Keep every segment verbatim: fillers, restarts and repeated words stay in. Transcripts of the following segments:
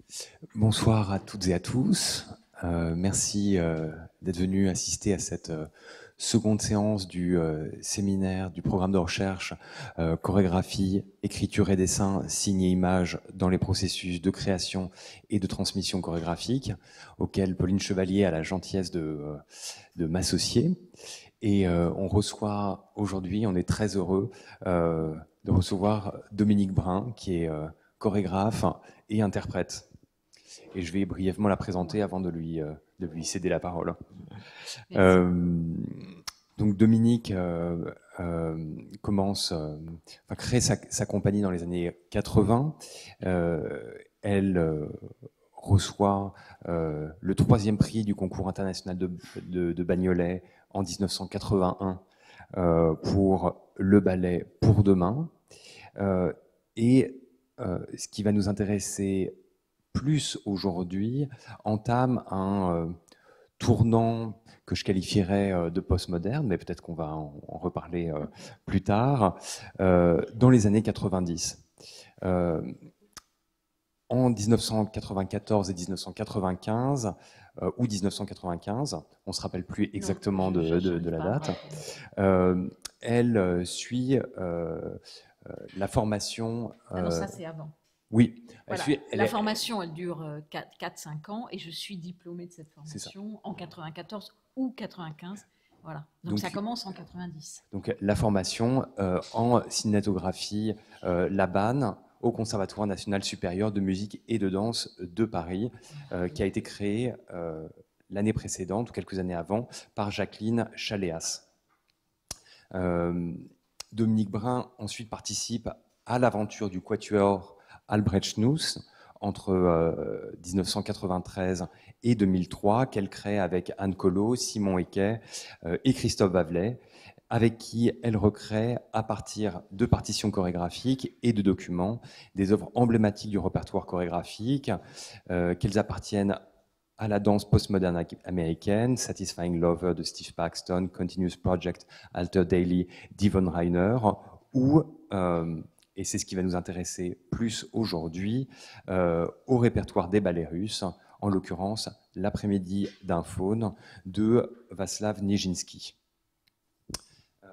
Bonsoir à toutes et à tous. Euh, merci euh, d'être venus assister à cette euh, seconde séance du euh, séminaire du programme de recherche euh, chorégraphie, écriture et dessin, signes et images dans les processus de création et de transmission chorégraphique, auquel Pauline Chevalier a la gentillesse de, euh, de m'associer. Et euh, on reçoit aujourd'hui, on est très heureux euh, de recevoir Dominique Brun, qui est euh, chorégraphe et interprète. Et je vais brièvement la présenter avant de lui, euh, de lui céder la parole. Euh, donc Dominique euh, euh, commence, euh, enfin, crée sa, sa compagnie dans les années quatre-vingts. Euh, elle euh, reçoit euh, le troisième prix du concours international de, de, de Bagnolet en mille neuf cent quatre-vingt-un euh, pour le ballet Pour demain. Euh, et euh, ce qui va nous intéresser plus aujourd'hui entame un euh, tournant que je qualifierais euh, de postmoderne, mais peut-être qu'on va en, en reparler euh, plus tard, euh, dans les années quatre-vingt-dix. Euh, en mille neuf cent quatre-vingt-quatorze et mille neuf cent quatre-vingt-quinze, euh, ou mille neuf cent quatre-vingt-quinze, on ne se rappelle plus exactement non, de, de, de la date, euh, elle euh, suit euh, euh, la formation... Euh, ah non, ça c'est avant. Oui. Voilà. Elle suit, elle la est... formation, elle dure quatre cinq ans et je suis diplômée de cette formation en quatre-vingt-quatorze ou quatre-vingt-quinze. Voilà. Donc, donc ça commence en quatre-vingt-dix. Donc la formation euh, en cinématographie euh, Labanne au Conservatoire national supérieur de musique et de danse de Paris, euh, qui a été créé euh, l'année précédente ou quelques années avant par Jacqueline Chaléas. Euh, Dominique Brun ensuite participe à l'aventure du quatuor Albrecht-Nuss entre euh, mille neuf cent quatre-vingt-treize et deux mille trois, qu'elle crée avec Anne Collot, Simon Equet euh, et Christophe Vavelet, avec qui elle recrée, à partir de partitions chorégraphiques et de documents, des œuvres emblématiques du répertoire chorégraphique, euh, qu'elles appartiennent à la danse postmoderne américaine, Satisfying Lover de Steve Paxton, Continuous Project, Alter Daily, d'Yvonne Rainer, ou, euh, et c'est ce qui va nous intéresser plus aujourd'hui, euh, au répertoire des ballets russes, en l'occurrence L'après-midi d'un faune de Václav Nijinsky. Euh,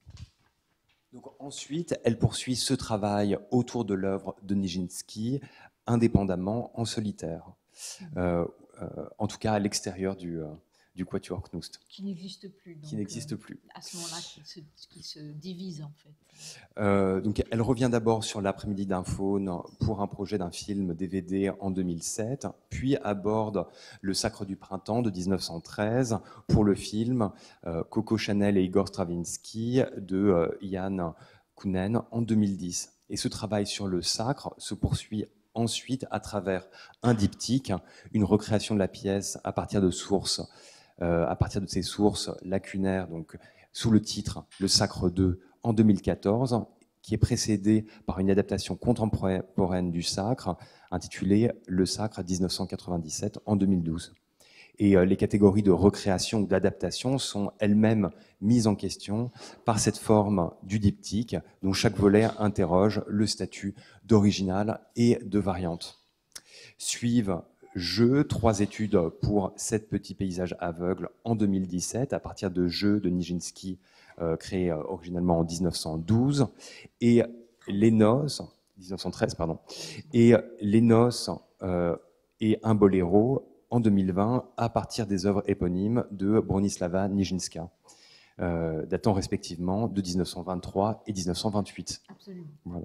donc ensuite, elle poursuit ce travail autour de l'œuvre de Nijinsky, indépendamment, en solitaire. Euh, Euh, en tout cas à l'extérieur du, euh, du quatuor Knust. Qui n'existe plus. Donc, qui n'existe euh, plus. À ce moment-là, qui se, qui se divise en fait. Euh, donc, elle revient d'abord sur L'après-midi d'un faune pour un projet d'un film D V D en deux mille sept, puis aborde Le Sacre du printemps de mille neuf cent treize pour le film euh, Coco Chanel et Igor Stravinsky de euh, Ian Kounen en deux mille dix. Et ce travail sur le sacre se poursuit ensuite à travers un diptyque, une recréation de la pièce à partir de sources, euh, à partir de ces sources lacunaires, donc sous le titre Le Sacre deux en deux mille quatorze, qui est précédé par une adaptation contemporaine du Sacre intitulée Le Sacre mille neuf cent quatre-vingt-dix-sept en deux mille douze. Et euh, les catégories de recréation ou d'adaptation sont elles-mêmes mises en question par cette forme du diptyque, dont chaque volet interroge le statut d'original et de variante. Suivent Jeux, trois études pour sept petits paysages aveugles en deux mille dix-sept, à partir de Jeux de Nijinsky, euh, créé euh, originalement en mille neuf cent douze, et Les Noces, mille neuf cent treize, pardon, et Les Noces euh, et un boléro en deux mille vingt, à partir des œuvres éponymes de Bronislava Nijinska, euh, datant respectivement de mille neuf cent vingt-trois et mille neuf cent vingt-huit. Absolument. Voilà.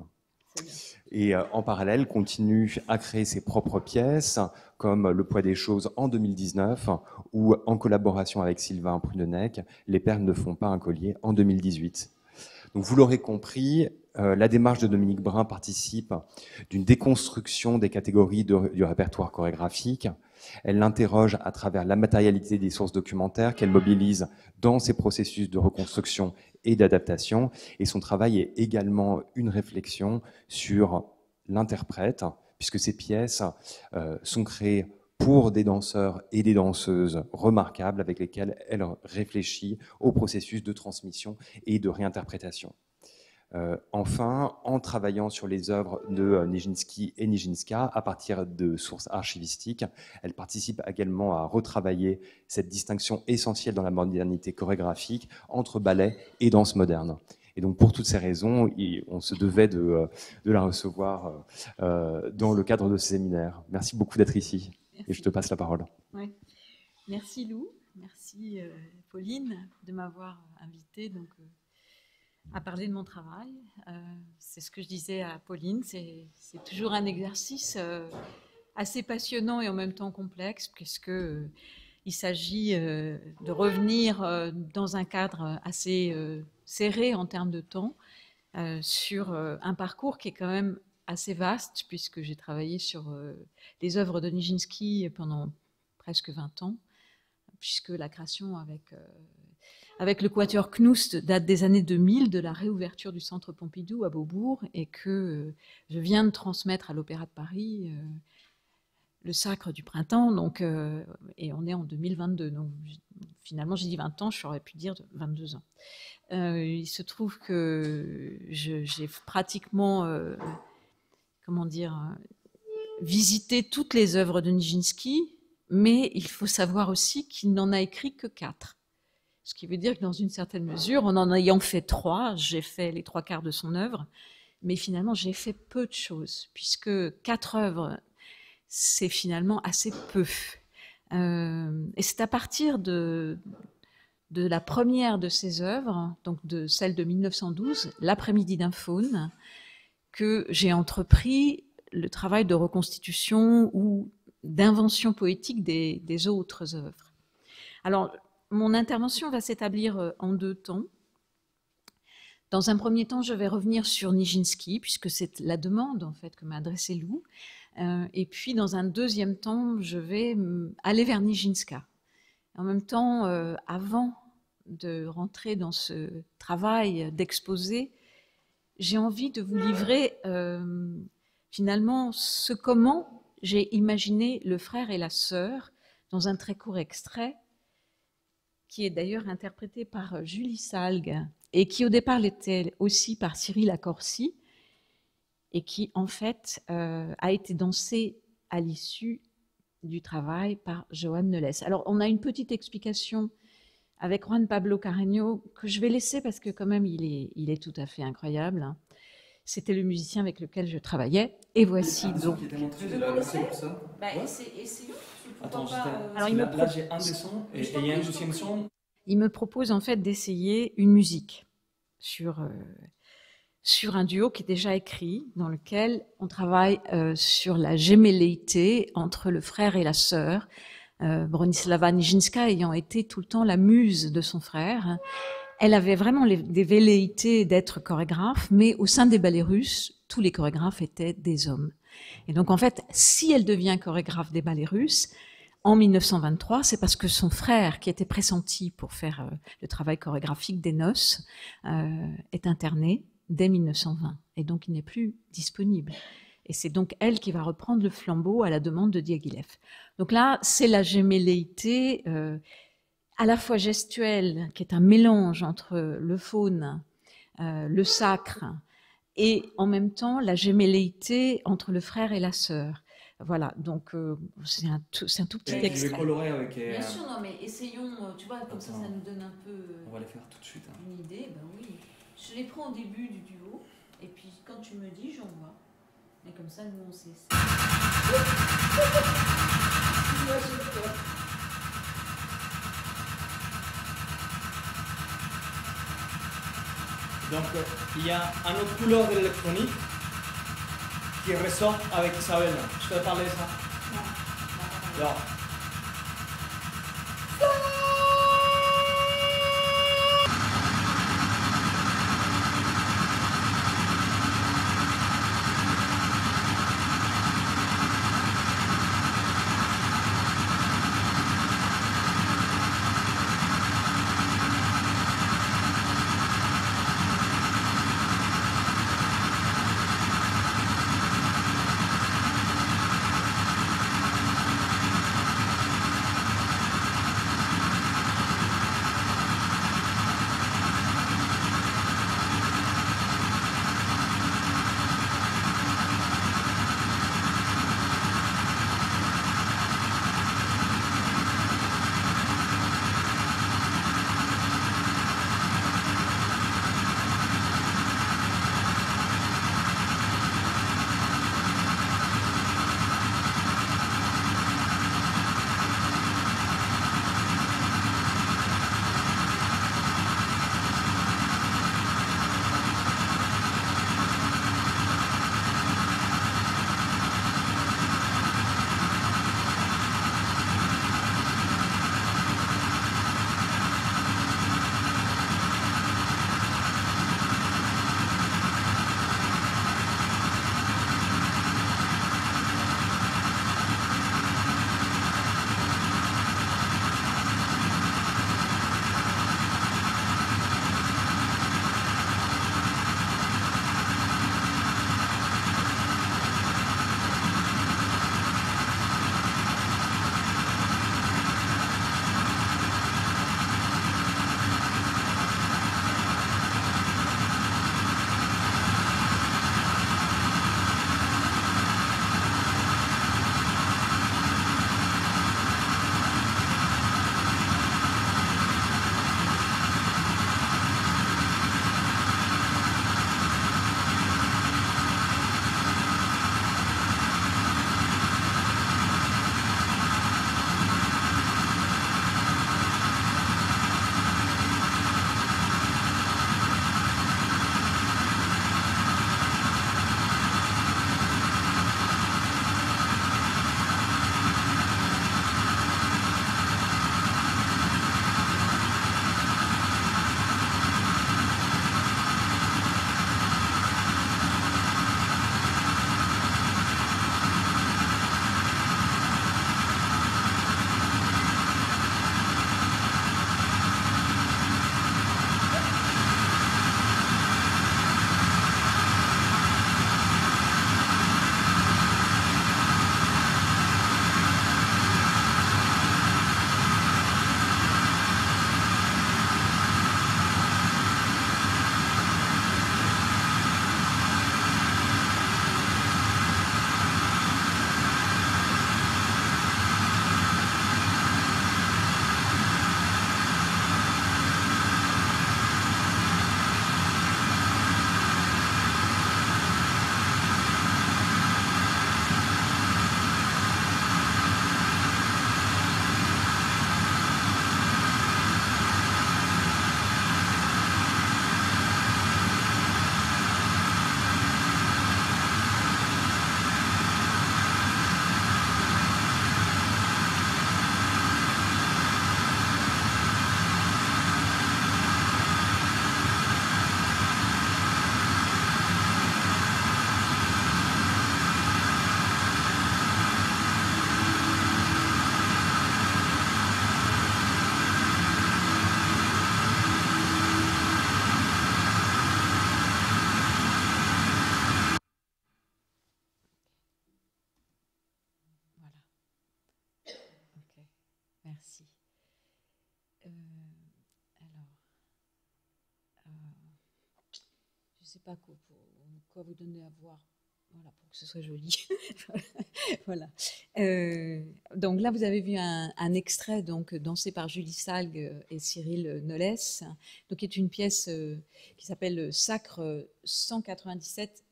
Et euh, en parallèle, continue à créer ses propres pièces, comme Le poids des choses en deux mille dix-neuf, ou en collaboration avec Sylvain Prudenec, Les perles ne font pas un collier en deux mille dix-huit. Donc vous l'aurez compris, euh, la démarche de Dominique Brun participe d'une déconstruction des catégories de, du répertoire chorégraphique. Elle l'interroge à travers la matérialité des sources documentaires qu'elle mobilise dans ses processus de reconstruction et d'adaptation. Et son travail est également une réflexion sur l'interprète, puisque ces pièces euh, sont créées pour des danseurs et des danseuses remarquables avec lesquels elle réfléchit au processus de transmission et de réinterprétation. Euh, enfin, en travaillant sur les œuvres de euh, Nijinsky et Nijinska, à partir de sources archivistiques, elle participe également à retravailler cette distinction essentielle dans la modernité chorégraphique entre ballet et danse moderne. Et donc, pour toutes ces raisons, on se devait de, de la recevoir euh, dans le cadre de ce séminaire. Merci beaucoup d'être ici. Merci. Et je te passe la parole. Ouais. Merci Lou, merci euh, Pauline de m'avoir invité donc, euh, à parler de mon travail. Euh, c'est ce que je disais à Pauline, c'est toujours un exercice euh, assez passionnant et en même temps complexe, puisque euh, il s'agit euh, de revenir euh, dans un cadre assez euh, serré en termes de temps euh, sur euh, un parcours qui est quand même assez vaste, puisque j'ai travaillé sur euh, les œuvres de Nijinsky pendant presque vingt ans, puisque la création avec, euh, avec le Quatuor Knust date des années deux mille, de la réouverture du Centre Pompidou à Beaubourg, et que euh, je viens de transmettre à l'Opéra de Paris euh, le Sacre du Printemps, donc, euh, et on est en deux mille vingt-deux. Donc, finalement, j'ai dit vingt ans, j'aurais pu dire vingt-deux ans. Euh, il se trouve que j'ai pratiquement, euh, comment dire, visité toutes les œuvres de Nijinsky, mais il faut savoir aussi qu'il n'en a écrit que quatre. Ce qui veut dire que dans une certaine mesure, en en ayant fait trois, j'ai fait les trois quarts de son œuvre, mais finalement j'ai fait peu de choses, puisque quatre œuvres, c'est finalement assez peu. Euh, et c'est à partir de, de la première de ces œuvres, donc de celle de mille neuf cent douze, L'après-midi d'un faune, que j'ai entrepris le travail de reconstitution ou d'invention poétique des, des autres œuvres. Alors, mon intervention va s'établir en deux temps. Dans un premier temps, je vais revenir sur Nijinsky, puisque c'est la demande en fait que m'a adressée Lou. Euh, et puis, dans un deuxième temps, je vais aller vers Nijinska. En même temps, euh, avant de rentrer dans ce travail d'exposé, j'ai envie de vous livrer euh, finalement ce comment j'ai imaginé le frère et la sœur dans un très court extrait qui est d'ailleurs interprété par Julie Salgue et qui au départ l'était aussi par Cyril Accorsi et qui en fait euh, a été dansé à l'issue du travail par Joan Neles. Alors on a une petite explication avec Juan Pablo Carreño que je vais laisser parce que quand même il est, il est tout à fait incroyable. C'était le musicien avec lequel je travaillais. Et voici un donc. Qui était montré, je l'ai laissé pour ça. Bah, ouais. Essayons. Attends, pas, alors il me là j'ai un des sons et il y a un deuxième son. Il me propose en fait d'essayer une musique sur, euh, sur un duo qui est déjà écrit, dans lequel on travaille euh, sur la gémelléité entre le frère et la sœur. Euh, Bronislava Nijinska ayant été tout le temps la muse de son frère. Elle avait vraiment les, des velléités d'être chorégraphe, mais au sein des ballets russes, tous les chorégraphes étaient des hommes. Et donc en fait, si elle devient chorégraphe des ballets russes, en mille neuf cent vingt-trois, c'est parce que son frère, qui était pressenti pour faire euh, le travail chorégraphique des noces, euh, est interné dès mille neuf cent vingt. Et donc il n'est plus disponible. Et c'est donc elle qui va reprendre le flambeau à la demande de Diaghilev. Donc là, c'est la gémelléité euh, à la fois gestuelle, qui est un mélange entre le faune, euh, le sacre, et en même temps la gémelléité entre le frère et la sœur. Voilà, donc euh, c'est un, un tout petit et extrait. Je vais colorer avec... Euh... Bien sûr, non, mais essayons, tu vois, comme Attends. ça, ça nous donne un peu euh, On va les faire tout de suite. Hein. Une idée, ben oui. Je les prends au début du duo, et puis quand tu me dis, j'envoie. Et comme ça, nous, on sait. Donc, il y a un autre couleur de l'électronique qui ressort avec Isabelle. Je t'ai parlé de ça? Non. Non. merci. Euh, alors, euh, je ne sais pas quoi, pour, quoi vous donner à voir, voilà, pour que ce soit joli. Voilà. Euh, donc là, vous avez vu un, un extrait donc dansé par Julie Salgue et Cyril Nolès, donc qui est une pièce euh, qui s'appelle Sacre cent quatre-vingt-dix-sept.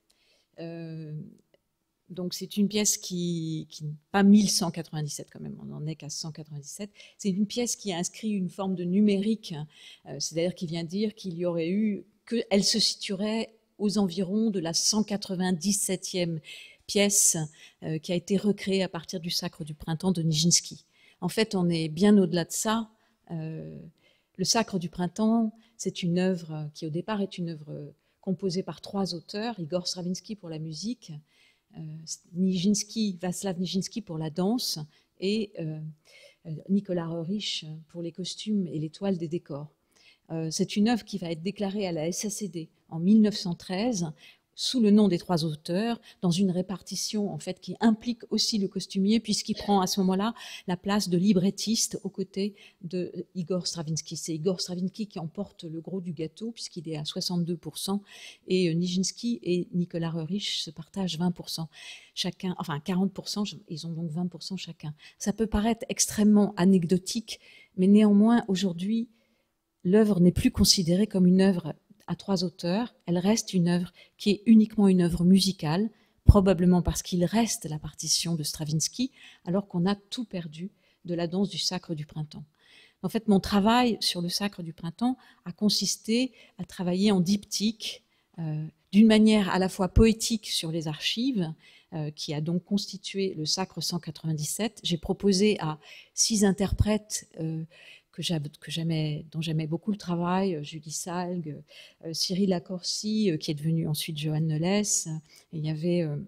Euh, donc c'est une pièce qui, qui pas mille cent quatre-vingt-dix-sept quand même, on n'en est qu'à cent quatre-vingt-dix-sept. C'est une pièce qui inscrit une forme de numérique, euh, c'est-à-dire qui vient dire qu'il y aurait eu, qu'elle se situerait aux environs de la cent quatre-vingt-dix-septième pièce euh, qui a été recréée à partir du Sacre du Printemps de Nijinsky. En fait, on est bien au-delà de ça. Euh, le Sacre du Printemps, c'est une œuvre qui au départ est une œuvre composée par trois auteurs, Igor Stravinsky pour la musique, euh, Nijinsky, Václav Nijinsky pour la danse et euh, Nicolas Roerich pour les costumes et les toiles des décors. Euh, c'est une œuvre qui va être déclarée à la S A C D en mille neuf cent treize sous le nom des trois auteurs, dans une répartition en fait qui implique aussi le costumier, puisqu'il prend à ce moment-là la place de librettiste aux côtés de Igor Stravinsky. C'est Igor Stravinsky qui emporte le gros du gâteau, puisqu'il est à soixante-deux pour cent, et Nijinsky et Nicolas Roerich se partagent vingt pour cent chacun, enfin quarante pour cent, ils ont donc vingt pour cent chacun. Ça peut paraître extrêmement anecdotique, mais néanmoins, aujourd'hui, l'œuvre n'est plus considérée comme une œuvre à trois auteurs, elle reste une œuvre qui est uniquement une œuvre musicale, probablement parce qu'il reste la partition de Stravinsky, alors qu'on a tout perdu de la danse du Sacre du Printemps. En fait, mon travail sur le Sacre du Printemps a consisté à travailler en diptyque, euh, d'une manière à la fois poétique sur les archives, euh, qui a donc constitué le Sacre cent quatre-vingt-dix-sept. J'ai proposé à six interprètes euh, que j'aimais, dont j'aimais beaucoup le travail, Julie Salgue, euh, Cyril Accorsi, euh, qui est devenu ensuite Johan Nolès. Et il y avait euh,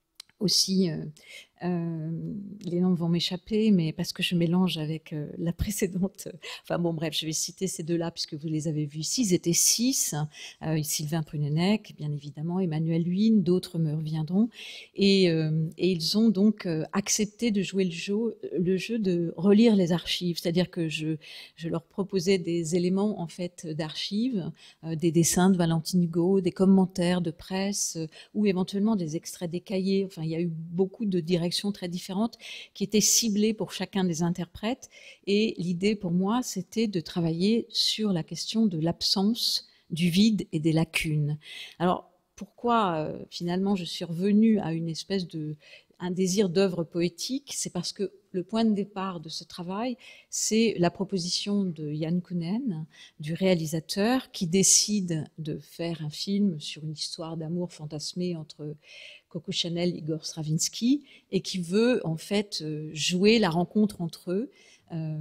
aussi, euh, euh, les noms vont m'échapper, mais parce que je mélange avec euh, la précédente. Enfin bon, bref, je vais citer ces deux-là puisque vous les avez vus ici. Ils étaient six. Euh, Sylvain Prunenec, bien évidemment, Emmanuel Huynh, d'autres me reviendront. Et, euh, et ils ont donc euh, accepté de jouer le jeu, le jeu de relire les archives. C'est-à-dire que je, je leur proposais des éléments en fait d'archives, euh, des dessins de Valentine Hugo, des commentaires de presse euh, ou éventuellement des extraits des cahiers. Enfin, il y a eu beaucoup de directions très différentes qui étaient ciblées pour chacun des interprètes. Et l'idée pour moi, c'était de travailler sur la question de l'absence, du vide et des lacunes. Alors, pourquoi euh, finalement je suis revenue à une espèce de un désir d'œuvre poétique? C'est parce que le point de départ de ce travail, c'est la proposition de Yann Kounen, du réalisateur, qui décide de faire un film sur une histoire d'amour fantasmée entre Coco Chanel et Igor Stravinsky, et qui veut en fait jouer la rencontre entre eux euh,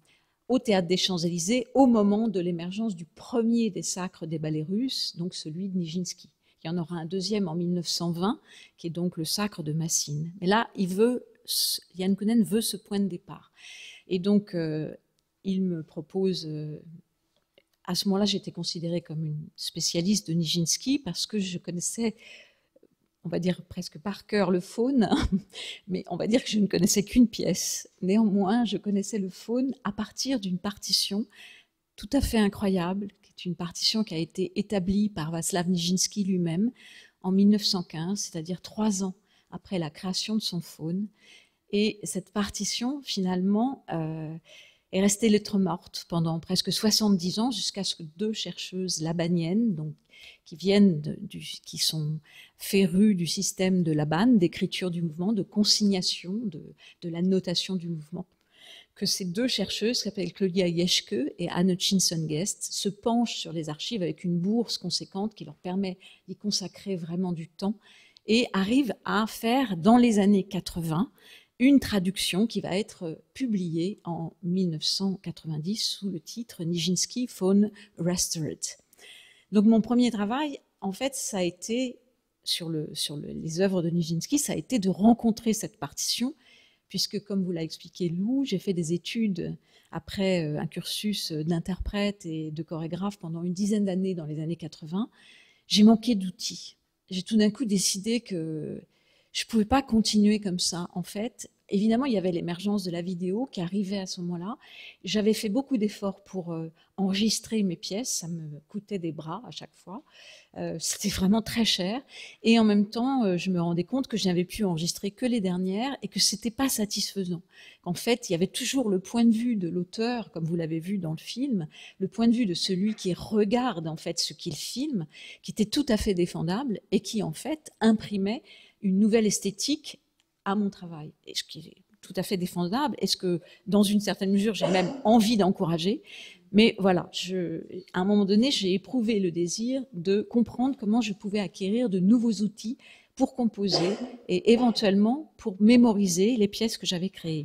au Théâtre des Champs-Élysées au moment de l'émergence du premier des sacres des ballets russes, donc celui de Nijinsky. Il y en aura un deuxième en mille neuf cent vingt, qui est donc le Sacre de Massine. Mais là, il veut, Yann Kounen veut ce point de départ. Et donc, euh, il me propose... Euh, à ce moment-là, j'étais considérée comme une spécialiste de Nijinsky parce que je connaissais, on va dire presque par cœur, le faune, mais on va dire que je ne connaissais qu'une pièce. Néanmoins, je connaissais le faune à partir d'une partition tout à fait incroyable, qui est une partition qui a été établie par Václav Nijinsky lui-même en mille neuf cent quinze, c'est-à-dire trois ans après la création de son faune. Et cette partition, finalement, euh, est restée lettre morte pendant presque soixante-dix ans, jusqu'à ce que deux chercheuses labaniennes, donc, qui viennent, de, du, qui sont férues du système de Laban, d'écriture du mouvement, de consignation, de, de la notation du mouvement, que ces deux chercheuses, qui s'appellent Claudia Jeschke et Anne Hutchinson-Guest, se penchent sur les archives avec une bourse conséquente qui leur permet d'y consacrer vraiment du temps et arrivent à faire, dans les années quatre-vingts, une traduction qui va être publiée en mille neuf cent quatre-vingt-dix sous le titre Nijinsky Faune Restored. Donc mon premier travail, en fait, ça a été, sur, le, sur le, les œuvres de Nijinsky, ça a été de rencontrer cette partition, puisque, comme vous l'a expliqué Lou, j'ai fait des études après un cursus d'interprète et de chorégraphe pendant une dizaine d'années dans les années quatre-vingts. J'ai manqué d'outils. J'ai tout d'un coup décidé que je ne pouvais pas continuer comme ça, en fait. Évidemment, il y avait l'émergence de la vidéo qui arrivait à ce moment-là. J'avais fait beaucoup d'efforts pour euh, enregistrer mes pièces. Ça me coûtait des bras à chaque fois. Euh, C'était vraiment très cher. Et en même temps, euh, je me rendais compte que je n'avais pu enregistrer que les dernières et que ce n'était pas satisfaisant. En fait, il y avait toujours le point de vue de l'auteur, comme vous l'avez vu dans le film, le point de vue de celui qui regarde en fait ce qu'il filme, qui était tout à fait défendable et qui en fait imprimait une nouvelle esthétique à mon travail, et ce qui est tout à fait défendable, et ce que, dans une certaine mesure, j'ai même envie d'encourager. Mais voilà, je, à un moment donné, j'ai éprouvé le désir de comprendre comment je pouvais acquérir de nouveaux outils pour composer et éventuellement pour mémoriser les pièces que j'avais créées.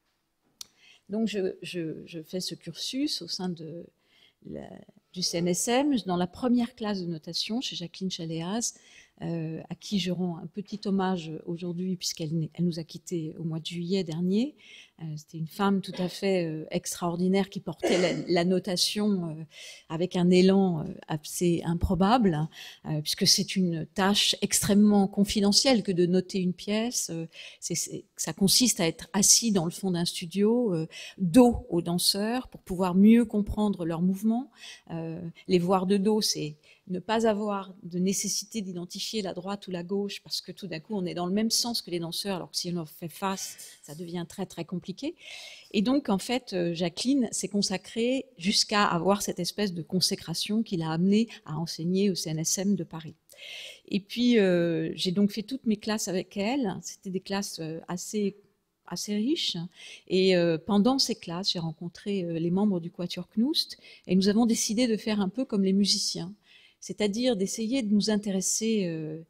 Donc, je, je, je fais ce cursus au sein de la, du C N S M, dans la première classe de notation chez Jacqueline Chaléaz, Euh, à qui je rends un petit hommage aujourd'hui puisqu'elle elle nous a quittés au mois de juillet dernier. Euh, C'était une femme tout à fait euh, extraordinaire qui portait la, la notation euh, avec un élan euh, assez improbable, euh, puisque c'est une tâche extrêmement confidentielle que de noter une pièce. Euh, c'est, c'est, ça consiste à être assis dans le fond d'un studio, euh, dos aux danseurs pour pouvoir mieux comprendre leurs mouvements. Euh, les voir de dos, c'est ne pas avoir de nécessité d'identifier la droite ou la gauche parce que tout d'un coup on est dans le même sens que les danseurs, alors que si on leur fait face, ça devient très très compliqué. Et donc en fait Jacqueline s'est consacrée jusqu'à avoir cette espèce de consécration qui l'a amenée à enseigner au C N S M de Paris. Et puis euh, j'ai donc fait toutes mes classes avec elle, c'était des classes assez assez riches, et euh, pendant ces classes j'ai rencontré euh, les membres du Quatuor Knoust et nous avons décidé de faire un peu comme les musiciens, c'est-à-dire d'essayer de nous intéresser, euh,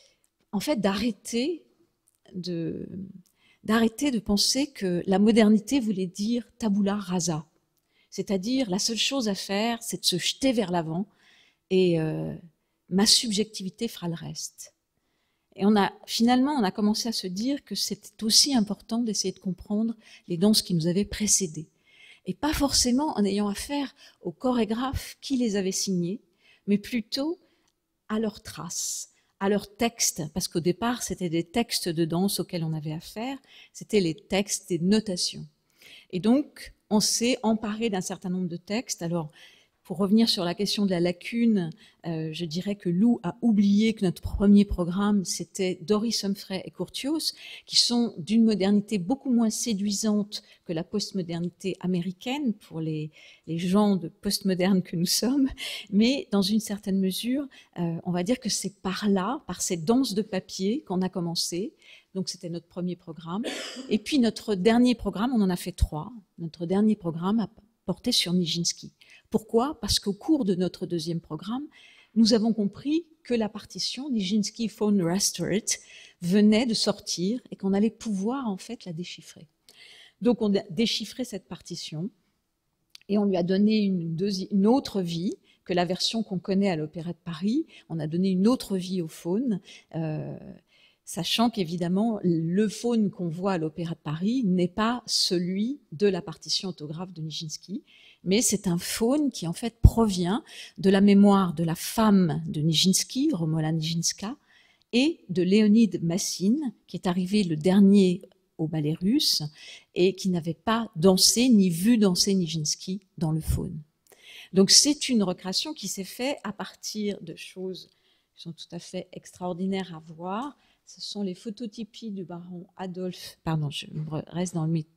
en fait d'arrêter de, d'arrêter de penser que la modernité voulait dire tabula rasa, c'est-à-dire la seule chose à faire c'est de se jeter vers l'avant et euh, ma subjectivité fera le reste. Et on a, finalement, on a commencé à se dire que c'était aussi important d'essayer de comprendre les danses qui nous avaient précédés. Et pas forcément en ayant affaire aux chorégraphes qui les avaient signés, mais plutôt à leurs traces, à leurs textes, parce qu'au départ, c'était des textes de danse auxquels on avait affaire, c'était les textes des notations. Et donc, on s'est emparé d'un certain nombre de textes. Alors, pour revenir sur la question de la lacune, euh, je dirais que Lou a oublié que notre premier programme, c'était Doris Humphrey et Curtius, qui sont d'une modernité beaucoup moins séduisante que la postmodernité américaine pour les, les gens de postmoderne que nous sommes, mais dans une certaine mesure, euh, on va dire que c'est par là, par ces danses de papier qu'on a commencé. Donc c'était notre premier programme. Et puis notre dernier programme, on en a fait trois. Notre dernier programme a porté sur Nijinsky. Pourquoi ? Parce qu'au cours de notre deuxième programme, nous avons compris que la partition Nijinsky Phone Restored venait de sortir et qu'on allait pouvoir en fait la déchiffrer. Donc on a déchiffré cette partition et on lui a donné une, deuxi- une autre vie que la version qu'on connaît à l'Opéra de Paris. On a donné une autre vie au faune, euh, sachant qu'évidemment le faune qu'on voit à l'Opéra de Paris n'est pas celui de la partition autographe de Nijinsky, mais c'est un faune qui en fait provient de la mémoire de la femme de Nijinsky, Romola Nijinska, et de Léonide Massine, qui est arrivé le dernier au ballet russe et qui n'avait pas dansé ni vu danser Nijinsky dans le faune. Donc c'est une recréation qui s'est faite à partir de choses qui sont tout à fait extraordinaires à voir. Ce sont les phototypies du baron Adolphe, pardon, je reste dans le mythe,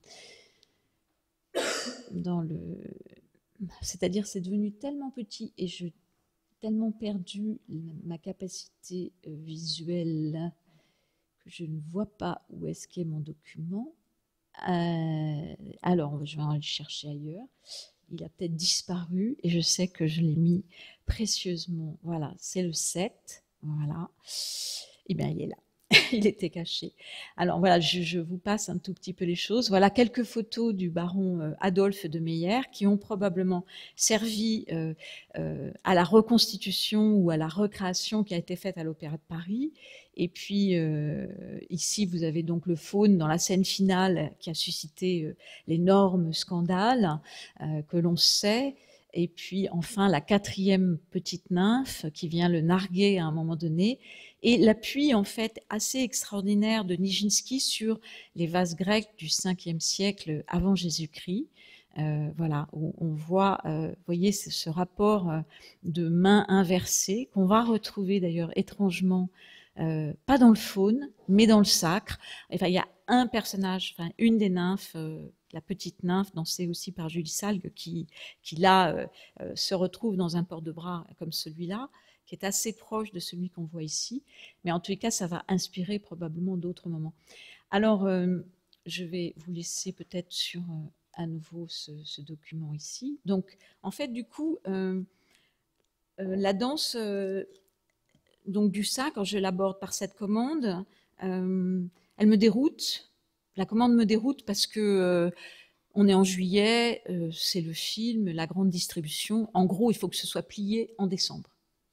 dans le, c'est-à-dire c'est devenu tellement petit et je tellement perdu ma capacité visuelle que je ne vois pas où est-ce qu'est mon document. Euh, alors, je vais aller le chercher ailleurs. Il a peut-être disparu et je sais que je l'ai mis précieusement. Voilà, c'est le sept. Voilà. Eh bien, il est là. Il était caché. Alors voilà, je, je vous passe un tout petit peu les choses. Voilà quelques photos du baron Adolphe de Meyer qui ont probablement servi euh, euh, à la reconstitution ou à la recréation qui a été faite à l'Opéra de Paris. Et puis euh, ici, vous avez donc le faune dans la scène finale qui a suscité euh, l'énorme scandale euh, que l'on sait. et puis enfin la quatrième petite nymphe qui vient le narguer à un moment donné, et l'appui en fait assez extraordinaire de Nijinsky sur les vases grecs du cinquième siècle avant Jésus-Christ. Euh, voilà, où on voit, euh, vous voyez, ce, ce rapport euh, de main inversée qu'on va retrouver d'ailleurs étrangement, euh, pas dans le faune, mais dans le sacre. Enfin, il y a un personnage, enfin une des nymphes, euh, la petite nymphe dansée aussi par Julie Salgue, qui, qui là euh, euh, se retrouve dans un port de bras comme celui-là, qui est assez proche de celui qu'on voit ici. Mais en tous les cas, ça va inspirer probablement d'autres moments. Alors, euh, je vais vous laisser peut-être sur euh, à nouveau ce, ce document ici. Donc, en fait, du coup, euh, euh, la danse euh, donc du sacre, je l'aborde par cette commande. Euh, elle me déroute. La commande me déroute parce que euh, on est en juillet, euh, c'est le film, la grande distribution. En gros, il faut que ce soit plié en décembre.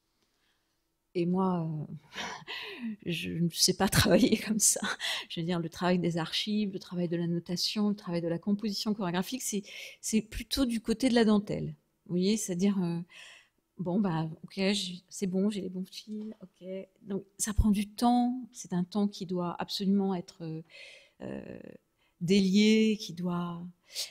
Et moi, euh, je ne sais pas travailler comme ça. Je veux dire, le travail des archives, le travail de la notation, le travail de la composition chorégraphique, c'est plutôt du côté de la dentelle. Vous voyez, c'est-à-dire, euh, bon, bah, ok, c'est bon, j'ai les bons fils, ok. Donc, ça prend du temps. C'est un temps qui doit absolument être euh, euh, délié, qui doit,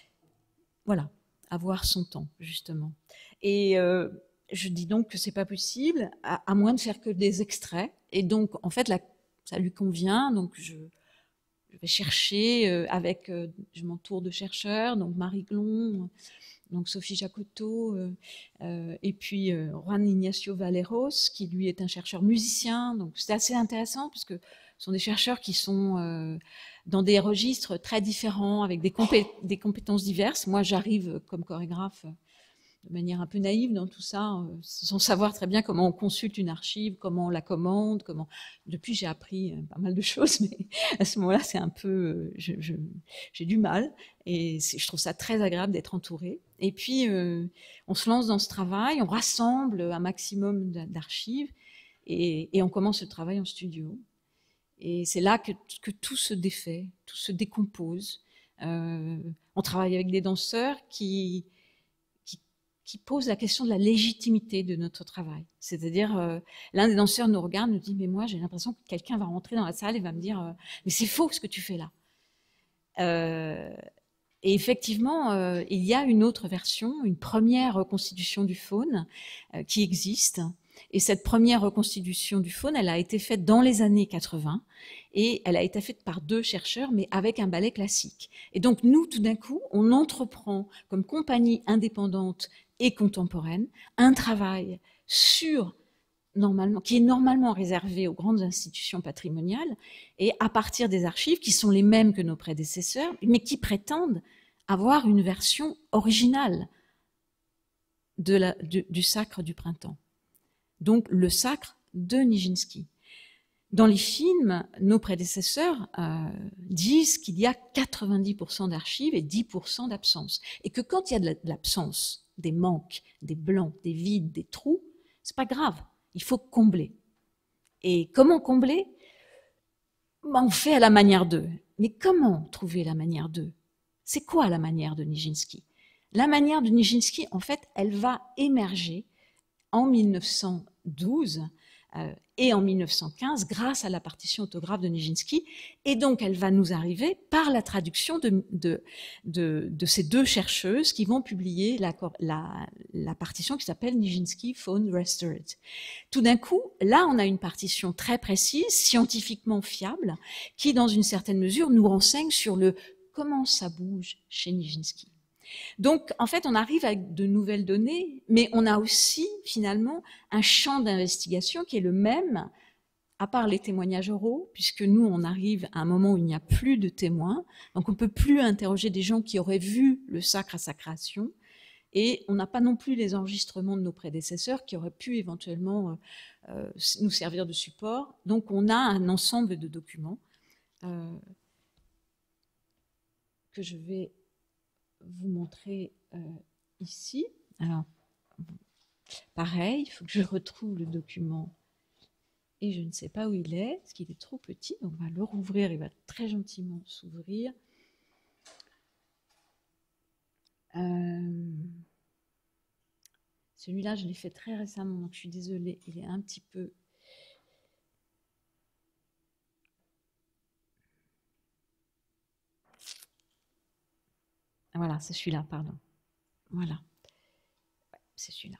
voilà, avoir son temps, justement. Et euh, je dis donc que c'est pas possible, à, à moins de faire que des extraits. Et donc, en fait, là, ça lui convient. Donc, je, je vais chercher euh, avec, euh, je m'entoure de chercheurs, donc Marie Glon, donc Sophie Jacotot, euh, euh, et puis euh, Juan Ignacio Valeros, qui lui est un chercheur musicien. Donc, c'est assez intéressant parce que ce sont des chercheurs qui sont euh, dans des registres très différents, avec des, compé des compétences diverses. Moi, j'arrive comme chorégraphe de manière un peu naïve dans tout ça, euh, sans savoir très bien comment on consulte une archive, comment on la commande, comment. Depuis, j'ai appris euh, pas mal de choses, mais à ce moment-là, c'est un peu, euh, je, je, j'ai du mal, et je trouve ça très agréable d'être entourée. Et puis, euh, on se lance dans ce travail, on rassemble un maximum d'archives, et, et on commence le travail en studio. Et c'est là que, que tout se défait, tout se décompose. Euh, on travaille avec des danseurs qui qui pose la question de la légitimité de notre travail. C'est-à-dire, euh, l'un des danseurs nous regarde, nous dit « Mais moi, j'ai l'impression que quelqu'un va rentrer dans la salle et va me dire euh, « Mais c'est faux ce que tu fais là euh, !» Et effectivement, euh, il y a une autre version, une première reconstitution du faune euh, qui existe. Et cette première reconstitution du faune, elle a été faite dans les années quatre-vingt et elle a été faite par deux chercheurs, mais avec un ballet classique. Et donc, nous, tout d'un coup, on entreprend comme compagnie indépendante et contemporaine un travail sur normalement, qui est normalement réservé aux grandes institutions patrimoniales et à partir des archives qui sont les mêmes que nos prédécesseurs, mais qui prétendent avoir une version originale de la, du, du sacre du printemps. Donc le sacre de Nijinsky. Dans les films, nos prédécesseurs euh, disent qu'il y a quatre-vingt-dix pour cent d'archives et dix pour cent d'absence. Et que quand il y a de l'absence, des manques, des blancs, des vides, des trous, c'est pas grave, il faut combler. Et comment combler? Ben, on fait à la manière d'eux. Mais comment trouver la manière d'eux? C'est quoi la manière de Nijinsky? La manière de Nijinsky, en fait, elle va émerger en mille neuf cent douze euh, et en mille neuf cent quinze grâce à la partition autographe de Nijinsky, et donc elle va nous arriver par la traduction de, de, de, de ces deux chercheuses qui vont publier la, la, la partition qui s'appelle Nijinsky Faune Restored. Tout d'un coup, là on a une partition très précise, scientifiquement fiable, qui dans une certaine mesure nous renseigne sur le comment ça bouge chez Nijinsky. Donc, en fait, on arrive avec de nouvelles données, mais on a aussi, finalement, un champ d'investigation qui est le même, à part les témoignages oraux, puisque nous, on arrive à un moment où il n'y a plus de témoins, donc on ne peut plus interroger des gens qui auraient vu le sacre à sa création, et on n'a pas non plus les enregistrements de nos prédécesseurs qui auraient pu éventuellement euh, nous servir de support. Donc, on a un ensemble de documents euh, que je vais vous montrer euh, ici. Alors, pareil, il faut que je retrouve le document et je ne sais pas où il est, parce qu'il est trop petit, donc on va le rouvrir, il va très gentiment s'ouvrir. Euh, Celui-là, je l'ai fait très récemment, donc je suis désolée, il est un petit peu... Voilà, c'est celui-là, pardon. Voilà. Ouais, c'est celui-là.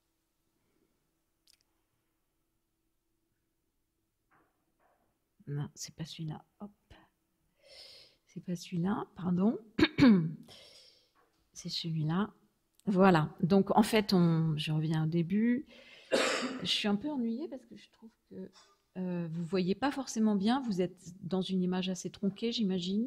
Non, c'est pas celui-là. Hop. C'est pas celui-là, pardon. C'est celui-là. Voilà. Donc, en fait, on, je reviens au début. Je suis un peu ennuyée parce que je trouve que euh, vous ne voyez pas forcément bien. Vous êtes dans une image assez tronquée, j'imagine.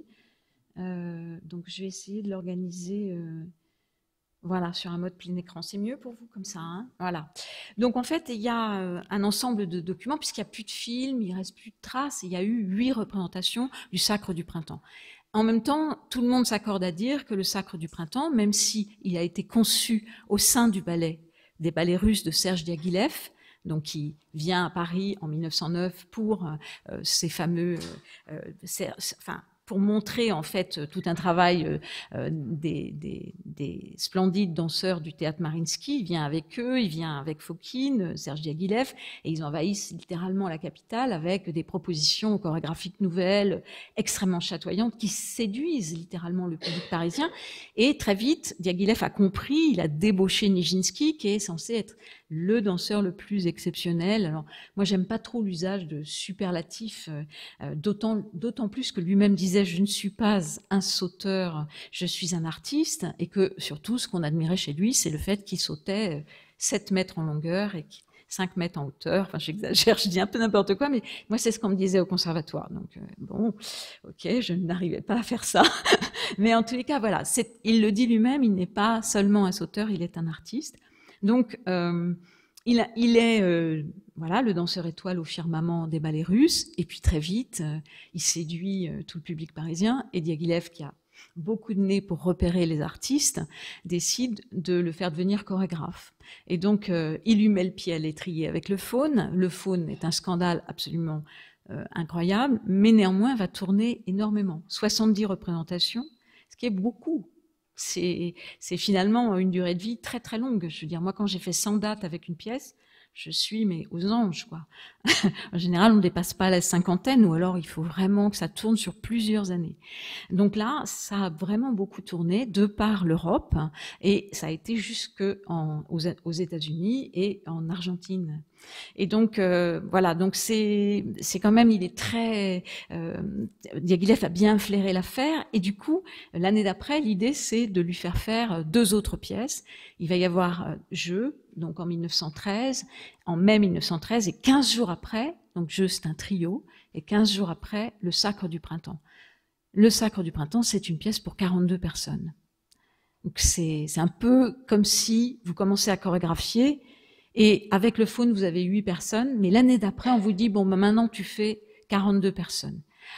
Euh, donc, je vais essayer de l'organiser euh, voilà, sur un mode plein écran. C'est mieux pour vous comme ça, hein? Voilà. Donc, en fait, il y a euh, un ensemble de documents, puisqu'il n'y a plus de films, il ne reste plus de traces. Il y a eu huit représentations du Sacre du Printemps. En même temps, tout le monde s'accorde à dire que le Sacre du Printemps, même s'il a été conçu au sein du ballet, des ballets russes de Serge Diaghilev, donc qui vient à Paris en mille neuf cent neuf pour euh, ces fameux... Euh, euh, enfin, pour montrer en fait tout un travail euh, des, des, des splendides danseurs du théâtre Mariinsky. Il vient avec eux, il vient avec Fokine, Serge Diaghilev, et ils envahissent littéralement la capitale avec des propositions chorégraphiques nouvelles, extrêmement chatoyantes, qui séduisent littéralement le public parisien. Et très vite, Diaghilev a compris, il a débauché Nijinsky, qui est censé être le danseur le plus exceptionnel. Alors, moi, j'aime pas trop l'usage de superlatifs, euh, d'autant, d'autant plus que lui-même disait « je ne suis pas un sauteur, je suis un artiste », et que, surtout, ce qu'on admirait chez lui, c'est le fait qu'il sautait sept mètres en longueur et cinq mètres en hauteur. Enfin, j'exagère, je dis un peu n'importe quoi, mais moi, c'est ce qu'on me disait au conservatoire. Donc, euh, bon, ok, je n'arrivais pas à faire ça. Mais en tous les cas, voilà, c'est, il le dit lui-même, il n'est pas seulement un sauteur, il est un artiste. Donc, euh, il, a, il est euh, voilà, le danseur étoile au firmament des ballets russes, et puis très vite, euh, il séduit euh, tout le public parisien, et Diaghilev, qui a beaucoup de nez pour repérer les artistes, décide de le faire devenir chorégraphe. Et donc, euh, il lui met le pied à l'étrier avec le Faune. Le Faune est un scandale absolument euh, incroyable, mais néanmoins va tourner énormément. soixante-dix représentations, ce qui est beaucoup. C'est, c'est finalement une durée de vie très très longue. Je veux dire, moi, quand j'ai fait cent dates avec une pièce, je suis mais aux anges, quoi. En général, on ne dépasse pas la cinquantaine, ou alors il faut vraiment que ça tourne sur plusieurs années. Donc là, ça a vraiment beaucoup tourné de par l'Europe, et ça a été jusque en, aux, aux États-Unis et en Argentine. Et donc euh, voilà, donc c'est c'est quand même, il est très euh, Diaghilev a bien flairé l'affaire, et du coup l'année d'après, l'idée c'est de lui faire faire deux autres pièces. Il va y avoir euh, Jeu, donc en mille neuf cent treize, en mai mille neuf cent treize, et quinze jours après, donc Jeu c'est un trio, et quinze jours après, le Sacre du Printemps. Le Sacre du Printemps, c'est une pièce pour quarante-deux personnes. Donc c'est c'est un peu comme si vous commencez à chorégraphier. Et avec le Faune, vous avez huit personnes, mais l'année d'après, on vous dit, bon, ben maintenant, tu fais quarante-deux personnes.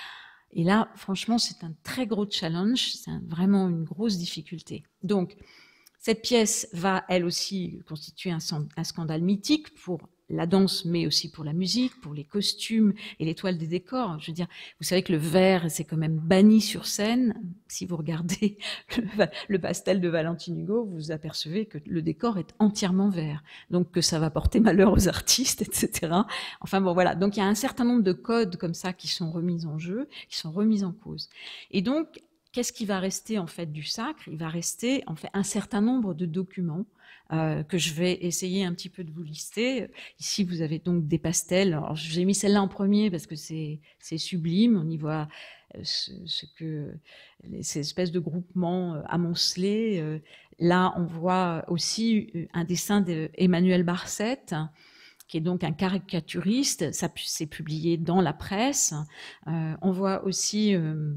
Et là, franchement, c'est un très gros challenge, c'est un, vraiment une grosse difficulté. Donc, cette pièce va, elle aussi, constituer un, un scandale mythique pour la danse, mais aussi pour la musique, pour les costumes et l'étoile des décors. Je veux dire, vous savez que le vert, c'est quand même banni sur scène. Si vous regardez le, le pastel de Valentine Hugo, vous apercevez que le décor est entièrement vert. Donc, que ça va porter malheur aux artistes, et cetera. Enfin bon, voilà. Donc, il y a un certain nombre de codes comme ça qui sont remis en jeu, qui sont remis en cause. Et donc, qu'est-ce qui va rester en fait du Sacre? Il va rester en fait un certain nombre de documents euh, que je vais essayer un petit peu de vous lister. Ici, vous avez donc des pastels. Alors, j'ai mis celle-là en premier parce que c'est c'est sublime. On y voit ce, ce que ces espèces de groupements amoncelés. Là, on voit aussi un dessin d'Emmanuel Barset, qui est donc un caricaturiste. Ça s'est publié dans la presse. Euh, on voit aussi euh,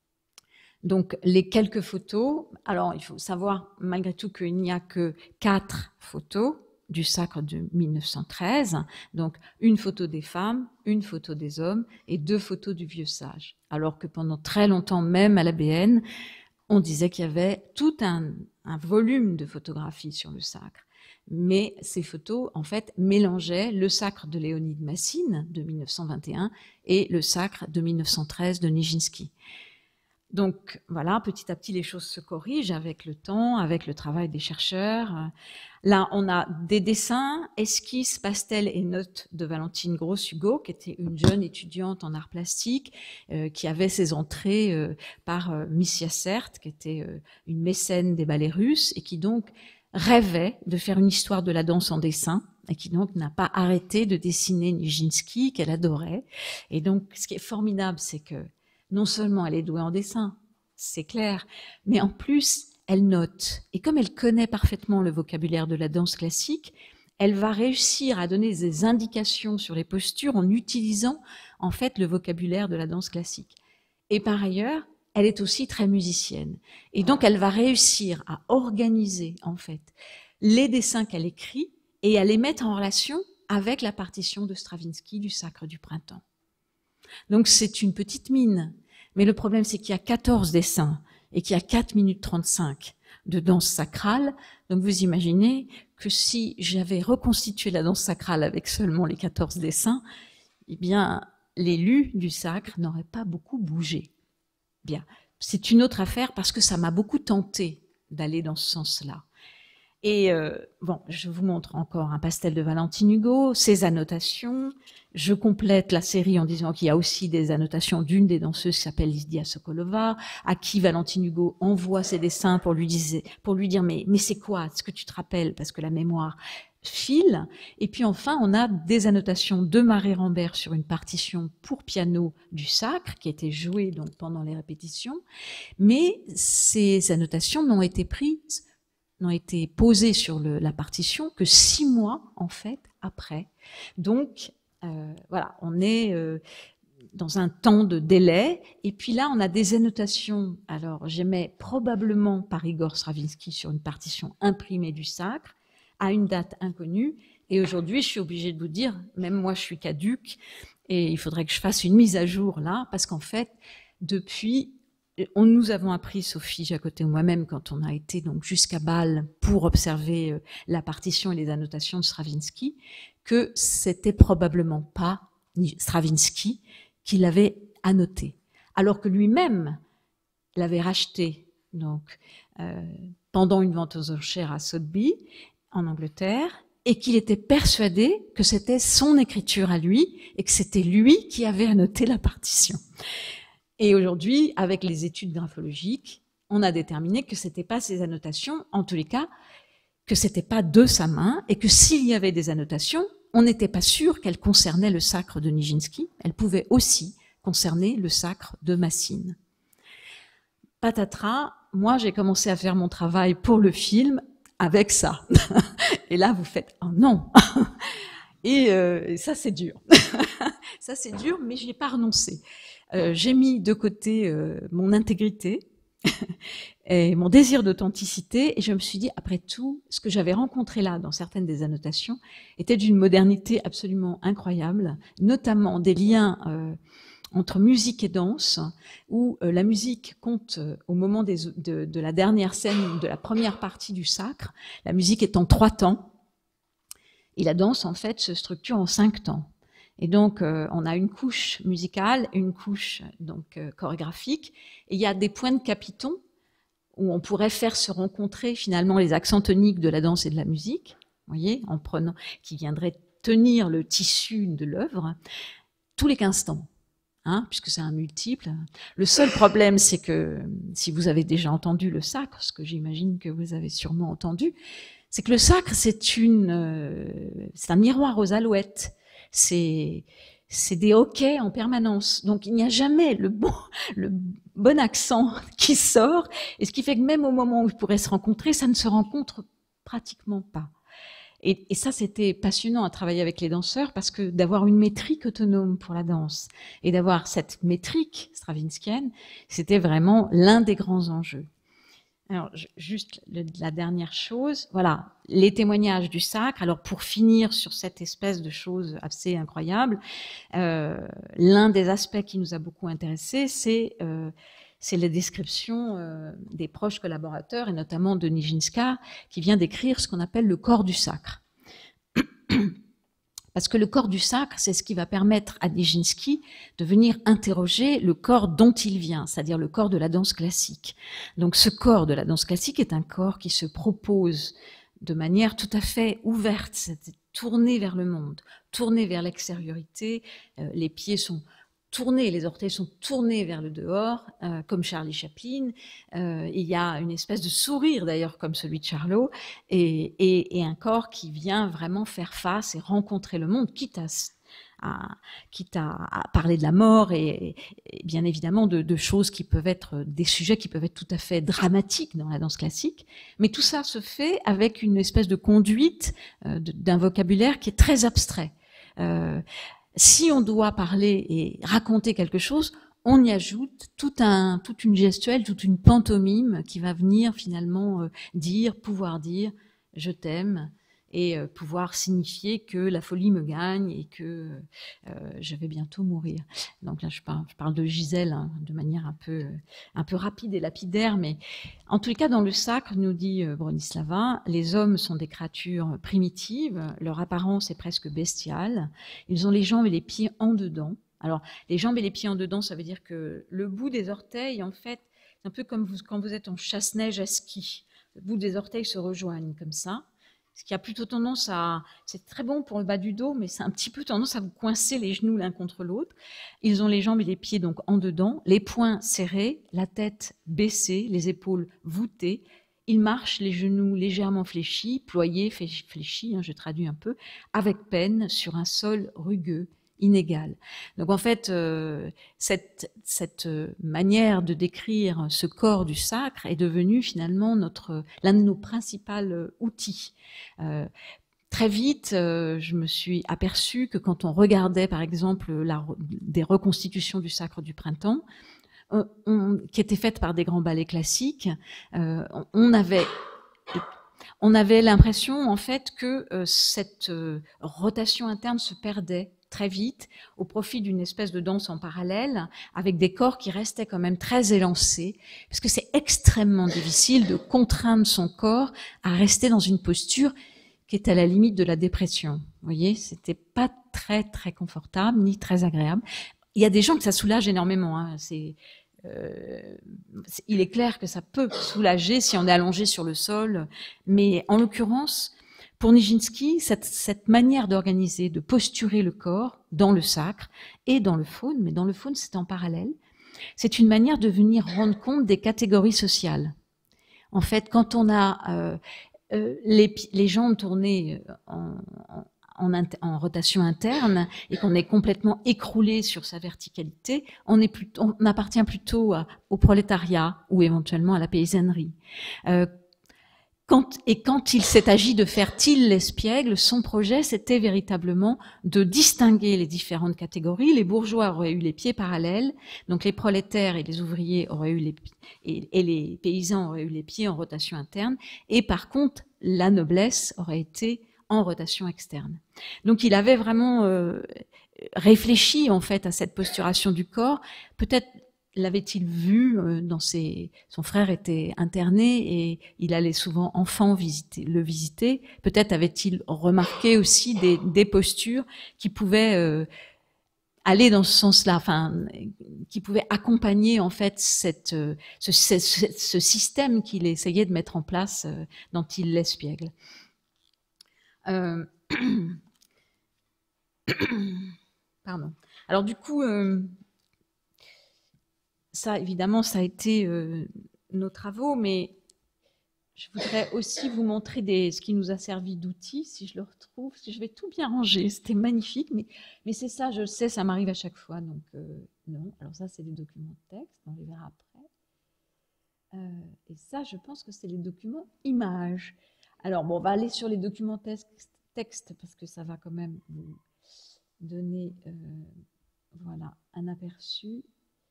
donc les quelques photos. Alors, il faut savoir malgré tout qu'il n'y a que quatre photos du Sacre de mille neuf cent treize. Donc, une photo des femmes, une photo des hommes et deux photos du vieux sage. Alors que pendant très longtemps, même à la B N, on disait qu'il y avait tout un, un volume de photographies sur le Sacre. Mais ces photos, en fait, mélangeaient le Sacre de Léonide Massine de mille neuf cent vingt et un et le Sacre de mille neuf cent treize de Nijinsky. Donc voilà, petit à petit, les choses se corrigent avec le temps, avec le travail des chercheurs. Là, on a des dessins, esquisses, pastels et notes de Valentine Gross-Hugo, qui était une jeune étudiante en arts plastiques, euh, qui avait ses entrées euh, par euh, Miss Yassert, qui était euh, une mécène des ballets russes, et qui donc rêvait de faire une histoire de la danse en dessin, et qui donc n'a pas arrêté de dessiner Nijinsky, qu'elle adorait. Et donc, ce qui est formidable, c'est que non seulement elle est douée en dessin, c'est clair, mais en plus, elle note. Et comme elle connaît parfaitement le vocabulaire de la danse classique, elle va réussir à donner des indications sur les postures en utilisant en fait le vocabulaire de la danse classique. Et par ailleurs, elle est aussi très musicienne. Et donc, elle va réussir à organiser en fait les dessins qu'elle écrit et à les mettre en relation avec la partition de Stravinsky du Sacre du Printemps. Donc, c'est une petite mine. Mais le problème, c'est qu'il y a quatorze dessins et qu'il y a quatre minutes trente-cinq de danse sacrale. Donc, vous imaginez que si j'avais reconstitué la danse sacrale avec seulement les quatorze dessins, eh bien, l'élu du sacre n'aurait pas beaucoup bougé. Bien, c'est une autre affaire parce que ça m'a beaucoup tenté d'aller dans ce sens-là. Et euh, bon, je vous montre encore un pastel de Valentine Hugo, ses annotations. Je complète la série en disant qu'il y a aussi des annotations d'une des danseuses qui s'appelle Lydia Sokolova, à qui Valentine Hugo envoie ses dessins pour lui, diser, pour lui dire mais, mais c'est quoi, est-ce que tu te rappelles, parce que la mémoire file. Et puis enfin, on a des annotations de Marie Rambert sur une partition pour piano du Sacre, qui a été jouée donc pendant les répétitions. Mais ces annotations n'ont été prises n'ont été posées sur le, la partition que six mois, en fait, après. Donc, euh, voilà, on est euh, dans un temps de délai. Et puis là, on a des annotations. Alors, j'aimais probablement par Igor Stravinsky sur une partition imprimée du Sacre, à une date inconnue. Et aujourd'hui, je suis obligée de vous dire, même moi, je suis caduque, et il faudrait que je fasse une mise à jour là, parce qu'en fait, depuis... On, nous avons appris, Sophie Jacotet ou moi-même, quand on a été donc jusqu'à Bâle pour observer euh, la partition et les annotations de Stravinsky, que c'était probablement pas Stravinsky qui l'avait annoté, alors que lui-même l'avait racheté donc euh, pendant une vente aux enchères à Sotheby en Angleterre, et qu'il était persuadé que c'était son écriture à lui et que c'était lui qui avait annoté la partition. Et aujourd'hui, avec les études graphologiques, on a déterminé que c'était pas ces annotations, en tous les cas, que c'était pas de sa main, et que s'il y avait des annotations, on n'était pas sûr qu'elles concernaient le Sacre de Nijinsky. Elles pouvaient aussi concerner le Sacre de Massine. Patatras, moi j'ai commencé à faire mon travail pour le film avec ça. Et là, vous faites « Oh non !» Et euh, ça, c'est dur. Ça, c'est dur, mais je n'ai pas renoncé. Euh, j'ai mis de côté euh, mon intégrité et mon désir d'authenticité, et je me suis dit, après tout, ce que j'avais rencontré là, dans certaines des annotations, était d'une modernité absolument incroyable, notamment des liens euh, entre musique et danse, où euh, la musique compte euh, au moment des, de, de la dernière scène, de la première partie du Sacre, la musique est en trois temps, et la danse, en fait, se structure en cinq temps. Et donc, euh, on a une couche musicale, une couche donc euh, chorégraphique, et il y a des points de capitons où on pourrait faire se rencontrer finalement les accents toniques de la danse et de la musique, vous voyez, en prenant, qui viendraient tenir le tissu de l'œuvre, tous les quinze temps, hein, puisque c'est un multiple. Le seul problème, c'est que si vous avez déjà entendu le Sacre, ce que j'imagine que vous avez sûrement entendu, c'est que le Sacre, c'est une, euh, c'est un miroir aux alouettes. C'est, c'est des hoquets en permanence. Donc, il n'y a jamais le bon, le bon accent qui sort. Et ce qui fait que même au moment où ils pourraient se rencontrer, ça ne se rencontre pratiquement pas. Et, et ça, c'était passionnant à travailler avec les danseurs parce que d'avoir une métrique autonome pour la danse et d'avoir cette métrique stravinskienne, c'était vraiment l'un des grands enjeux. Alors, juste le, la dernière chose, voilà, les témoignages du Sacre. Alors, pour finir sur cette espèce de chose assez incroyable, euh, l'un des aspects qui nous a beaucoup intéressés, c'est euh, c'est les descriptions euh, des proches collaborateurs, et notamment de Nijinsky, qui vient d'écrire ce qu'on appelle le corps du Sacre. Parce que le corps du sacre, c'est ce qui va permettre à Nijinsky de venir interroger le corps dont il vient, c'est-à-dire le corps de la danse classique. Donc ce corps de la danse classique est un corps qui se propose de manière tout à fait ouverte, c'est tourné vers le monde, tourné vers l'extériorité, euh, les pieds sont tournés, les orteils sont tournés vers le dehors, euh, comme Charlie Chaplin. Euh, il y a une espèce de sourire d'ailleurs comme celui de Charlot, et, et, et un corps qui vient vraiment faire face et rencontrer le monde, quitte à, à, quitte à, à parler de la mort et, et bien évidemment de, de choses qui peuvent être, des sujets qui peuvent être tout à fait dramatiques dans la danse classique. Mais tout ça se fait avec une espèce de conduite euh, d'un vocabulaire qui est très abstrait. Euh, Si on doit parler et raconter quelque chose, on y ajoute tout un, toute une gestuelle, toute une pantomime qui va venir finalement euh, dire, pouvoir dire « je t'aime » et euh, pouvoir signifier que la folie me gagne et que euh, je vais bientôt mourir. Donc là, je parle, je parle de Gisèle hein, de manière un peu, un peu rapide et lapidaire, mais en tous les cas, dans le sacre, nous dit euh, Bronislava, les hommes sont des créatures primitives, leur apparence est presque bestiale, ils ont les jambes et les pieds en dedans. Alors, les jambes et les pieds en dedans, ça veut dire que le bout des orteils, en fait, c'est un peu comme vous, quand vous êtes en chasse-neige à ski. Le bout des orteils se rejoignent comme ça. Ce qui a plutôt tendance à... C'est très bon pour le bas du dos, mais c'est un petit peu tendance à vous coincer les genoux l'un contre l'autre. Ils ont les jambes et les pieds donc en dedans, les poings serrés, la tête baissée, les épaules voûtées. Ils marchent les genoux légèrement fléchis, ployés, fléchis, hein, je traduis un peu, avec peine sur un sol rugueux, inégal. Donc en fait, euh, cette, cette manière de décrire ce corps du sacre est devenue finalement notre l'un de nos principaux outils. Euh, très vite, euh, je me suis aperçue que quand on regardait par exemple la, des reconstitutions du sacre du printemps, on, on, qui étaient faites par des grands ballets classiques, euh, on avait... On avait l'impression en fait que euh, cette euh, rotation interne se perdait très vite au profit d'une espèce de danse en parallèle avec des corps qui restaient quand même très élancés parce que c'est extrêmement difficile de contraindre son corps à rester dans une posture qui est à la limite de la dépression. Vous voyez, c'était pas très très confortable ni très agréable. Il y a des gens que ça soulage énormément. Hein. C'est Euh, il est clair que ça peut soulager si on est allongé sur le sol, mais en l'occurrence, pour Nijinsky, cette, cette manière d'organiser, de posturer le corps dans le sacre et dans le faune, mais dans le faune c'est en parallèle, c'est une manière de venir rendre compte des catégories sociales. En fait, quand on a euh, euh, les, les jambes tournées en, en En, en rotation interne et qu'on est complètement écroulé sur sa verticalité, on, est plutôt, on appartient plutôt à, au prolétariat ou éventuellement à la paysannerie. Euh, quand, et quand il s'est agi de faire Till l'espiègle, son projet c'était véritablement de distinguer les différentes catégories. Les bourgeois auraient eu les pieds parallèles, donc les prolétaires et les ouvriers auraient eu les et, et les paysans auraient eu les pieds en rotation interne, et par contre la noblesse aurait été en rotation externe. Donc il avait vraiment euh, réfléchi en fait à cette posturation du corps. Peut-être l'avait-il vu euh, dans ses... Son frère était interné et il allait souvent enfant visiter, le visiter. Peut-être avait-il remarqué aussi des, des postures qui pouvaient euh, aller dans ce sens-là, enfin, qui pouvaient accompagner en fait cette, euh, ce, ce, ce système qu'il essayait de mettre en place euh, dans Till l'espiègle. Euh... Pardon. Alors du coup, euh, ça évidemment, ça a été euh, nos travaux, mais je voudrais aussi vous montrer des, ce qui nous a servi d'outil, si je le retrouve. Je vais tout bien ranger, c'était magnifique, mais, mais c'est ça, je le sais, ça m'arrive à chaque fois, donc euh, non. Alors ça, c'est des documents de texte, on les verra après. Euh, et ça, je pense que c'est les documents images. Alors, bon, on va aller sur les documents texte parce que ça va quand même vous donner euh, voilà, un aperçu.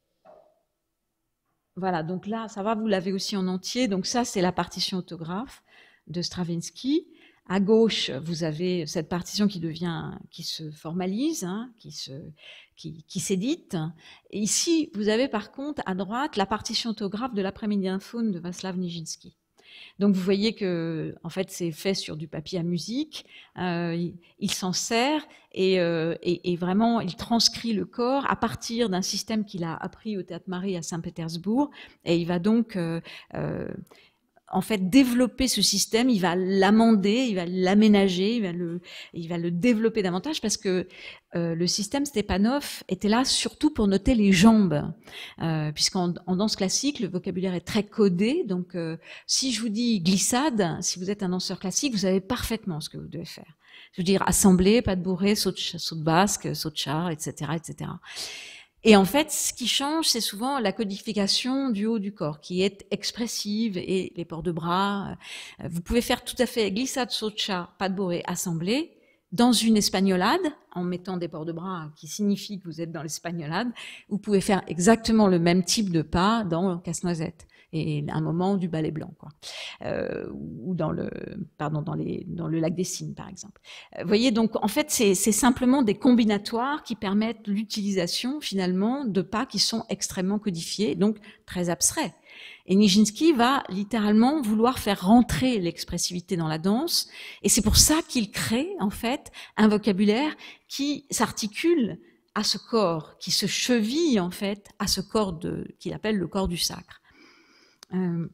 Voilà, donc là, ça va, vous l'avez aussi en entier. Donc ça, c'est la partition autographe de Stravinsky. À gauche, vous avez cette partition qui devient, qui se formalise, hein, qui se, qui, qui s'édite. Et ici, vous avez par contre à droite la partition autographe de l'après-midi d'un faune de Václav Nijinsky. Donc vous voyez que en fait c'est fait sur du papier à musique, euh, il, il s'en sert et, euh, et, et vraiment il transcrit le corps à partir d'un système qu'il a appris au Théâtre Marie à Saint-Pétersbourg, et il va donc euh, euh, en fait développer ce système, il va l'amender, il va l'aménager, il va le, il va le développer davantage parce que euh, le système Stepanov était là surtout pour noter les jambes, euh, puisqu'en en danse classique le vocabulaire est très codé. Donc euh, si je vous dis glissade, si vous êtes un danseur classique, vous savez parfaitement ce que vous devez faire. Je veux dire assemblée, pas de bourrée, saut de, saut de basque, saut de char, et cetera, et cetera. Et en fait, ce qui change, c'est souvent la codification du haut du corps, qui est expressive, et les ports de bras. Vous pouvez faire tout à fait glissade, saut de chat, pas de bourrée, assemblée, dans une espagnolade, en mettant des ports de bras qui signifient que vous êtes dans l'espagnolade. Vous pouvez faire exactement le même type de pas dans Casse-Noisette, et un moment du ballet blanc, quoi. Euh, ou dans le, pardon, dans les, dans le lac des Cygnes, par exemple. Vous voyez, donc en fait, c'est simplement des combinatoires qui permettent l'utilisation finalement de pas qui sont extrêmement codifiés, donc très abstraits. Et Nijinsky va littéralement vouloir faire rentrer l'expressivité dans la danse, et c'est pour ça qu'il crée en fait un vocabulaire qui s'articule à ce corps, qui se cheville en fait à ce corps qu'il appelle le corps du sacre. Euh,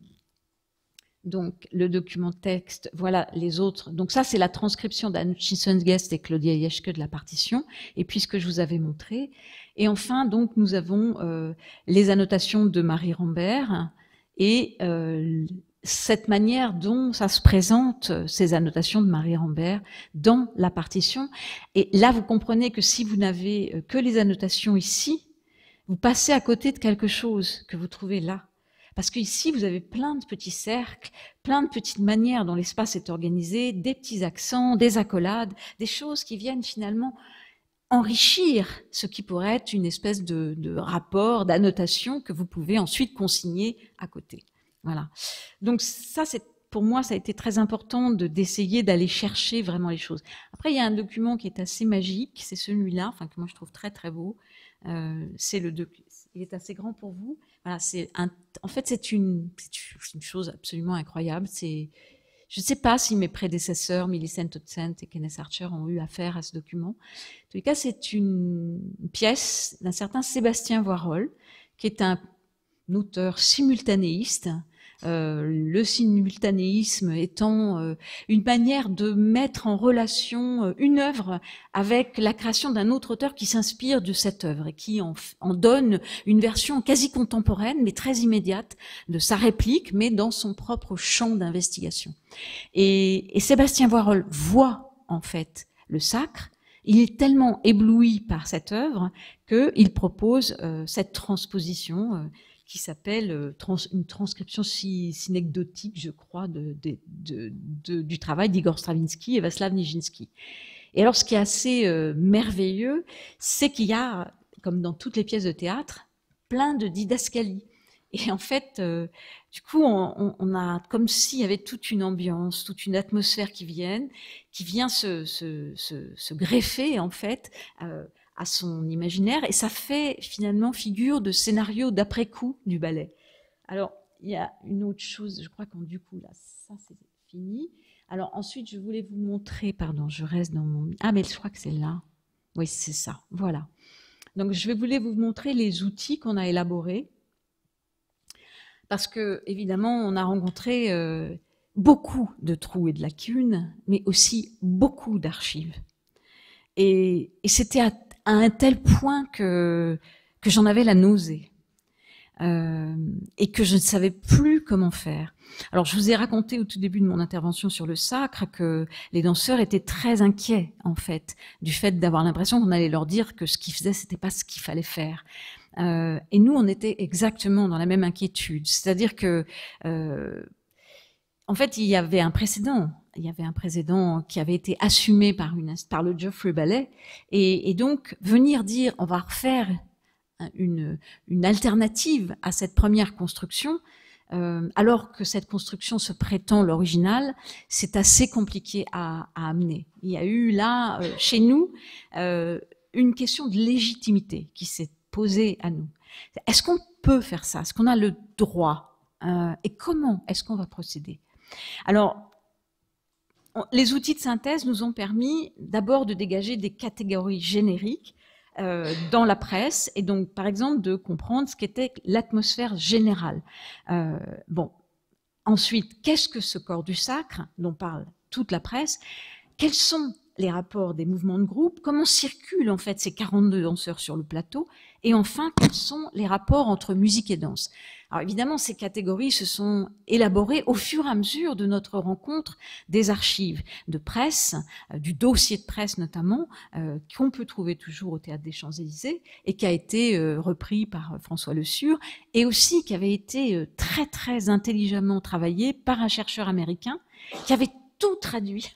donc le document texte, voilà les autres. Donc ça c'est la transcription d'Anne Hutchinson-Guest et Claudia Jeschke de la partition, et puis ce que je vous avais montré. Et enfin donc nous avons euh, les annotations de Marie Rambert et euh, cette manière dont ça se présente, ces annotations de Marie Rambert dans la partition. Et là vous comprenez que si vous n'avez que les annotations ici, vous passez à côté de quelque chose que vous trouvez là. Parce qu'ici, vous avez plein de petits cercles, plein de petites manières dont l'espace est organisé, des petits accents, des accolades, des choses qui viennent finalement enrichir ce qui pourrait être une espèce de, de rapport, d'annotation que vous pouvez ensuite consigner à côté. Voilà. Donc ça, c'est pour moi, ça a été très important de d'essayer d'aller chercher vraiment les choses. Après, il y a un document qui est assez magique, c'est celui-là, enfin que moi je trouve très très beau. Euh, c'est le document. Il est assez grand pour vous. Voilà, c'est un, en fait, c'est une, une chose absolument incroyable. C'est, je ne sais pas si mes prédécesseurs, Millicent Todsent et Kenneth Archer, ont eu affaire à ce document. En tout cas, c'est une pièce d'un certain Sébastien Voirol, qui est un auteur simultanéiste. Euh, le simultanéisme étant euh, une manière de mettre en relation euh, une œuvre avec la création d'un autre auteur qui s'inspire de cette œuvre et qui en, en donne une version quasi contemporaine, mais très immédiate, de sa réplique, mais dans son propre champ d'investigation. Et, et Sébastien Voirol voit en fait le sacre. Il est tellement ébloui par cette œuvre qu'il propose euh, cette transposition euh, qui s'appelle euh, trans, une transcription si, synecdotique, je crois, de, de, de, de, du travail d'Igor Stravinsky et Václav Nijinsky. Et alors, ce qui est assez euh, merveilleux, c'est qu'il y a, comme dans toutes les pièces de théâtre, plein de didascalies. Et en fait, euh, du coup, on, on a comme s'il y avait toute une ambiance, toute une atmosphère qui vienne, qui vient se, se, se, se greffer, en fait, euh, à son imaginaire, et ça fait finalement figure de scénario d'après-coup du ballet. Alors, il y a une autre chose, je crois qu'en du coup, là, ça c'est fini. Alors ensuite, je voulais vous montrer, pardon, je reste dans mon... Ah, mais je crois que c'est là. Oui, c'est ça, voilà. Donc, je voulais vous montrer les outils qu'on a élaborés, parce que, évidemment, on a rencontré euh, beaucoup de trous et de lacunes, mais aussi beaucoup d'archives. Et, et c'était à à un tel point que, que j'en avais la nausée euh, et que je ne savais plus comment faire. Alors, je vous ai raconté au tout début de mon intervention sur le sacre que les danseurs étaient très inquiets, en fait, du fait d'avoir l'impression qu'on allait leur dire que ce qu'ils faisaient, c'était pas ce qu'il fallait faire. Euh, et nous, on était exactement dans la même inquiétude. C'est-à-dire que, euh, en fait, il y avait un précédent. Il y avait un précédent qui avait été assumé par, une, par le Joffrey Ballet. Et, et donc, venir dire on va refaire une, une alternative à cette première construction, euh, alors que cette construction se prétend l'original, c'est assez compliqué à, à amener. Il y a eu là, euh, chez nous, euh, une question de légitimité qui s'est posée à nous. Est-ce qu'on peut faire ça? Est-ce qu'on a le droit euh, et comment est-ce qu'on va procéder? Alors, on, les outils de synthèse nous ont permis d'abord de dégager des catégories génériques euh, dans la presse, et donc, par exemple, de comprendre ce qu'était l'atmosphère générale. Euh, bon, ensuite, qu'est-ce que ce corps du sacre dont parle toute la presse? Quels sont les rapports des mouvements de groupe? Comment circulent en fait ces quarante-deux danseurs sur le plateau? Et enfin, quels sont les rapports entre musique et danse? Alors évidemment, ces catégories se sont élaborées au fur et à mesure de notre rencontre des archives de presse, euh, du dossier de presse notamment, euh, qu'on peut trouver toujours au Théâtre des Champs-Élysées et qui a été euh, repris par euh, François Le Sur, et aussi qui avait été euh, très très intelligemment travaillé par un chercheur américain qui avait tout traduit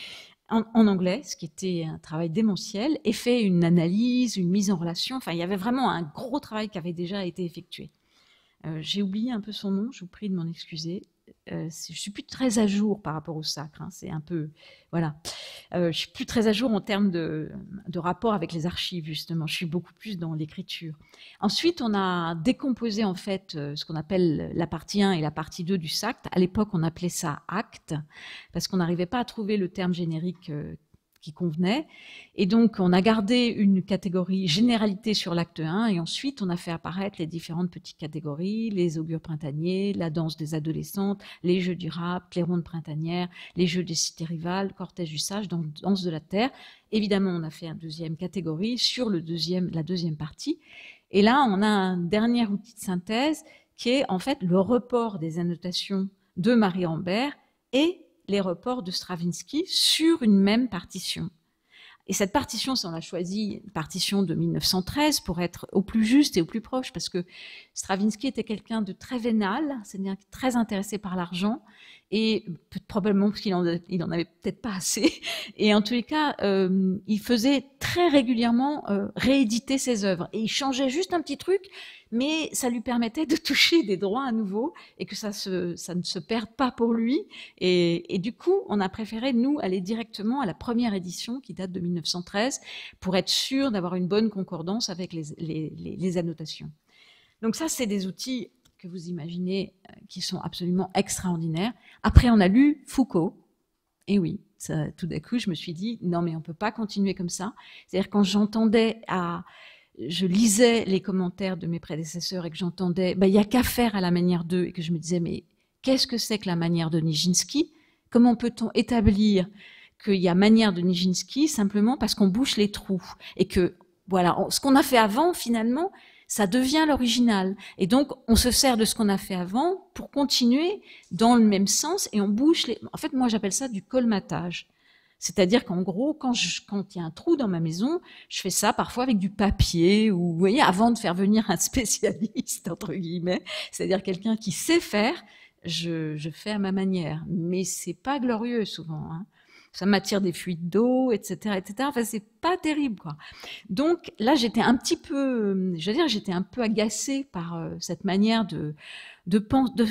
En, en anglais, ce qui était un travail démentiel, et fait une analyse, une mise en relation. Enfin, il y avait vraiment un gros travail qui avait déjà été effectué. Euh, J'ai oublié un peu son nom, je vous prie de m'en excuser. Euh, je suis plus très à jour par rapport au sacre. Hein, c'est un peu, voilà. Euh, je suis plus très à jour en termes de, de rapport avec les archives, justement. Je suis beaucoup plus dans l'écriture. Ensuite, on a décomposé en fait ce qu'on appelle la partie un et la partie deux du sacre. À l'époque, on appelait ça acte, parce qu'on n'arrivait pas à trouver le terme générique euh, qui convenait. Et donc, on a gardé une catégorie généralité sur l'acte un, et ensuite, on a fait apparaître les différentes petites catégories, les augures printaniers, la danse des adolescentes, les jeux du rap, les rondes printanières, les jeux des cités rivales, cortège du sage, donc danse de la terre. Évidemment, on a fait une deuxième catégorie sur le deuxième, la deuxième partie. Et là, on a un dernier outil de synthèse qui est en fait le report des annotations de Marie Rambert et les reports de Stravinsky sur une même partition. Et cette partition, on a choisi une partition de mille neuf cent treize pour être au plus juste et au plus proche, parce que Stravinsky était quelqu'un de très vénal, c'est-à-dire très intéressé par l'argent, et probablement parce qu'il en, il en avait peut-être pas assez. Et en tous les cas, euh, il faisait très régulièrement euh, rééditer ses œuvres. Et il changeait juste un petit truc, mais ça lui permettait de toucher des droits à nouveau et que ça, se, ça ne se perde pas pour lui. Et, et du coup, on a préféré, nous, aller directement à la première édition qui date de mille neuf cent treize pour être sûr d'avoir une bonne concordance avec les, les, les, les annotations. Donc ça, c'est des outils que vous imaginez qui sont absolument extraordinaires. Après, on a lu Foucault. Et oui, ça, tout d'un coup, je me suis dit, non, mais on ne peut pas continuer comme ça. C'est-à-dire, quand j'entendais à... je lisais les commentaires de mes prédécesseurs et que j'entendais, bah, il n'y a qu'à faire à la manière d'eux, et que je me disais, mais qu'est-ce que c'est que la manière de Nijinsky? Comment peut-on établir qu'il y a manière de Nijinsky simplement parce qu'on bouche les trous? Et que, voilà, on, ce qu'on a fait avant, finalement, ça devient l'original. Et donc, on se sert de ce qu'on a fait avant pour continuer dans le même sens, et on bouche les... En fait, moi, j'appelle ça du colmatage. C'est-à-dire qu'en gros, quand il quand y a un trou dans ma maison, je fais ça parfois avec du papier, ou vous voyez, avant de faire venir un spécialiste, entre guillemets, c'est-à-dire quelqu'un qui sait faire, je, je fais à ma manière. Mais c'est pas glorieux souvent, hein. Ça m'attire des fuites d'eau, et cetera, et cetera. Enfin, c'est pas terrible, quoi. Donc là, j'étais un petit peu, je veux dire, j'étais un peu agacée par euh, cette manière de, de penser, de,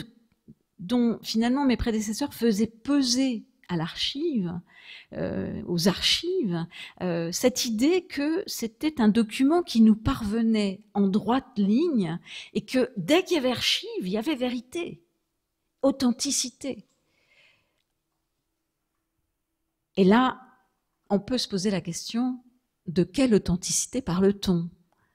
dont finalement mes prédécesseurs faisaient peser à l'archive, euh, aux archives, euh, cette idée que c'était un document qui nous parvenait en droite ligne et que dès qu'il y avait archive, il y avait vérité, authenticité. Et là, on peut se poser la question de quelle authenticité parle-t-on?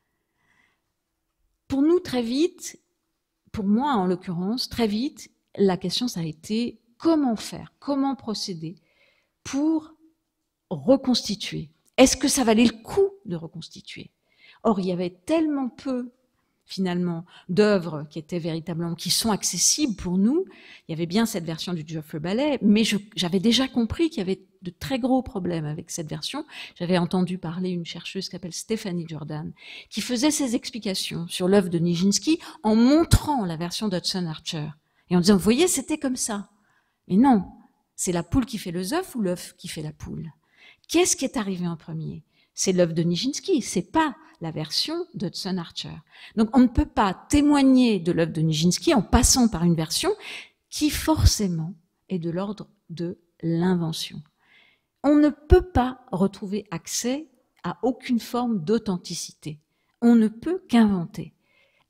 Pour nous, très vite, pour moi en l'occurrence, très vite, la question ça a été comment faire, comment procéder pour reconstituer. Est-ce que ça valait le coup de reconstituer? Or, il y avait tellement peu, finalement, d'œuvres qui étaient véritablement, qui sont accessibles pour nous. Il y avait bien cette version du Geoffrey Ballet, mais j'avais déjà compris qu'il y avait de très gros problèmes avec cette version. J'avais entendu parler une chercheuse qui s'appelle Stephanie Jordan, qui faisait ses explications sur l'œuvre de Nijinsky en montrant la version d'Hudson Archer. Et en disant, vous voyez, c'était comme ça. Mais non, c'est la poule qui fait les œufs ou l'œuf qui fait la poule? Qu'est-ce qui est arrivé en premier? C'est l'œuvre de Nijinsky, c'est pas la version d'Hudson Archer. Donc on ne peut pas témoigner de l'œuvre de Nijinsky en passant par une version qui forcément est de l'ordre de l'invention. On ne peut pas retrouver accès à aucune forme d'authenticité. On ne peut qu'inventer.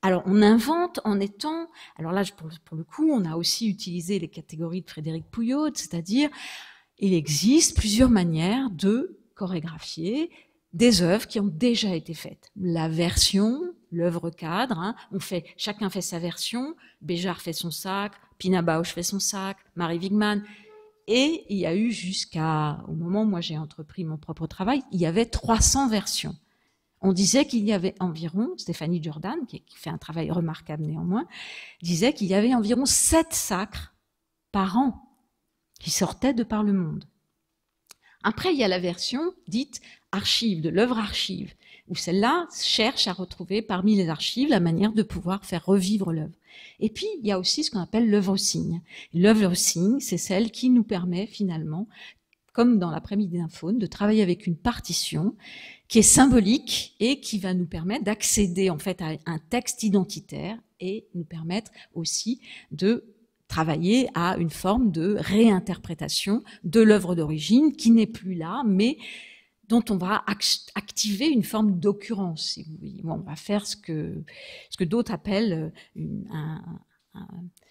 Alors, on invente en étant... Alors là, pour, pour le coup, on a aussi utilisé les catégories de Frédéric Pouyaud, c'est-à-dire, il existe plusieurs manières de chorégraphier des œuvres qui ont déjà été faites. La version, l'œuvre cadre, hein, on fait, chacun fait sa version, Béjart fait son sacre, Pina Bausch fait son sacre, Marie Wigman, et il y a eu jusqu'à, au moment où moi j'ai entrepris mon propre travail, il y avait trois cents versions. On disait qu'il y avait environ, Stéphanie Jordan, qui fait un travail remarquable néanmoins, disait qu'il y avait environ sept sacres par an qui sortaient de par le monde. Après, il y a la version dite archive, de l'œuvre archive, où celle-là cherche à retrouver parmi les archives la manière de pouvoir faire revivre l'œuvre. Et puis, il y a aussi ce qu'on appelle l'œuvre signe. L'œuvre signe, c'est celle qui nous permet finalement, comme dans l'après-midi d'un faune, de travailler avec une partition qui est symbolique et qui va nous permettre d'accéder en fait à un texte identitaire et nous permettre aussi de travailler à une forme de réinterprétation de l'œuvre d'origine qui n'est plus là, mais dont on va activer une forme d'occurrence. Si vous voyez. Bon, on va faire ce que, ce que d'autres appellent une, un, un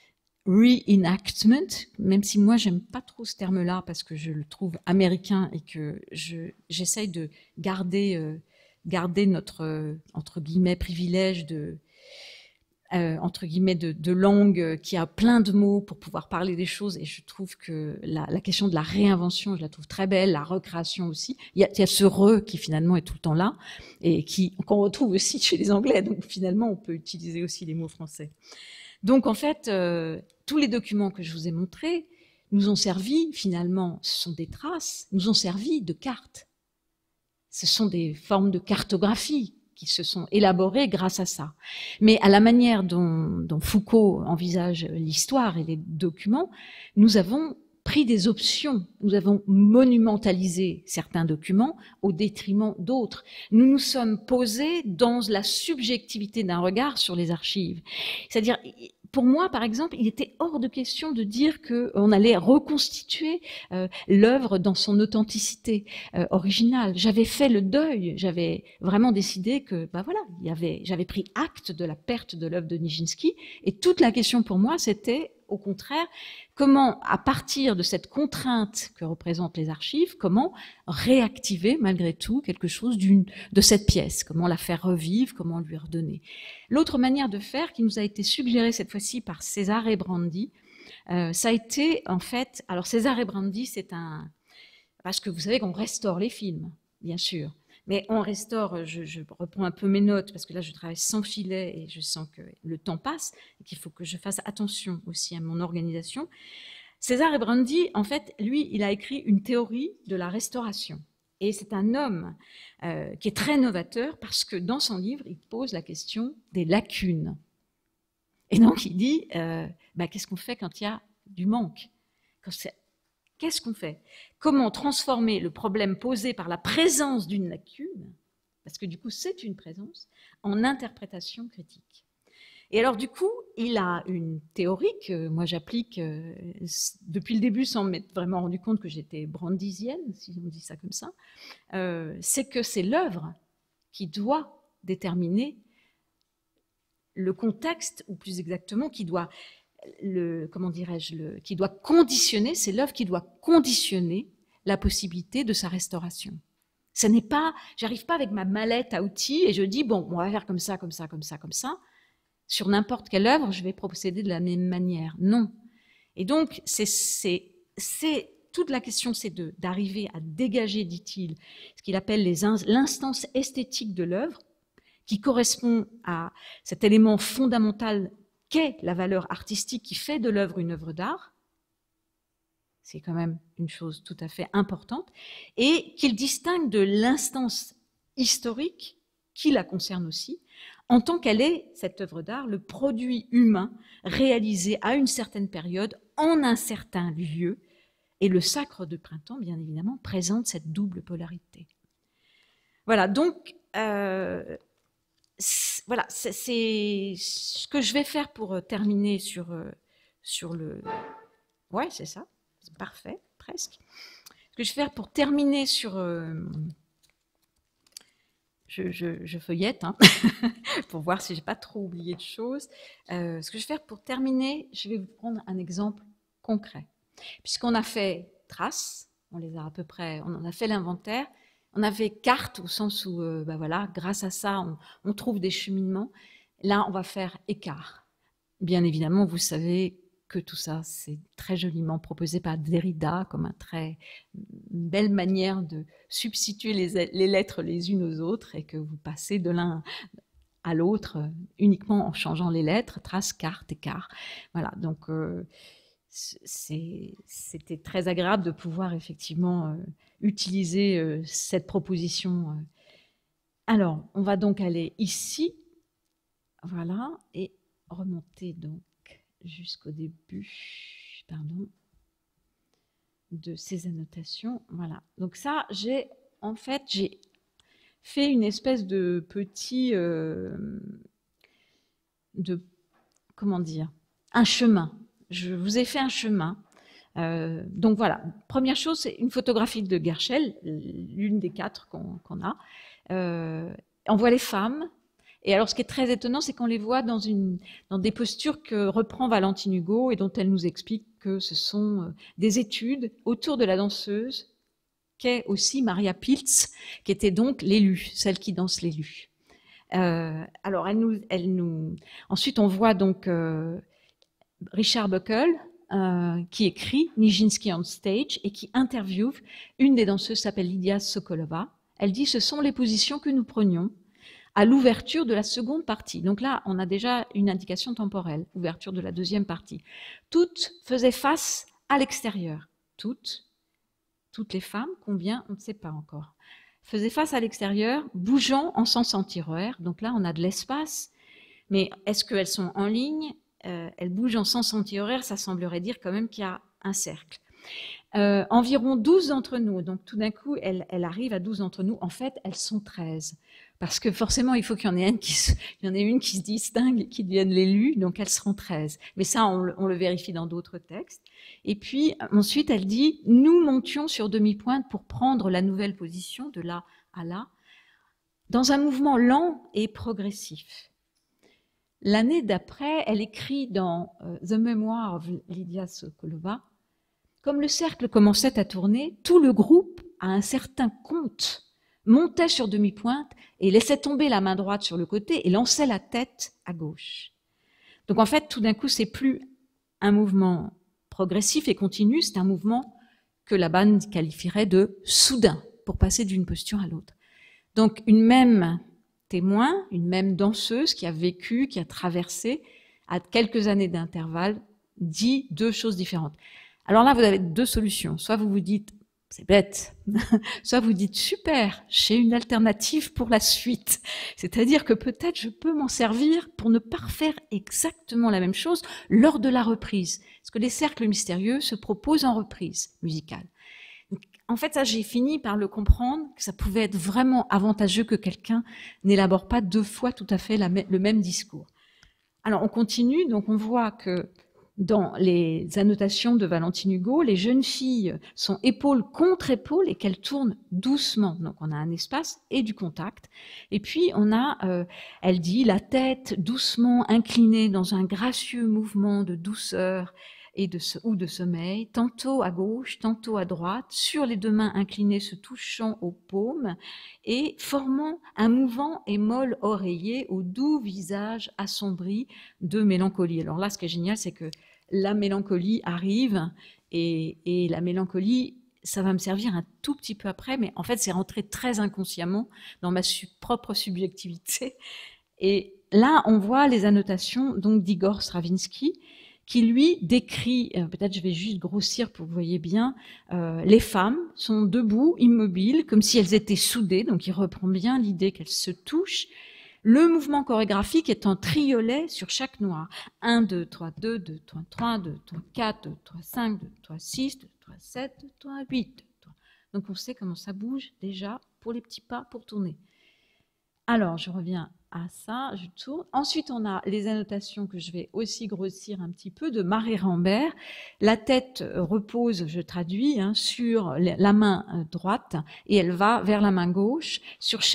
reenactment, même si moi j'aime pas trop ce terme-là parce que je le trouve américain et que je, j'essaye de garder, euh, garder notre, euh, entre guillemets, privilège de... Euh, entre guillemets de, de langue qui a plein de mots pour pouvoir parler des choses, et je trouve que la, la question de la réinvention, je la trouve très belle, la recréation aussi. Il y a, il y a ce re qui finalement est tout le temps là et qui qu'on retrouve aussi chez les Anglais, donc finalement on peut utiliser aussi les mots français. Donc en fait, euh, tous les documents que je vous ai montrés nous ont servi finalement, ce sont des traces, nous ont servi de cartes. Ce sont des formes de cartographie qui se sont élaborés grâce à ça. Mais à la manière dont, dont Foucault envisage l'histoire et les documents, nous avons pris des options, nous avons monumentalisé certains documents au détriment d'autres. Nous nous sommes posés dans la subjectivité d'un regard sur les archives. C'est-à-dire, pour moi, par exemple, il était hors de question de dire qu'on allait reconstituer euh, l'œuvre dans son authenticité euh, originale. J'avais fait le deuil, j'avais vraiment décidé que, bah voilà, il y avait, j'avais pris acte de la perte de l'œuvre de Nijinsky, et toute la question pour moi, c'était, au contraire, comment, à partir de cette contrainte que représentent les archives, comment réactiver malgré tout quelque chose d'une, de cette pièce, comment la faire revivre, comment lui redonner. L'autre manière de faire, qui nous a été suggérée cette fois-ci par César Brandy, euh, ça a été en fait, alors César Brandy, c'est un, parce que vous savez qu'on restaure les films, bien sûr. Mais on restaure, je, je reprends un peu mes notes, parce que là je travaille sans filet et je sens que le temps passe, et qu'il faut que je fasse attention aussi à mon organisation. César Brandy, en fait, lui, il a écrit une théorie de la restauration. Et c'est un homme euh, qui est très novateur, parce que dans son livre, il pose la question des lacunes. Et donc il dit, euh, bah, qu'est-ce qu'on fait quand il y a du manque ? Quand c'est Qu'est-ce qu'on fait? Comment transformer le problème posé par la présence d'une lacune, parce que du coup c'est une présence, en interprétation critique? Et alors du coup, il a une théorie que moi j'applique euh, depuis le début sans m'être vraiment rendu compte que j'étais brandysienne, si on dit ça comme ça, euh, c'est que c'est l'œuvre qui doit déterminer le contexte, ou plus exactement, qui doit... Le, comment dirais-je, le, qui doit conditionner, c'est l'œuvre qui doit conditionner la possibilité de sa restauration. Ce n'est pas, j'arrive pas avec ma mallette à outils et je dis, bon, on va faire comme ça, comme ça, comme ça, comme ça. Sur n'importe quelle œuvre, je vais procéder de la même manière. Non. Et donc, c'est, c'est, c'est toute la question, c'est de, d'arriver à dégager, dit-il, ce qu'il appelle les, l'instance esthétique de l'œuvre, qui correspond à cet élément fondamental qu'est la valeur artistique qui fait de l'œuvre une œuvre d'art. C'est quand même une chose tout à fait importante, et qu'il distingue de l'instance historique qui la concerne aussi, en tant qu'elle est, cette œuvre d'art, le produit humain réalisé à une certaine période, en un certain lieu, et le Sacre de printemps, bien évidemment, présente cette double polarité. Voilà, donc... Euh, Voilà, c'est ce que je vais faire pour terminer sur, sur le... Ouais, c'est ça, c'est parfait, presque. Ce que je vais faire pour terminer sur... Euh... je, je, je feuillette hein, pour voir si j'ai pas trop oublié de choses. Euh, ce que je vais faire pour terminer, je vais vous prendre un exemple concret. Puisqu'on a fait traces, on les a à peu près, on en a fait l'inventaire, on avait carte au sens où, euh, ben voilà, grâce à ça, on, on trouve des cheminements. Là, on va faire écart. Bien évidemment, vous savez que tout ça, c'est très joliment proposé par Derrida comme un très une belle manière de substituer les, les lettres les unes aux autres et que vous passez de l'un à l'autre uniquement en changeant les lettres, trace, carte, écart. Voilà, donc euh, c'était très agréable de pouvoir effectivement euh, utiliser euh, cette proposition. Alors, on va donc aller ici, voilà, et remonter donc jusqu'au début, pardon, de ces annotations. Voilà. Donc ça, j'ai en fait, j'ai fait une espèce de petit, euh, de, comment dire, un chemin. Je vous ai fait un chemin. Euh, donc voilà. Première chose, c'est une photographie de Gershel, l'une des quatre qu'on qu'on a. Euh, on voit les femmes. Et alors, ce qui est très étonnant, c'est qu'on les voit dans, une, dans des postures que reprend Valentine Hugo et dont elle nous explique que ce sont des études autour de la danseuse, qu'est aussi Maria Pilz, qui était donc l'élu, celle qui danse l'élu. Euh, alors, elle nous, elle nous... ensuite, on voit donc euh, Richard Buckle, euh, qui écrit Nijinsky on Stage et qui interviewe une des danseuses, s'appelle Lydia Sokolova. Elle dit « Ce sont les positions que nous prenions à l'ouverture de la seconde partie. » Donc là, on a déjà une indication temporelle, ouverture de la deuxième partie. Toutes faisaient face à l'extérieur. Toutes, toutes les femmes, combien, on ne sait pas encore, faisaient face à l'extérieur, bougeant en sens antihoraire. Donc là, on a de l'espace. Mais est-ce qu'elles sont en ligne? euh, Elles bougent en sens antihoraire, ça semblerait dire quand même qu'il y a un cercle. Euh, environ douze d'entre nous, donc tout d'un coup, elle, elle arrive à douze d'entre nous. En fait, elles sont treize. Parce que forcément, il faut qu'il y en ait une qui se, il y en ait une qui se distingue et qui devienne l'élu, donc elles seront treize. Mais ça, on, on le vérifie dans d'autres textes. Et puis, ensuite, elle dit « Nous montions sur demi-pointe pour prendre la nouvelle position de là à là, dans un mouvement lent et progressif. » L'année d'après, elle écrit dans euh, The Memoir of Lydia Sokolova « Comme le cercle commençait à tourner, tout le groupe, à un certain compte, montait sur demi-pointe et laissait tomber la main droite sur le côté et lançait la tête à gauche. » Donc en fait, tout d'un coup, c'est plus un mouvement progressif et continu, c'est un mouvement que la bande qualifierait de soudain, pour passer d'une posture à l'autre. Donc une même témoin, une même danseuse qui a vécu, qui a traversé, à quelques années d'intervalle, dit deux choses différentes. Alors là, vous avez deux solutions. Soit vous vous dites, c'est bête, soit vous dites, super, j'ai une alternative pour la suite. C'est-à-dire que peut-être je peux m'en servir pour ne pas refaire exactement la même chose lors de la reprise. Parce que les cercles mystérieux se proposent en reprise musicale. En fait, ça, j'ai fini par le comprendre, que ça pouvait être vraiment avantageux que quelqu'un n'élabore pas deux fois tout à fait la, le même discours. Alors, on continue, donc on voit que dans les annotations de Valentine Hugo, les jeunes filles sont épaule contre épaule et qu'elles tournent doucement. Donc on a un espace et du contact. Et puis on a, euh, elle dit, la tête doucement inclinée dans un gracieux mouvement de douceur et de, ou de sommeil, tantôt à gauche, tantôt à droite, sur les deux mains inclinées se touchant aux paumes et formant un mouvant et molle oreiller au doux visage assombri de mélancolie. Alors là, ce qui est génial, c'est que la mélancolie arrive et, et la mélancolie, ça va me servir un tout petit peu après, mais en fait, c'est rentré très inconsciemment dans ma su- propre subjectivité. Et là, on voit les annotations donc d'Igor Stravinsky, qui lui décrit, euh, peut-être je vais juste grossir pour que vous voyez bien, euh, les femmes sont debout, immobiles, comme si elles étaient soudées, donc il reprend bien l'idée qu'elles se touchent, le mouvement chorégraphique est en triolet sur chaque noix. un, deux, trois, deux, deux, trois, trois, deux, trois, quatre, deux, trois, cinq, deux, trois, six, deux, trois, sept, deux, trois, huit. deux, trois. Donc on sait comment ça bouge déjà pour les petits pas pour tourner. Alors, je reviens à ça, je tourne. Ensuite, on a les annotations que je vais aussi grossir un petit peu de Marie Rambert. La tête repose, je traduis, hein, sur la main droite et elle va vers la main gauche. Sur chaque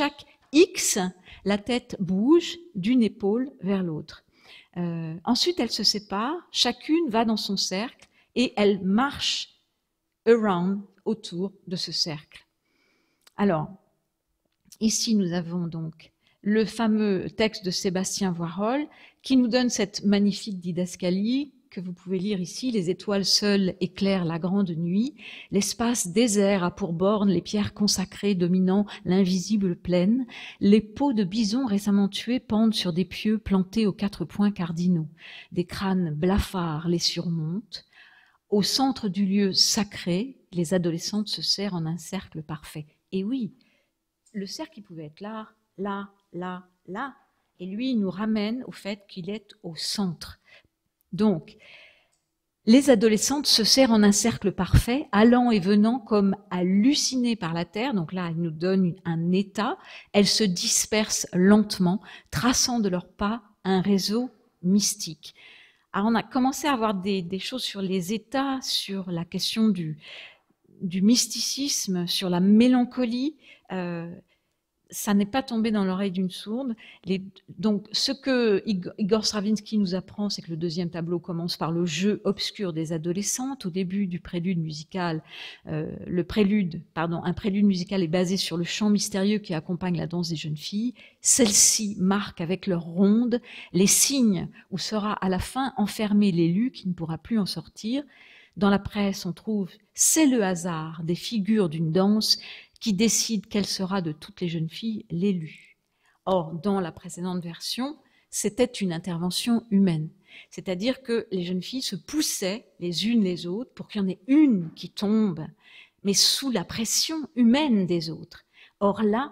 X, la tête bouge d'une épaule vers l'autre. Euh, ensuite, elles se séparent, chacune va dans son cercle et elle marche around, autour de ce cercle. Alors, ici, nous avons donc le fameux texte de Sébastien Voirol qui nous donne cette magnifique didascalie que vous pouvez lire ici. Les étoiles seules éclairent la grande nuit. L'espace désert a pour borne les pierres consacrées dominant l'invisible plaine. Les peaux de bison récemment tués pendent sur des pieux plantés aux quatre points cardinaux. Des crânes blafards les surmontent. Au centre du lieu sacré, les adolescentes se serrent en un cercle parfait. Et oui, le cercle, il pouvait être là, là, là, là. Et lui, il nous ramène au fait qu'il est au centre. Donc, les adolescentes se serrent en un cercle parfait, allant et venant comme hallucinées par la terre. Donc là, il nous donne un état. Elles se dispersent lentement, traçant de leurs pas un réseau mystique. Alors, on a commencé à avoir des, des choses sur les états, sur la question du, du mysticisme, sur la mélancolie. Euh, ça n'est pas tombé dans l'oreille d'une sourde. Les, donc, ce que Igor Stravinsky nous apprend, c'est que le deuxième tableau commence par le jeu obscur des adolescentes. Au début du prélude musical, euh, le prélude, pardon, un prélude musical est basé sur le chant mystérieux qui accompagne la danse des jeunes filles. Celles-ci marquent avec leur ronde les signes où sera à la fin enfermé l'élu qui ne pourra plus en sortir. Dans la presse, on trouve « c'est le hasard des figures d'une danse » qui décide quelle sera de toutes les jeunes filles l'élu. Or, dans la précédente version, c'était une intervention humaine. C'est-à-dire que les jeunes filles se poussaient les unes les autres pour qu'il y en ait une qui tombe, mais sous la pression humaine des autres. Or là,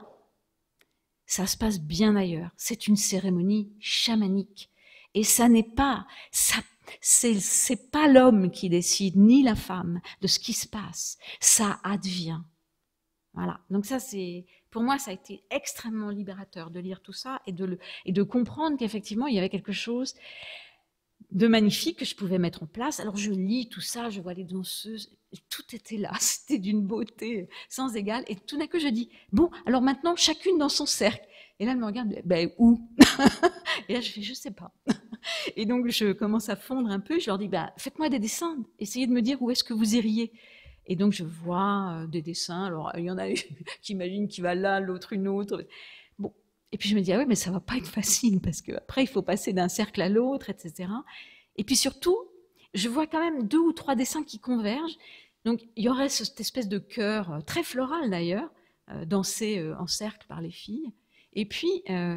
ça se passe bien ailleurs. C'est une cérémonie chamanique. Et ça n'est pas, ça, c'est, c'est pas l'homme qui décide, ni la femme, de ce qui se passe. Ça advient. Voilà. Donc ça, c'est, pour moi, ça a été extrêmement libérateur de lire tout ça et de, le, et de comprendre qu'effectivement, il y avait quelque chose de magnifique que je pouvais mettre en place. Alors je lis tout ça, je vois les danseuses, tout était là, c'était d'une beauté sans égale. Et tout d'un coup, je dis, bon, alors maintenant, chacune dans son cercle. Et là, elle me regarde, ben où? Et là, je fais, je sais pas. Et donc, je commence à fondre un peu, je leur dis, ben, faites-moi des dessins, essayez de me dire où est-ce que vous iriez. Et donc, je vois euh, des dessins. Alors, il y en a une qui imagine qui va là, l'autre une autre. Bon. Et puis, je me dis, ah ouais, mais ça va pas être facile parce qu'après, il faut passer d'un cercle à l'autre, et cetera. Et puis surtout, je vois quand même deux ou trois dessins qui convergent. Donc, il y aurait cette espèce de chœur, très floral d'ailleurs, euh, dansé euh, en cercle par les filles. Et puis, euh,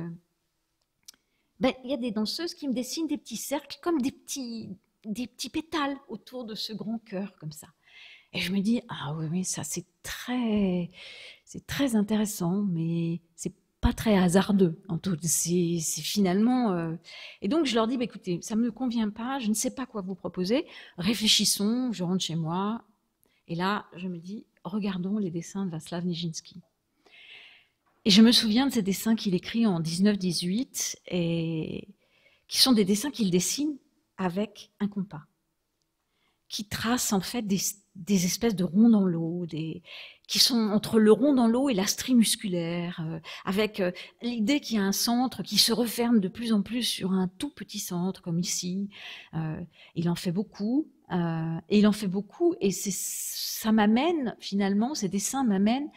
ben, il y a des danseuses qui me dessinent des petits cercles comme des petits, des petits pétales autour de ce grand chœur, comme ça. Et je me dis, ah oui, oui, ça c'est très, c'est très intéressant, mais c'est pas très hasardeux. En tout, c'est, c'est finalement. Euh... Et donc je leur dis, bah, écoutez, ça me convient pas, je ne sais pas quoi vous proposer. Réfléchissons, je rentre chez moi. Et là, je me dis, regardons les dessins de Václav Nijinsky. Et je me souviens de ces dessins qu'il écrit en dix-neuf dix-huit et qui sont des dessins qu'il dessine avec un compas, qui trace en fait des des espèces de ronds dans l'eau, des, qui sont entre le rond dans l'eau et la strie musculaire, euh, avec euh, l'idée qu'il y a un centre qui se referme de plus en plus sur un tout petit centre, comme ici. Euh, il en fait beaucoup, euh, et il en fait beaucoup, et c'est, ça m'amène, finalement, ces dessins m'amènent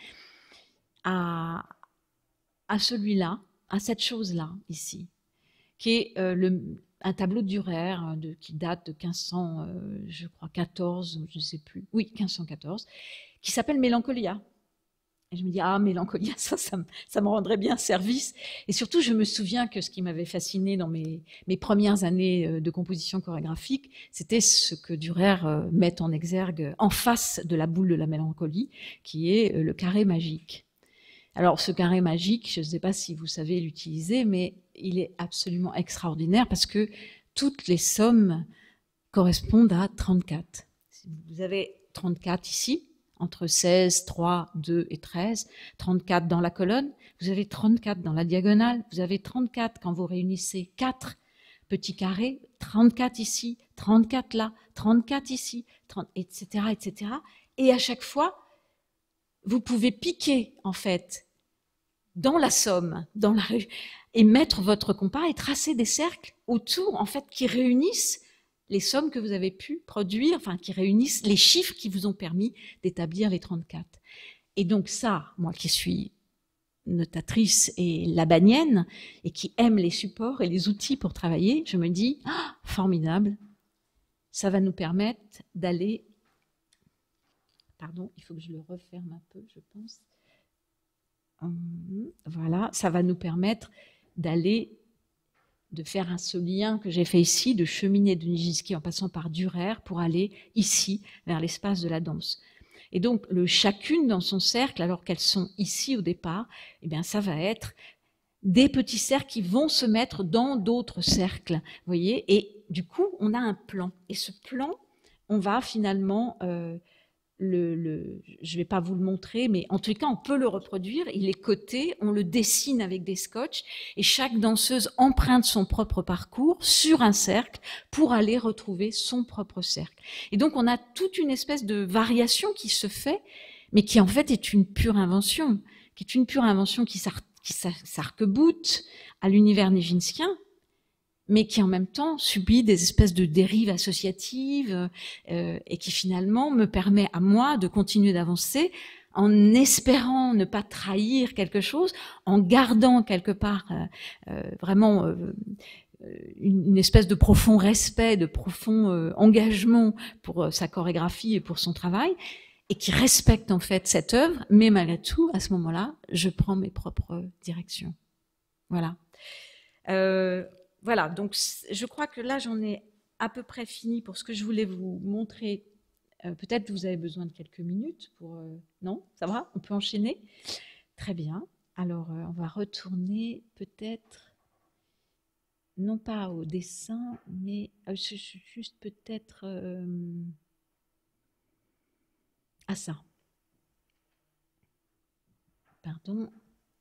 à, à celui-là, à cette chose-là, ici, qui est euh, le... un tableau de Dürer de, qui date de quinze cent, euh, je crois, quatorze, je ne sais plus, oui, quinze cent quatorze, qui s'appelle Mélancolia. Et je me dis, ah, Mélancolia, ça, ça, me, ça me rendrait bien service. Et surtout, je me souviens que ce qui m'avait fasciné dans mes, mes premières années de composition chorégraphique, c'était ce que Dürer euh, met en exergue en face de la boule de la mélancolie, qui est euh, le carré magique. Alors, ce carré magique, je ne sais pas si vous savez l'utiliser, mais il est absolument extraordinaire parce que toutes les sommes correspondent à trente-quatre. Vous avez trente-quatre ici, entre seize, trois, deux et treize, trente-quatre dans la colonne, vous avez trente-quatre dans la diagonale, vous avez trente-quatre quand vous réunissez quatre petits carrés, trente-quatre ici, trente-quatre là, trente-quatre ici, trente, et cetera, et cetera. Et à chaque fois, vous pouvez piquer, en fait, dans la Somme, dans la rue, et mettre votre compas et tracer des cercles autour, en fait, qui réunissent les sommes que vous avez pu produire, enfin, qui réunissent les chiffres qui vous ont permis d'établir les trente-quatre. Et donc ça, moi qui suis notatrice et labanienne, et qui aime les supports et les outils pour travailler, je me dis, ah, formidable, ça va nous permettre d'aller... Pardon, il faut que je le referme un peu, je pense. Voilà, ça va nous permettre d'aller, de faire un ce lien que j'ai fait ici, de cheminer de Nijinsky en passant par Dürer pour aller ici, vers l'espace de la danse. Et donc, le chacune dans son cercle, alors qu'elles sont ici au départ, eh bien, ça va être des petits cercles qui vont se mettre dans d'autres cercles, vous voyez. Et du coup, on a un plan. Et ce plan, on va finalement... Euh, Le, le, je ne vais pas vous le montrer, mais en tout cas, on peut le reproduire. Il est coté, on le dessine avec des scotch, et chaque danseuse emprunte son propre parcours sur un cercle pour aller retrouver son propre cercle. Et donc, on a toute une espèce de variation qui se fait, mais qui en fait est une pure invention, qui est une pure invention qui s'arc-boute à l'univers nijinskien, mais qui en même temps subit des espèces de dérives associatives euh, et qui finalement me permet à moi de continuer d'avancer en espérant ne pas trahir quelque chose, en gardant quelque part euh, euh, vraiment euh, une, une espèce de profond respect, de profond euh, engagement pour euh, sa chorégraphie et pour son travail, et qui respecte en fait cette œuvre, mais malgré tout, à ce moment-là, je prends mes propres directions. Voilà. Euh, Voilà, donc je crois que là, j'en ai à peu près fini pour ce que je voulais vous montrer. Euh, Peut-être que vous avez besoin de quelques minutes pour... Euh... Non, ça va? On peut enchaîner? Très bien. Alors, euh, on va retourner peut-être, non pas au dessin, mais euh, juste peut-être euh, à ça. Pardon.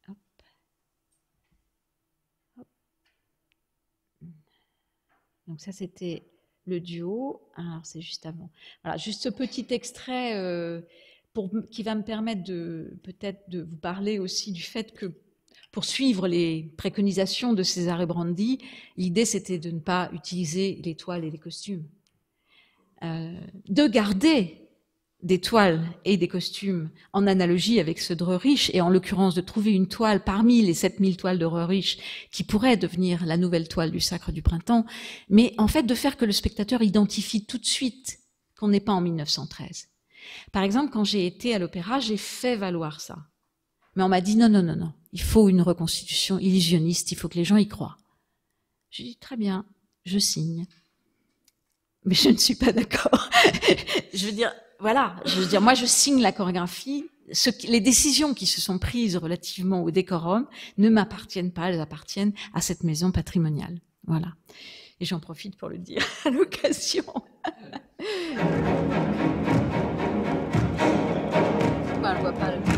Donc ça, c'était le duo. Alors, c'est juste avant. Voilà, juste ce petit extrait euh, pour, qui va me permettre de peut-être de vous parler aussi du fait que pour suivre les préconisations de Cesare Brandi, l'idée, c'était de ne pas utiliser les toiles et les costumes. Euh, de garder des toiles et des costumes en analogie avec ceux de Roerich, et en l'occurrence de trouver une toile parmi les sept mille toiles de Roerich qui pourrait devenir la nouvelle toile du Sacre du Printemps, mais en fait de faire que le spectateur identifie tout de suite qu'on n'est pas en mille neuf cent treize. Par exemple, quand j'ai été à l'opéra, j'ai fait valoir ça. Mais on m'a dit non, non, non, non, il faut une reconstitution illusionniste, il faut que les gens y croient. J'ai dit très bien, je signe. Mais je ne suis pas d'accord. Je veux dire, voilà, je veux dire, moi je signe la chorégraphie, ce, les décisions qui se sont prises relativement au décorum ne m'appartiennent pas, elles appartiennent à cette maison patrimoniale. Voilà. Et j'en profite pour le dire à l'occasion. Bah, on voit pas le...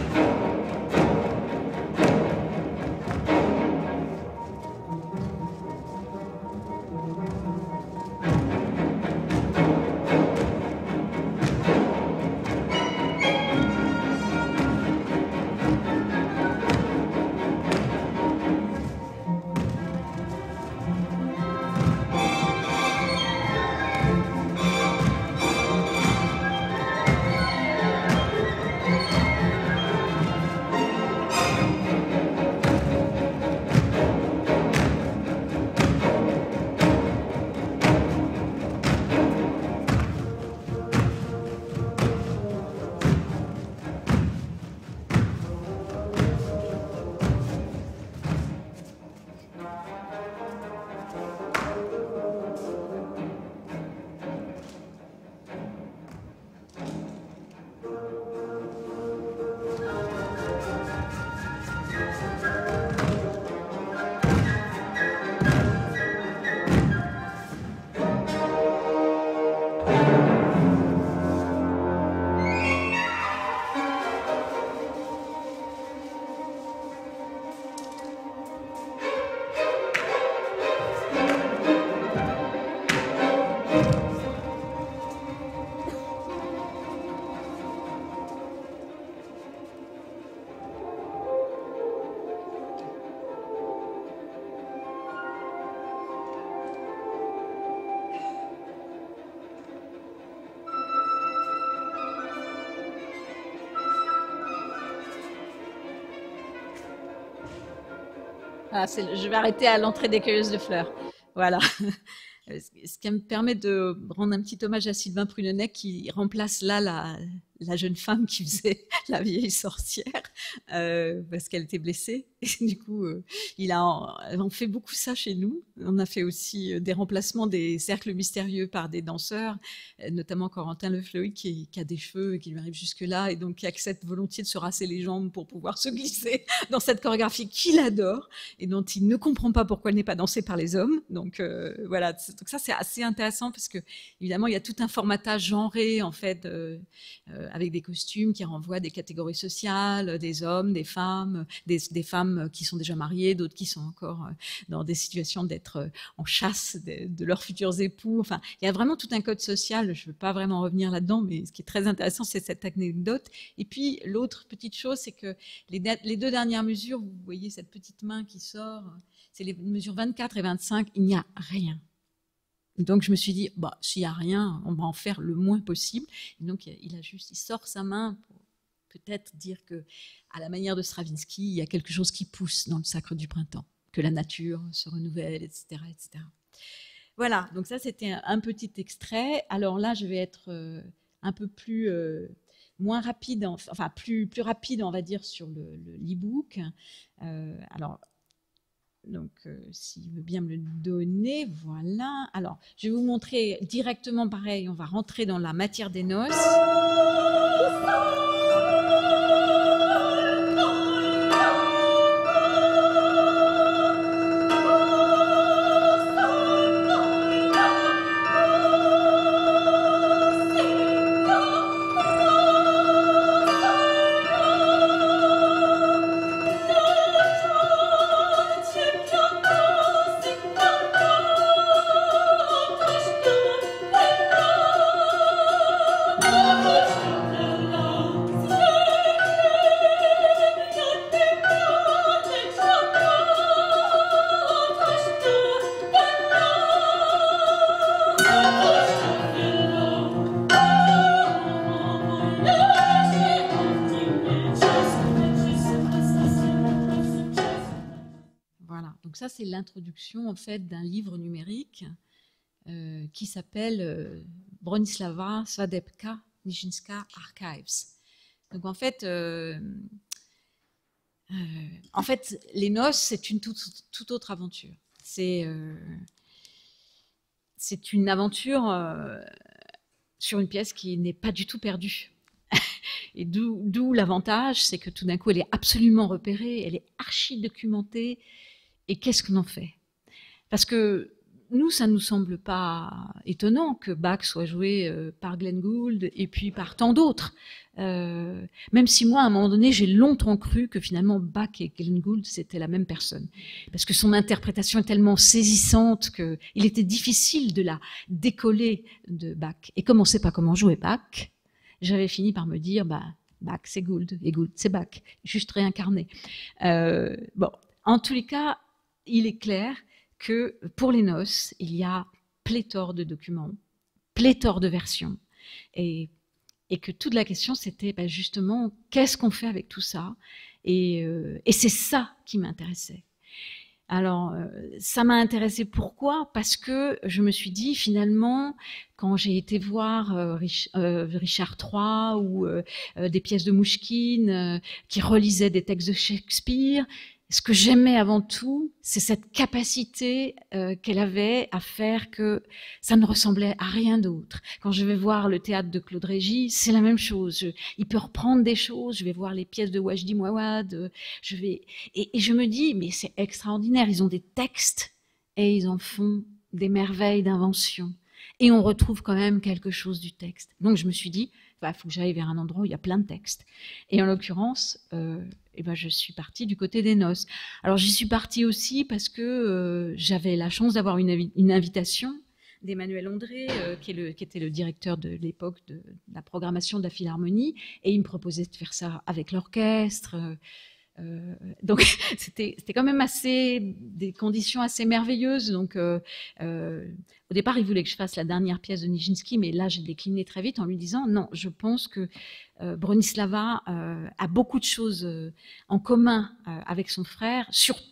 Ah, je vais arrêter à l'entrée des cueilleuses de fleurs. Voilà. Ce qui me permet de rendre un petit hommage à Sylvain Prunenec qui remplace là la, la jeune femme qui faisait la vieille sorcière euh, parce qu'elle était blessée. Et du coup, euh, il a, on fait beaucoup ça chez nous. On a fait aussi des remplacements des cercles mystérieux par des danseurs, notamment Corentin Le Fleury qui, qui a des cheveux et qui lui arrive jusque-là et donc qui accepte volontiers de se rasser les jambes pour pouvoir se glisser dans cette chorégraphie qu'il adore et dont il ne comprend pas pourquoi elle n'est pas dansée par les hommes. Donc euh, voilà, donc ça c'est assez intéressant parce que évidemment il y a tout un formatage genré en fait euh, euh, avec des costumes qui renvoient à des catégories sociales, des hommes, des femmes, des, des femmes qui sont déjà mariées, d'autres qui sont encore dans des situations d'être en chasse de, de leurs futurs époux. Enfin, il y a vraiment tout un code social. Je ne veux pas vraiment revenir là-dedans, mais ce qui est très intéressant, c'est cette anecdote. Et puis l'autre petite chose, c'est que les, les deux dernières mesures, vous voyez cette petite main qui sort, c'est les mesures vingt-quatre et vingt-cinq. Il n'y a rien. Donc je me suis dit, bah, s'il n'y a rien, on va en faire le moins possible. Et donc il a juste, il sort sa main pour peut-être dire que, à la manière de Stravinsky, il y a quelque chose qui pousse dans le sacre du printemps, que la nature se renouvelle, et cetera, et cetera. Voilà, donc ça c'était un, un petit extrait. Alors là, je vais être euh, un peu plus euh, moins rapide, enfin plus plus rapide, on va dire, sur le, le l'e-book. Euh, alors Donc, euh, s'il veut bien me le donner, voilà. Alors, je vais vous montrer directement pareil. On va rentrer dans la matière des noces. Ça, c'est l'introduction en fait d'un livre numérique euh, qui s'appelle euh, Bronislawa Swadecka Nijińska Archives. Donc en fait, euh, euh, en fait, les noces, c'est une toute, toute autre aventure. C'est euh, c'est une aventure euh, sur une pièce qui n'est pas du tout perdue. Et d'où l'avantage, c'est que tout d'un coup, elle est absolument repérée, elle est archi documentée. Et qu'est-ce qu'on en fait? Parce que nous, ça ne nous semble pas étonnant que Bach soit joué euh, par Glenn Gould et puis par tant d'autres. Euh, même si moi, à un moment donné, j'ai longtemps cru que finalement Bach et Glenn Gould, c'était la même personne. Parce que son interprétation est tellement saisissante qu'il était difficile de la décoller de Bach. Et comme on ne sait pas comment jouer Bach, j'avais fini par me dire, bah, Bach, c'est Gould, et Gould, c'est Bach, juste réincarné. Euh, bon, en tous les cas, il est clair que pour les noces, il y a pléthore de documents, pléthore de versions, et, et que toute la question, c'était ben justement, qu'est-ce qu'on fait avec tout ça? Et, euh, et c'est ça qui m'intéressait. Alors, euh, ça m'a intéressé pourquoi? Parce que je me suis dit, finalement, quand j'ai été voir euh, Rich, euh, Richard trois ou euh, euh, des pièces de Mouchkine euh, qui relisaient des textes de Shakespeare, ce que j'aimais avant tout, c'est cette capacité euh, qu'elle avait à faire que ça ne ressemblait à rien d'autre. Quand je vais voir le théâtre de Claude Régis, c'est la même chose. Je, il peut reprendre des choses. Je vais voir les pièces de Wajdi Mouawad. Je vais et, et je me dis, mais c'est extraordinaire. Ils ont des textes et ils en font des merveilles d'invention. Et on retrouve quand même quelque chose du texte. Donc je me suis dit, il bah, faut que j'aille vers un endroit où il y a plein de textes. Et en l'occurrence, euh, eh ben, je suis partie du côté des noces. Alors j'y suis partie aussi parce que euh, j'avais la chance d'avoir une, une invitation d'Emmanuel Ondré, euh, qui, est le, qui était le directeur de l'époque de, de la programmation de la Philharmonie, et il me proposait de faire ça avec l'orchestre. Euh, Euh, donc c'était quand même assez des conditions assez merveilleuses. Donc euh, euh, au départ il voulait que je fasse la dernière pièce de Nijiński, mais là j'ai décliné très vite en lui disant non, je pense que euh, Bronislawa euh, a beaucoup de choses euh, en commun euh, avec son frère, surtout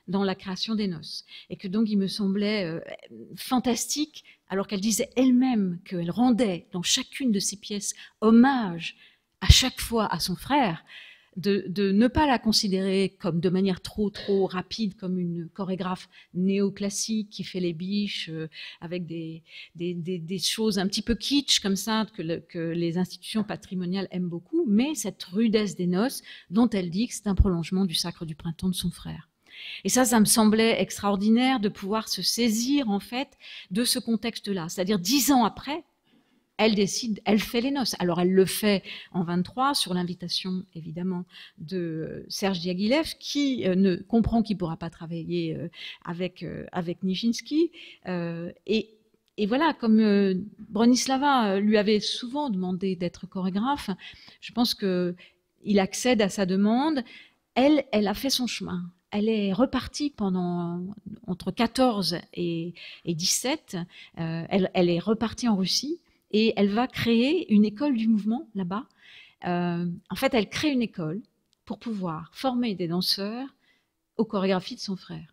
dans la création des noces. Et que donc il me semblait euh, fantastique, alors qu'elle disait elle-même qu'elle rendait dans chacune de ses pièces hommage à chaque fois à son frère, de, de ne pas la considérer comme de manière trop trop rapide, comme une chorégraphe néoclassique qui fait les biches euh, avec des, des, des, des choses un petit peu kitsch comme ça, que, le, que les institutions patrimoniales aiment beaucoup, mais cette rudesse des noces dont elle dit que c'est un prolongement du sacre du printemps de son frère. Et ça, ça me semblait extraordinaire de pouvoir se saisir en fait de ce contexte-là, c'est-à-dire dix ans après, elle décide, elle fait les noces. Alors elle le fait en vingt-trois sur l'invitation évidemment de Serge Diaghilev qui euh, ne comprend qu'il ne pourra pas travailler euh, avec, euh, avec Nijinsky. Euh, et, et voilà, comme euh, Bronislava lui avait souvent demandé d'être chorégraphe, je pense qu'il accède à sa demande. Elle, elle a fait son chemin. Elle est repartie pendant entre quatorze et, et dix-sept. Euh, elle, elle est repartie en Russie. Et elle va créer une école du mouvement là-bas. Euh, en fait, elle crée une école pour pouvoir former des danseurs aux chorégraphies de son frère.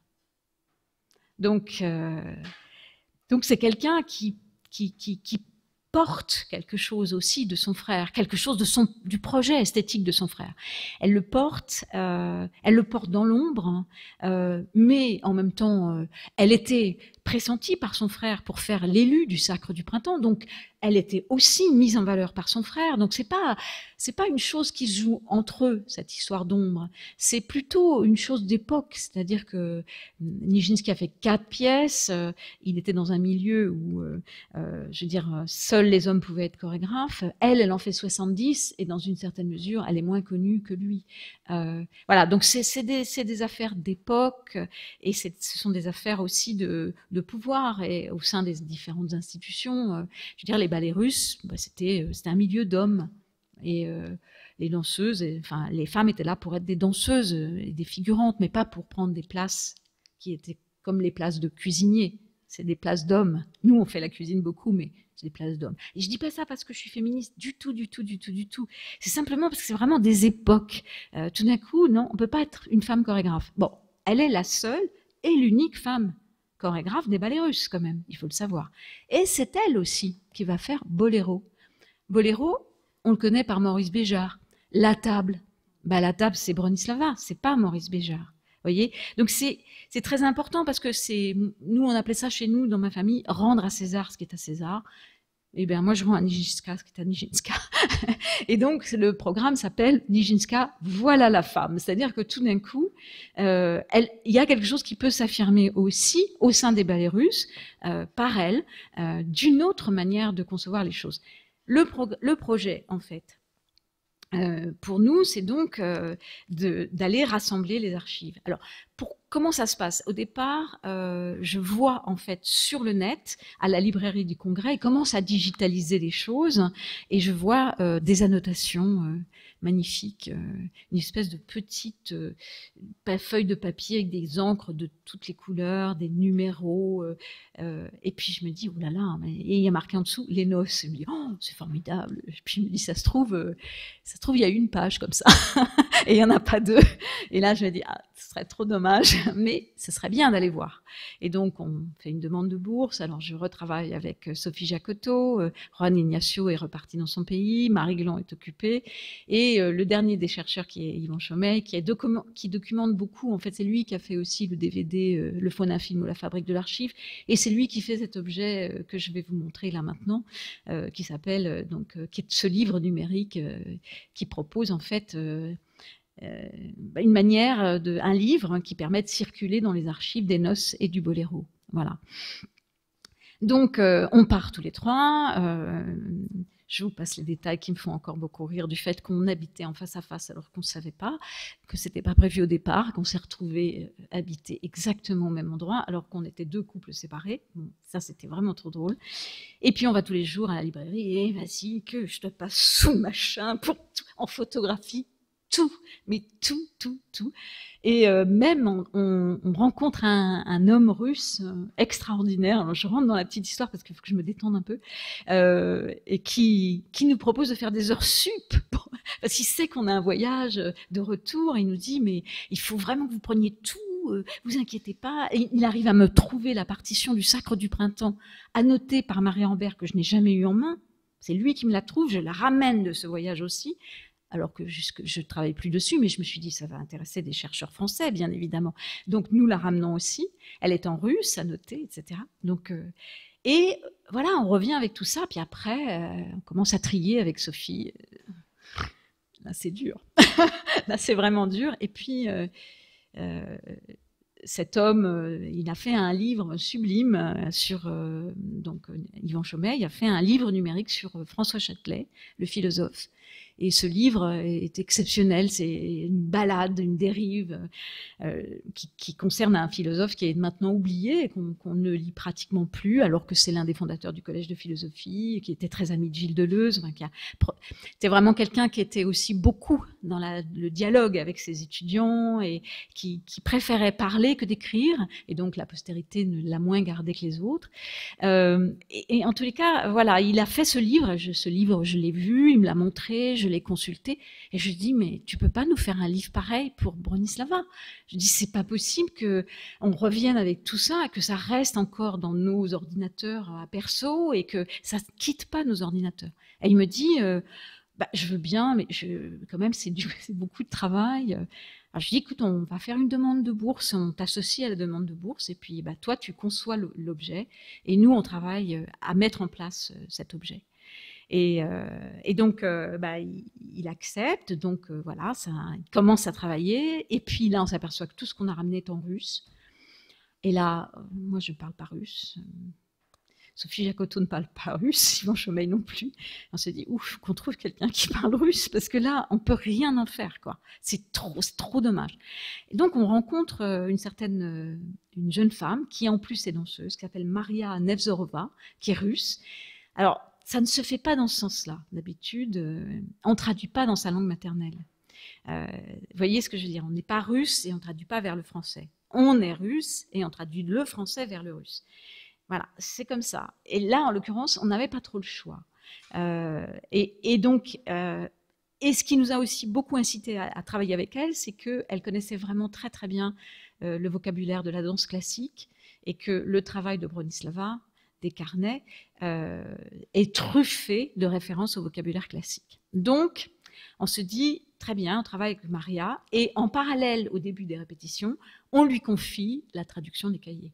Donc, euh, donc c'est quelqu'un qui, qui, qui, qui porte quelque chose aussi de son frère, quelque chose de son, du projet esthétique de son frère. Elle le porte, euh, elle le porte dans l'ombre, euh, mais en même temps, euh, elle était pressentie par son frère pour faire l'élu du Sacre du Printemps, donc elle était aussi mise en valeur par son frère. Donc c'est pas c'est pas une chose qui se joue entre eux, cette histoire d'ombre. C'est plutôt une chose d'époque, c'est-à-dire que Nijinsky a fait quatre pièces. Euh, il était dans un milieu où, euh, euh, je veux dire, seuls les hommes pouvaient être chorégraphes. Elle, elle en fait soixante-dix, et dans une certaine mesure, elle est moins connue que lui. Euh, voilà, donc c'est c'est des c'est des affaires d'époque, et c'est ce sont des affaires aussi de de pouvoir et au sein des différentes institutions. Euh, je veux dire, les ballets russes, bah, c'était c'était un milieu d'hommes, et euh, les danseuses, et, enfin les femmes étaient là pour être des danseuses et des figurantes, mais pas pour prendre des places qui étaient comme les places de cuisiniers. C'est des places d'hommes. Nous, on fait la cuisine beaucoup, mais c'est des places d'hommes. Et je dis pas ça parce que je suis féministe, du tout, du tout, du tout, du tout. C'est simplement parce que c'est vraiment des époques. Euh, tout d'un coup, non, on peut pas être une femme chorégraphe. Bon, elle est la seule et l'unique femme chorégraphe des ballets russes, quand même, il faut le savoir. Et c'est elle aussi qui va faire Boléro. Boléro, on le connaît par Maurice Béjart. La table, bah, la table, c'est Bronislava, c'est pas Maurice Béjart. Voyez, donc c'est c'est très important parce que c'est, nous on appelait ça chez nous dans ma famille, rendre à César ce qui est à César. Eh bien moi je rends à Nijinská ce qui est à Nijinská. Et donc le programme s'appelle Nijinská, voilà la femme. C'est-à-dire que tout d'un coup, euh, elle, il y a quelque chose qui peut s'affirmer aussi au sein des ballets russes euh, par elle, euh, d'une autre manière de concevoir les choses. Le, pro, le projet en fait. Euh, pour nous, c'est donc euh, d'aller rassembler les archives. Alors, pour, comment ça se passe? Au départ, euh, je vois en fait sur le net, à la librairie du Congrès, ils commencent à digitaliser les choses, et je vois euh, des annotations euh, magnifiques, euh, une espèce de petite euh, feuille de papier avec des encres de toutes les couleurs, des numéros, euh, euh, et puis je me dis, oh là là, mais... et il y a marqué en dessous, les noces. Je me dis, oh, c'est formidable. Et puis je me dis, ça se trouve, euh, ça se trouve, il y a une page comme ça, et il n'y en a pas deux. Et là, je me dis, ah, ce serait trop dommage, mais ce serait bien d'aller voir. Et donc, on fait une demande de bourse. Alors, je retravaille avec Sophie Jacotot, euh, Juan Ignacio est reparti dans son pays, Marie Glan est occupée, et euh, le dernier des chercheurs, qui est Yvan Chomet, qui, est document, qui documente beaucoup. En fait, c'est lui qui a fait aussi le D V D, euh, le Phonafilm ou la Fabrique de l'archive, et c'est lui qui fait cet objet euh, que je vais vous montrer là maintenant, euh, qui s'appelle, euh, donc, euh, qui est ce livre numérique euh, qui propose en fait euh, euh, une manière, de, un livre hein, qui permet de circuler dans les archives des noces et du boléro. Voilà. Donc, euh, on part tous les trois. Euh, je vous passe les détails qui me font encore beaucoup rire du fait qu'on habitait en face à face alors qu'on ne savait pas, que c'était pas prévu au départ, qu'on s'est retrouvés habités exactement au même endroit alors qu'on était deux couples séparés. Bon, ça, c'était vraiment trop drôle. Et puis, on va tous les jours à la librairie et vas-y, que je te passe sous machin pour tout, en photographie. Tout, mais tout, tout, tout. Et euh, même, on, on, on rencontre un, un homme russe euh, extraordinaire. Alors, je rentre dans la petite histoire parce qu'il faut que je me détende un peu. Euh, et qui, qui nous propose de faire des heures sup. Pour, parce qu'il sait qu'on a un voyage de retour. Et il nous dit, mais il faut vraiment que vous preniez tout euh, vous inquiétez pas. Et il arrive à me trouver la partition du Sacre du Printemps, annotée par Marie Ambert, que je n'ai jamais eu en main. C'est lui qui me la trouve, je la ramène de ce voyage aussi, alors que jusque, je ne travaille plus dessus, mais je me suis dit, ça va intéresser des chercheurs français, bien évidemment. Donc nous la ramenons aussi. Elle est en russe, annotée, et cetera. Donc, euh, et voilà, on revient avec tout ça, puis après, euh, on commence à trier avec Sophie. Là, c'est dur. Là, c'est vraiment dur. Et puis, euh, euh, cet homme, euh, il a fait un livre sublime euh, sur... Euh, donc, euh, Yvan Chaumeil a fait un livre numérique sur euh, François Châtelet, le philosophe. Et ce livre est exceptionnel, c'est une balade, une dérive euh, qui, qui concerne un philosophe qui est maintenant oublié et qu'on qu'on ne lit pratiquement plus, alors que c'est l'un des fondateurs du Collège de philosophie, qui était très ami de Gilles Deleuze. Enfin, qui a, c'était vraiment quelqu'un qui était aussi beaucoup dans la, le dialogue avec ses étudiants et qui, qui préférait parler que d'écrire. Et donc la postérité ne l'a moins gardé que les autres. Euh, et, et en tous les cas, voilà, il a fait ce livre. Je, ce livre, je l'ai vu, il me l'a montré. Je l'ai consulté et je lui dis mais tu peux pas nous faire un livre pareil pour Bronislava. Je dis c'est pas possible que on revienne avec tout ça et que ça reste encore dans nos ordinateurs à perso et que ça ne quitte pas nos ordinateurs. Et il me dit euh, bah, je veux bien mais je, quand même c'est beaucoup de travail. Alors je dis écoute on va faire une demande de bourse, on t'associe à la demande de bourse et puis bah, toi tu conçois l'objet et nous on travaille à mettre en place cet objet. Et, euh, et donc, euh, bah, il, il accepte, donc euh, voilà, ça, il commence à travailler, et puis là, on s'aperçoit que tout ce qu'on a ramené est en russe. Et là, euh, moi, je ne parle pas russe. Sophie Jacotot ne parle pas russe, Yvan Chaumeil non plus. On se dit, ouf, qu'on trouve quelqu'un qui parle russe, parce que là, on ne peut rien en faire, quoi. C'est trop, c'est trop dommage. Et donc, on rencontre une certaine, une jeune femme, qui en plus est danseuse, qui s'appelle Maria Nevzorova, qui est russe. Alors, ça ne se fait pas dans ce sens-là. D'habitude, euh, on ne traduit pas dans sa langue maternelle. Euh, vous voyez ce que je veux dire? On n'est pas russe et on ne traduit pas vers le français. On est russe et on traduit le français vers le russe. Voilà, c'est comme ça. Et là, en l'occurrence, on n'avait pas trop le choix. Euh, et, et donc, euh, et ce qui nous a aussi beaucoup incité à, à travailler avec elle, c'est qu'elle connaissait vraiment très très bien euh, le vocabulaire de la danse classique et que le travail de Bronislava, des carnets, euh, est truffé de références au vocabulaire classique. Donc, on se dit, très bien, on travaille avec Maria, et en parallèle, au début des répétitions, on lui confie la traduction des cahiers.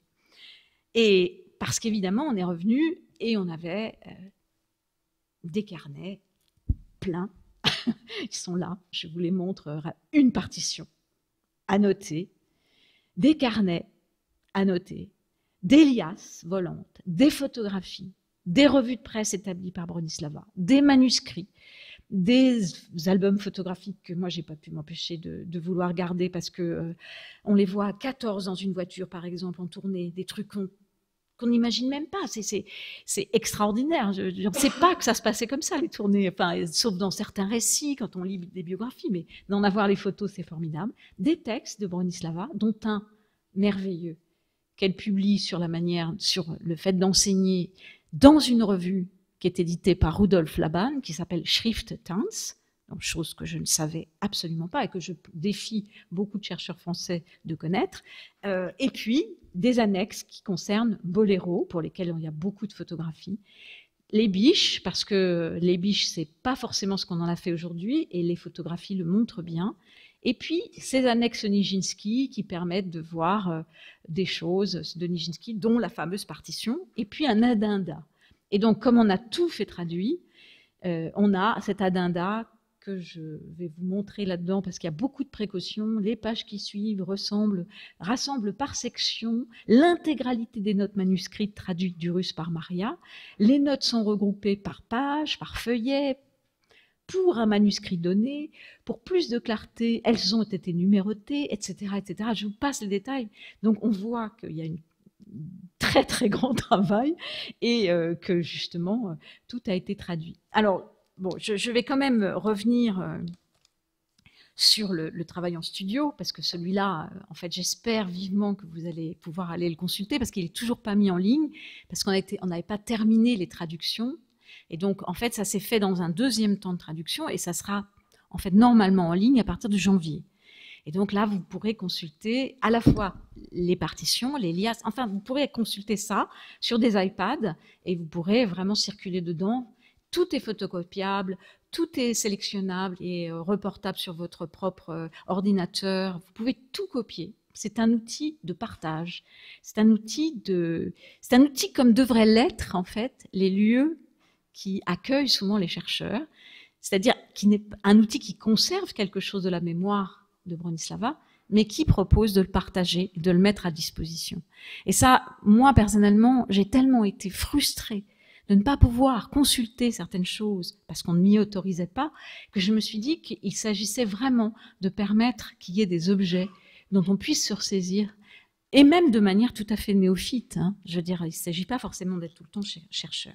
Et parce qu'évidemment, on est revenu et on avait euh, des carnets pleins. Ils sont là, je vous les montre, une partition annotée, des carnets annotés, des liasses volantes, des photographies, des revues de presse établies par Bronislava, des manuscrits, des albums photographiques que moi, je n'ai pas pu m'empêcher de, de vouloir garder parce qu'on euh, les voit à quatorze dans une voiture, par exemple, en tournée, des trucs qu'on qu'on n'imagine même pas. C'est extraordinaire. Je ne sais pas que ça se passait comme ça, les tournées, enfin, sauf dans certains récits, quand on lit des biographies, mais d'en avoir les photos, c'est formidable. Des textes de Bronislava, dont un merveilleux, qu'elle publie sur la manière, sur le fait d'enseigner dans une revue qui est éditée par Rudolf Laban, qui s'appelle Schrifttanz, donc chose que je ne savais absolument pas et que je défie beaucoup de chercheurs français de connaître. Euh, et puis, des annexes qui concernent Boléro, pour lesquels il y a beaucoup de photographies. Les biches, parce que les biches, c'est pas forcément ce qu'on en a fait aujourd'hui, et les photographies le montrent bien. Et puis, ces annexes Nijinsky qui permettent de voir euh, des choses de Nijinsky, dont la fameuse partition, et puis un addenda. Et donc, comme on a tout fait traduit, euh, on a cet addenda que je vais vous montrer là-dedans, parce qu'il y a beaucoup de précautions. Les pages qui suivent ressemblent, rassemblent par section l'intégralité des notes manuscrites traduites du russe par Maria. Les notes sont regroupées par page, par feuillet, pour un manuscrit donné. Pour plus de clarté, elles ont été numérotées, et cetera, et cetera. Je vous passe les détails. Donc, on voit qu'il y a un très, très grand travail et euh, que, justement, tout a été traduit. Alors, bon, je, je vais quand même revenir euh, sur le, le travail en studio, parce que celui-là, euh, en fait, j'espère vivement que vous allez pouvoir aller le consulter, parce qu'il n'est toujours pas mis en ligne, parce qu'on n'avait pas terminé les traductions. Et donc, en fait, ça s'est fait dans un deuxième temps de traduction, et ça sera, en fait, normalement en ligne à partir de janvier. Et donc là, vous pourrez consulter à la fois les partitions, les liasses, enfin, vous pourrez consulter ça sur des iPads et vous pourrez vraiment circuler dedans. Tout est photocopiable, tout est sélectionnable et euh, reportable sur votre propre euh, ordinateur. Vous pouvez tout copier. C'est un outil de partage. C'est un outil de, c'est un outil comme devraient l'être, en fait, les lieux qui accueillent souvent les chercheurs. C'est-à-dire qui n'est un outil qui conserve quelque chose de la mémoire de Bronislava, mais qui propose de le partager, de le mettre à disposition. Et ça, moi, personnellement, j'ai tellement été frustrée de ne pas pouvoir consulter certaines choses parce qu'on ne m'y autorisait pas, que je me suis dit qu'il s'agissait vraiment de permettre qu'il y ait des objets dont on puisse se ressaisir, et même de manière tout à fait néophyte. Hein. Je veux dire, il ne s'agit pas forcément d'être tout le temps chercheur.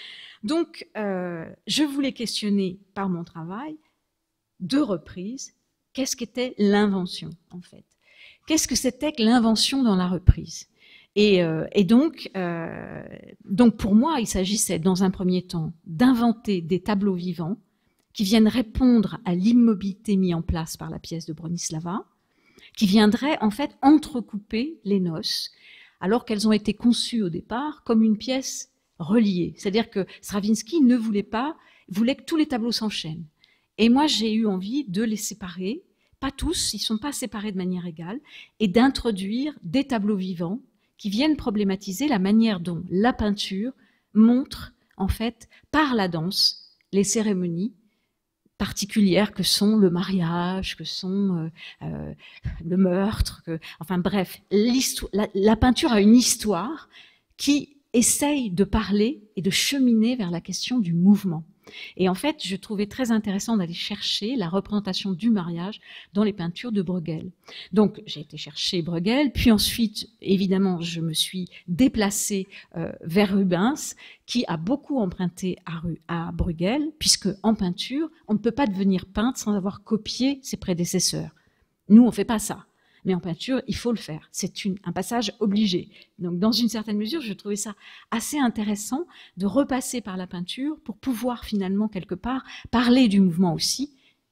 Donc, euh, je voulais questionner par mon travail deux reprises. Qu'est-ce qu'était l'invention, en fait? Qu'est-ce que c'était que l'invention dans la reprise? Et, euh, et donc, euh, donc, pour moi, il s'agissait, dans un premier temps, d'inventer des tableaux vivants qui viennent répondre à l'immobilité mise en place par la pièce de Bronislava, qui viendraient, en fait, entrecouper les noces, alors qu'elles ont été conçues au départ comme une pièce reliée. C'est-à-dire que Stravinsky ne voulait pas, voulait que tous les tableaux s'enchaînent. Et moi, j'ai eu envie de les séparer, pas tous, ils ne sont pas séparés de manière égale, et d'introduire des tableaux vivants qui viennent problématiser la manière dont la peinture montre, en fait, par la danse, les cérémonies particulières que sont le mariage, que sont euh, euh, le meurtre, que, enfin bref, la, la peinture a une histoire qui essaye de parler et de cheminer vers la question du mouvement. Et en fait, je trouvais très intéressant d'aller chercher la représentation du mariage dans les peintures de Bruegel. Donc, j'ai été chercher Bruegel, puis ensuite, évidemment, je me suis déplacée euh, vers Rubens, qui a beaucoup emprunté à, à Bruegel, puisque en peinture, on ne peut pas devenir peintre sans avoir copié ses prédécesseurs. Nous, on ne fait pas ça. Mais en peinture, il faut le faire. C'est un passage obligé. Donc, dans une certaine mesure, je trouvais ça assez intéressant de repasser par la peinture pour pouvoir finalement, quelque part, parler du mouvement aussi,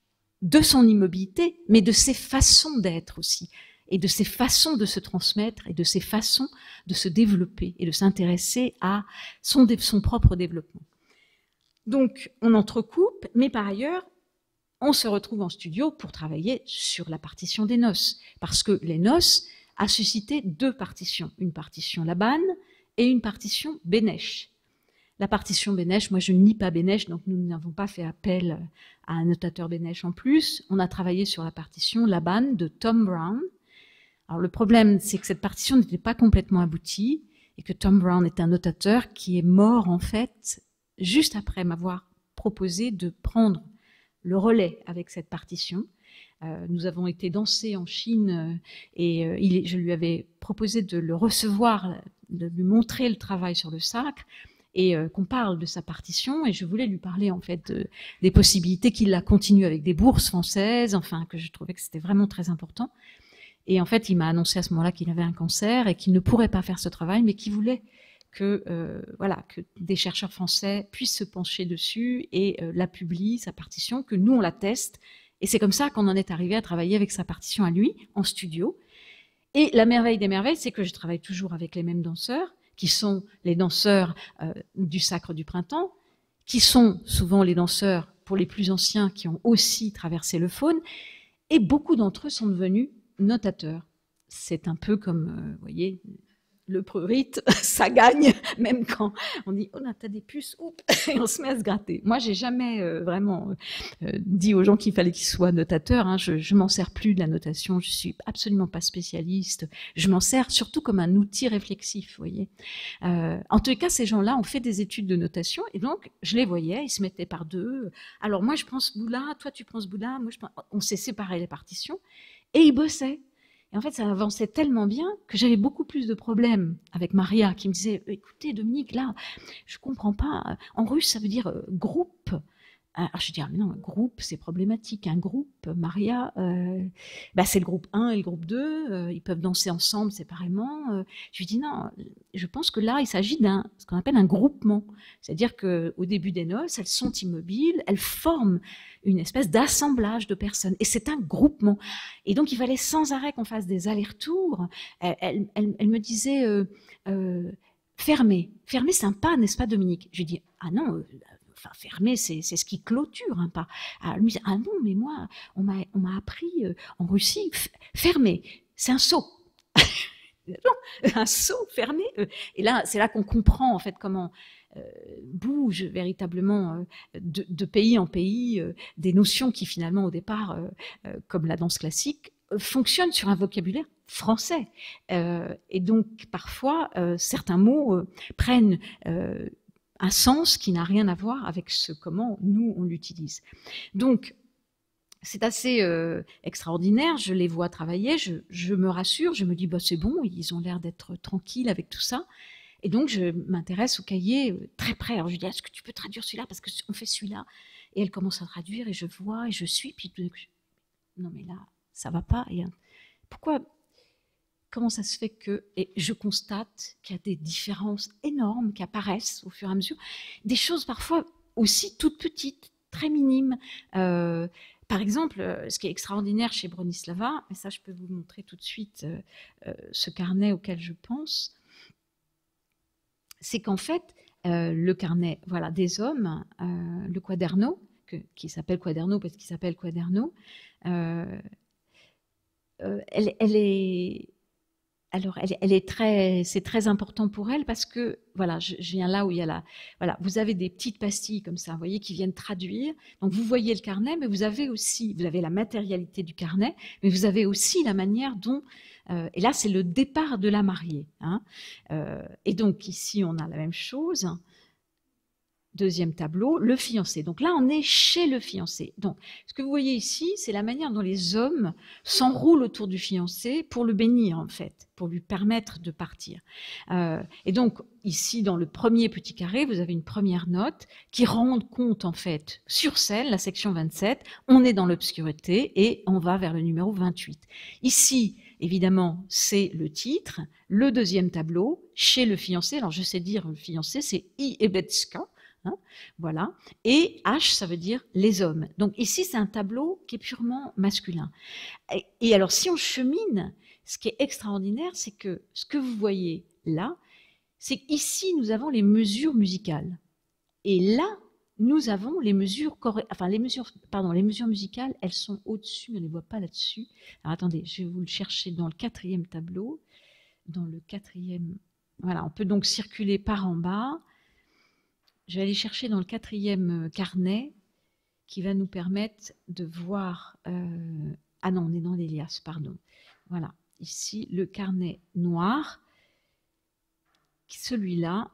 de son immobilité, mais de ses façons d'être aussi, et de ses façons de se transmettre, et de ses façons de se développer, et de s'intéresser à son, son propre développement. Donc, on entrecoupe, mais par ailleurs, on se retrouve en studio pour travailler sur la partition des noces, parce que les noces a suscité deux partitions, une partition Laban et une partition Bénèche. La partition Bénèche, moi je ne lis pas Bénèche, donc nous n'avons pas fait appel à un notateur Bénèche en plus. On a travaillé sur la partition Laban de Tom Brown. Alors le problème, c'est que cette partition n'était pas complètement aboutie et que Tom Brown est un notateur qui est mort en fait juste après m'avoir proposé de prendre le relais avec cette partition. Euh, nous avons été danser en Chine euh, et euh, il, je lui avais proposé de le recevoir, de lui montrer le travail sur le sacre et euh, qu'on parle de sa partition, et je voulais lui parler en fait de, des possibilités qu'il la continue avec des bourses françaises, enfin que je trouvais que c'était vraiment très important. Et en fait, il m'a annoncé à ce moment-là qu'il avait un cancer et qu'il ne pourrait pas faire ce travail, mais qu'il voulait que, euh, voilà, que des chercheurs français puissent se pencher dessus et euh, la publient, sa partition, que nous on la teste. Et c'est comme ça qu'on en est arrivé à travailler avec sa partition à lui, en studio. Et la merveille des merveilles, c'est que je travaille toujours avec les mêmes danseurs, qui sont les danseurs euh, du Sacre du Printemps, qui sont souvent les danseurs, pour les plus anciens, qui ont aussi traversé le Faune, et beaucoup d'entre eux sont devenus notateurs. C'est un peu comme, euh, vous voyez, le prurite, ça gagne, même quand on dit « Oh, là, t'as des puces, oups !» et on se met à se gratter. Moi, j'ai jamais euh, vraiment euh, dit aux gens qu'il fallait qu'ils soient notateurs. Hein. Je, je m'en sers plus de la notation, je suis absolument pas spécialiste. Je m'en sers surtout comme un outil réflexif, vous voyez. Euh, en tout cas, ces gens-là ont fait des études de notation, et donc, je les voyais, ils se mettaient par deux. Alors, moi, je prends ce bout-là, toi, tu prends ce bout-là, moi, je prends... On s'est séparé les partitions, et ils bossaient. Et en fait, ça avançait tellement bien que j'avais beaucoup plus de problèmes avec Maria, qui me disait « Écoutez, Dominique, là, je comprends pas. En russe, ça veut dire euh, groupe. Alors je dis, ah, mais non, un groupe, c'est problématique. Un groupe, Maria, euh, bah, c'est le groupe un et le groupe deux, euh, ils peuvent danser ensemble séparément. Euh, je lui dis, non, je pense que là, il s'agit d'un, ce qu'on appelle un groupement. C'est-à-dire qu'au début des noces, elles sont immobiles, elles forment une espèce d'assemblage de personnes. Et c'est un groupement. Et donc, il fallait sans arrêt qu'on fasse des allers-retours. Elle, elle, elle, elle me disait, euh, euh, fermez, fermez, sympa, n'est-ce pas, Dominique? Je lui dis, ah non, euh, enfin, fermé, c'est ce qui clôture un pas. Alors, lui dit, ah non, mais moi, on m'a appris euh, en Russie, fermé, c'est un saut. Non, un saut fermé. Euh, et là, c'est là qu'on comprend en fait comment euh, bougent véritablement euh, de, de pays en pays euh, des notions qui finalement au départ, euh, euh, comme la danse classique, euh, fonctionnent sur un vocabulaire français. Euh, et donc parfois, euh, certains mots euh, prennent euh, un sens qui n'a rien à voir avec ce comment nous on l'utilise. Donc c'est assez euh, extraordinaire, je les vois travailler, je, je me rassure, je me dis bah, c'est bon, ils ont l'air d'être tranquilles avec tout ça. Et donc je m'intéresse au cahier euh, très près. Alors je dis est-ce que tu peux traduire celui-là parce qu'on fait celui-là. Et elle commence à traduire et je vois et je suis. Puis non mais là ça va pas. Et, pourquoi? Comment ça se fait que, et je constate qu'il y a des différences énormes qui apparaissent au fur et à mesure, des choses parfois aussi toutes petites, très minimes. Euh, par exemple, ce qui est extraordinaire chez Bronislava, et ça je peux vous montrer tout de suite euh, euh, ce carnet auquel je pense, c'est qu'en fait, euh, le carnet voilà, des hommes, euh, le quaderno, que, qui s'appelle quaderno parce qu'il s'appelle quaderno, euh, euh, elle, elle est... Alors, elle, elle est très, c'est très important pour elle parce que, voilà, je, je viens là où il y a la, voilà, vous avez des petites pastilles comme ça, vous voyez, qui viennent traduire. Donc, vous voyez le carnet, mais vous avez aussi, vous avez la matérialité du carnet, mais vous avez aussi la manière dont, euh, et là, c'est le départ de la mariée. Hein, euh, et donc, ici, on a la même chose. Deuxième tableau, le fiancé. Donc là, on est chez le fiancé. Donc, ce que vous voyez ici, c'est la manière dont les hommes s'enroulent autour du fiancé pour le bénir, en fait, pour lui permettre de partir. Euh, et donc, ici, dans le premier petit carré, vous avez une première note qui rend compte, en fait, sur scène, la section vingt-sept, on est dans l'obscurité et on va vers le numéro vingt-huit. Ici, évidemment, c'est le titre. Le deuxième tableau, chez le fiancé. Alors, je sais dire le fiancé, c'est I Ebetska. Hein, voilà. Et H, ça veut dire les hommes. Donc ici, c'est un tableau qui est purement masculin. Et, et alors, si on chemine, ce qui est extraordinaire, c'est que ce que vous voyez là, c'est qu'ici, nous avons les mesures musicales. Et là, nous avons les mesures, enfin, les mesures, pardon, les mesures musicales, elles sont au-dessus, on ne les voit pas là-dessus. Alors attendez, je vais vous le chercher dans le quatrième tableau. Dans le quatrième, voilà, on peut donc circuler par en bas. Je vais aller chercher dans le quatrième carnet qui va nous permettre de voir... Euh, ah non, on est dans l'Élias, pardon. Voilà, ici, le carnet noir. Celui-là,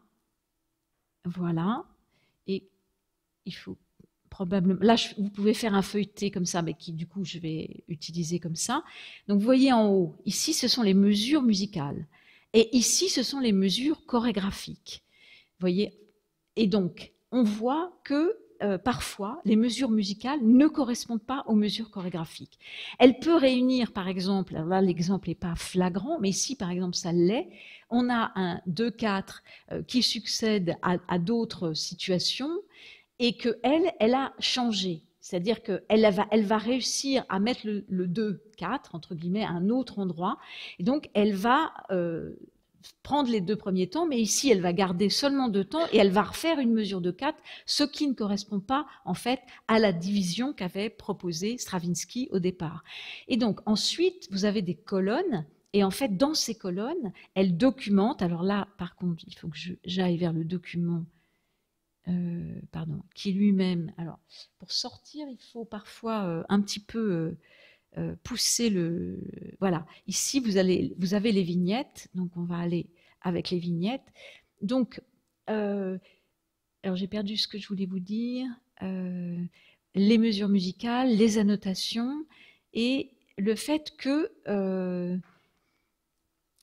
voilà. Et il faut probablement... Là, je, vous pouvez faire un feuilleté comme ça, mais qui, du coup, je vais utiliser comme ça. Donc, vous voyez en haut, ici, ce sont les mesures musicales. Et ici, ce sont les mesures chorégraphiques. Vous voyez. Et donc, on voit que euh, parfois, les mesures musicales ne correspondent pas aux mesures chorégraphiques. Elle peut réunir, par exemple, alors là, l'exemple n'est pas flagrant, mais ici, par exemple, ça l'est. On a un deux quatre euh, qui succède à, à d'autres situations et qu'elle, elle a changé. C'est-à-dire qu'elle va, elle va réussir à mettre le, le deux quatre, entre guillemets, à un autre endroit. Et donc, elle va... Euh, prendre les deux premiers temps, mais ici, elle va garder seulement deux temps et elle va refaire une mesure de quatre, ce qui ne correspond pas, en fait, à la division qu'avait proposée Stravinsky au départ. Et donc, ensuite, vous avez des colonnes et en fait, dans ces colonnes, elle documente, alors là, par contre, il faut que j'aille vers le document, euh, pardon, qui lui-même, alors, pour sortir, il faut parfois euh, un petit peu... Euh, Euh, pousser le... Voilà, ici, vous, allez, vous avez les vignettes, donc on va aller avec les vignettes. Donc, euh, alors j'ai perdu ce que je voulais vous dire, euh, les mesures musicales, les annotations, et le fait que... Euh,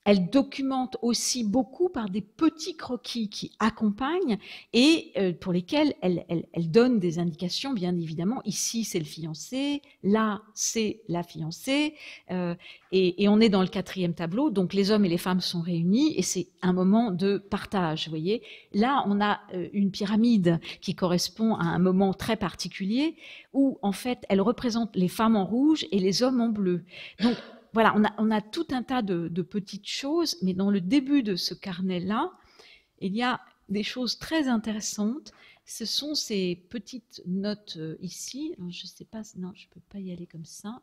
elle documente aussi beaucoup par des petits croquis qui accompagnent et euh, pour lesquels elle, elle, elle donne des indications, bien évidemment. Ici, c'est le fiancé, là, c'est la fiancée, euh, et, et on est dans le quatrième tableau, donc les hommes et les femmes sont réunis et c'est un moment de partage, vous voyez. Là, on a euh, une pyramide qui correspond à un moment très particulier où, en fait, elle représente les femmes en rouge et les hommes en bleu. Donc, voilà, on a, on a tout un tas de, de petites choses, mais dans le début de ce carnet-là, il y a des choses très intéressantes. Ce sont ces petites notes euh, ici. Alors, je ne sais pas, non, je ne peux pas y aller comme ça.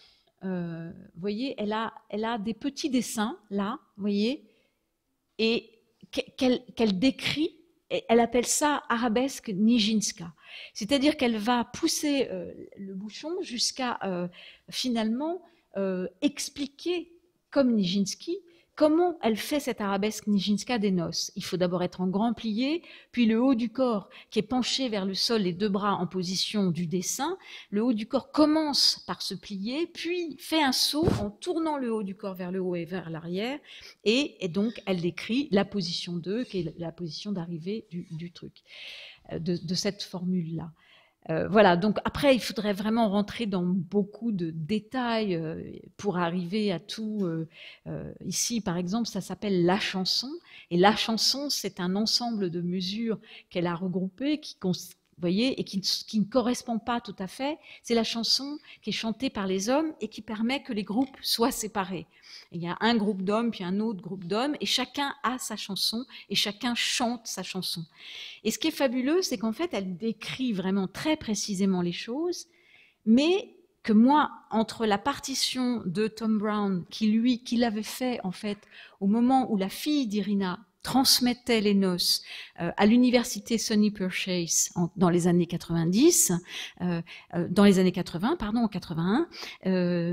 Euh, vous voyez, elle a, elle a des petits dessins, là, vous voyez, et qu'elle qu'elle décrit, et elle appelle ça arabesque Nijinská. C'est-à-dire qu'elle va pousser euh, le bouchon jusqu'à, euh, finalement, Euh, expliquer, comme Nijinsky, comment elle fait cette arabesque Nijinská des noces. Il faut d'abord être en grand plié, puis le haut du corps qui est penché vers le sol, les deux bras en position du dessin. Le haut du corps commence par se plier, puis fait un saut en tournant le haut du corps vers le haut et vers l'arrière. Et, et donc, elle décrit la position deux, qui est la position d'arrivée du, du truc, de, de cette formule-là. Euh, voilà, donc après, il faudrait vraiment rentrer dans beaucoup de détails euh, pour arriver à tout. Euh, euh, ici, par exemple, ça s'appelle la chanson. Et la chanson, c'est un ensemble de mesures qu'elle a regroupées, qui, vous voyez, et qui, qui ne correspond pas tout à fait. C'est la chanson qui est chantée par les hommes et qui permet que les groupes soient séparés. Et il y a un groupe d'hommes, puis un autre groupe d'hommes, et chacun a sa chanson, et chacun chante sa chanson. Et ce qui est fabuleux, c'est qu'en fait, elle décrit vraiment très précisément les choses, mais que moi, entre la partition de Tom Brown, qui lui, qui l'avait fait en fait au moment où la fille d'Irina transmettait les noces euh, à l'université Sonny Purchase en, dans les années quatre-vingt-dix, euh, euh, dans les années quatre-vingts, pardon, en quatre-vingt-un, euh,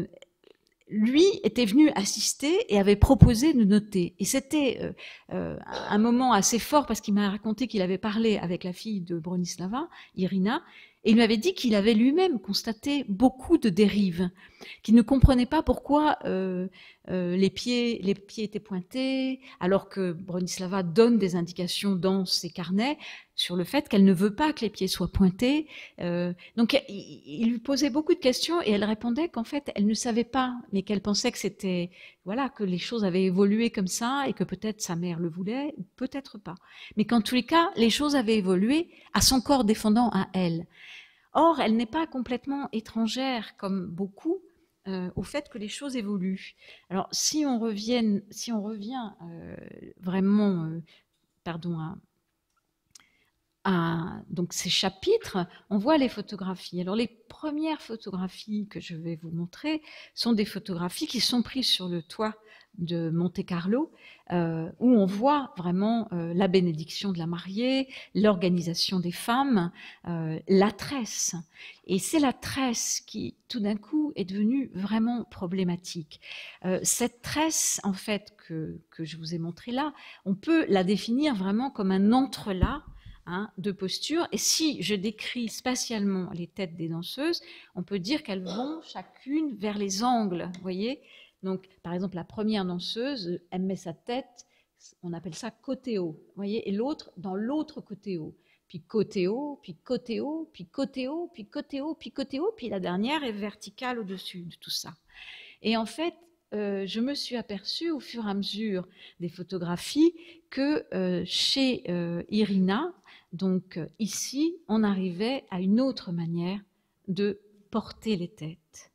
lui était venu assister et avait proposé de noter. Et c'était euh, euh, un moment assez fort parce qu'il m'a raconté qu'il avait parlé avec la fille de Bronislava, Irina, et il m'avait dit qu'il avait lui-même constaté beaucoup de dérives, qu'il ne comprenait pas pourquoi euh, euh, les pieds, les pieds étaient pointés, alors que Bronislava donne des indications dans ses carnets sur le fait qu'elle ne veut pas que les pieds soient pointés. Euh, donc, il, il lui posait beaucoup de questions et elle répondait qu'en fait, elle ne savait pas, mais qu'elle pensait que c'était, voilà, que les choses avaient évolué comme ça et que peut-être sa mère le voulait, ou peut-être pas. Mais qu'en tous les cas, les choses avaient évolué à son corps défendant à elle. Or, elle n'est pas complètement étrangère, comme beaucoup, euh, au fait que les choses évoluent. Alors, si on revient, si on revient euh, vraiment, euh, pardon, à, à donc ces chapitres, on voit les photographies. Alors, les premières photographies que je vais vous montrer sont des photographies qui sont prises sur le toit de Monte-Carlo, euh, où on voit vraiment euh, la bénédiction de la mariée, l'organisation des femmes, euh, la tresse. Et c'est la tresse qui, tout d'un coup, est devenue vraiment problématique. Euh, cette tresse, en fait, que, que je vous ai montrée là, on peut la définir vraiment comme un entrelac, hein, de posture. Et si je décris spatialement les têtes des danseuses, on peut dire qu'elles vont chacune vers les angles, vous voyez. Donc, par exemple, la première danseuse, elle met sa tête, on appelle ça côté haut, vous voyez, et l'autre dans l'autre côté haut. Puis côté haut, puis côté haut, puis côté haut, puis côté haut, puis côté haut, puis la dernière est verticale au-dessus de tout ça. Et en fait, euh, je me suis aperçue au fur et à mesure des photographies que euh, chez euh, Irina, donc euh, ici, on arrivait à une autre manière de porter les têtes.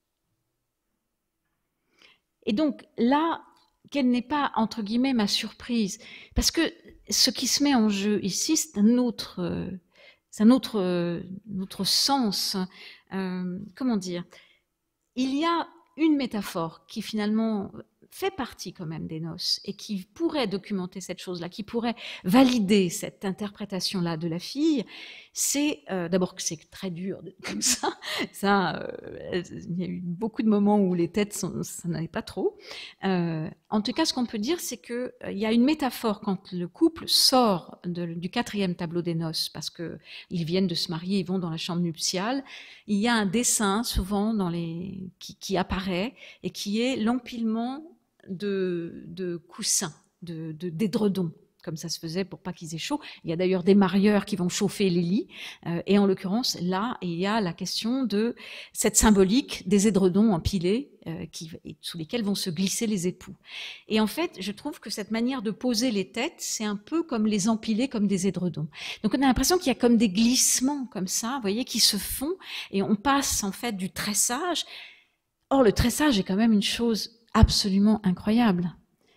Et donc là, quelle n'est pas, entre guillemets, ma surprise, parce que ce qui se met en jeu ici, c'est un autre, euh, c'est un autre, euh, autre sens. Euh, comment dire? Il y a une métaphore qui finalement fait partie quand même des noces et qui pourrait documenter cette chose-là, qui pourrait valider cette interprétation-là de la fille, c'est euh, d'abord que c'est très dur comme ça. Ça, euh, il y a eu beaucoup de moments où les têtes, sont, ça n'allait pas trop. Euh, en tout cas, ce qu'on peut dire, c'est que euh, il y a une métaphore quand le couple sort de, du quatrième tableau des noces, parce que ils viennent de se marier, ils vont dans la chambre nuptiale. Il y a un dessin souvent dans les qui, qui apparaît et qui est l'empilement de, de coussins, de, de, d'édredons, comme ça se faisait pour pas qu'ils aient chaud. Il y a d'ailleurs des marieurs qui vont chauffer les lits. Euh, et en l'occurrence, là, il y a la question de cette symbolique des édredons empilés euh, qui, sous lesquels vont se glisser les époux. Et en fait, je trouve que cette manière de poser les têtes, c'est un peu comme les empiler comme des édredons. Donc on a l'impression qu'il y a comme des glissements comme ça, vous voyez, qui se font. Et on passe en fait du tressage. Or, le tressage est quand même une chose absolument incroyable.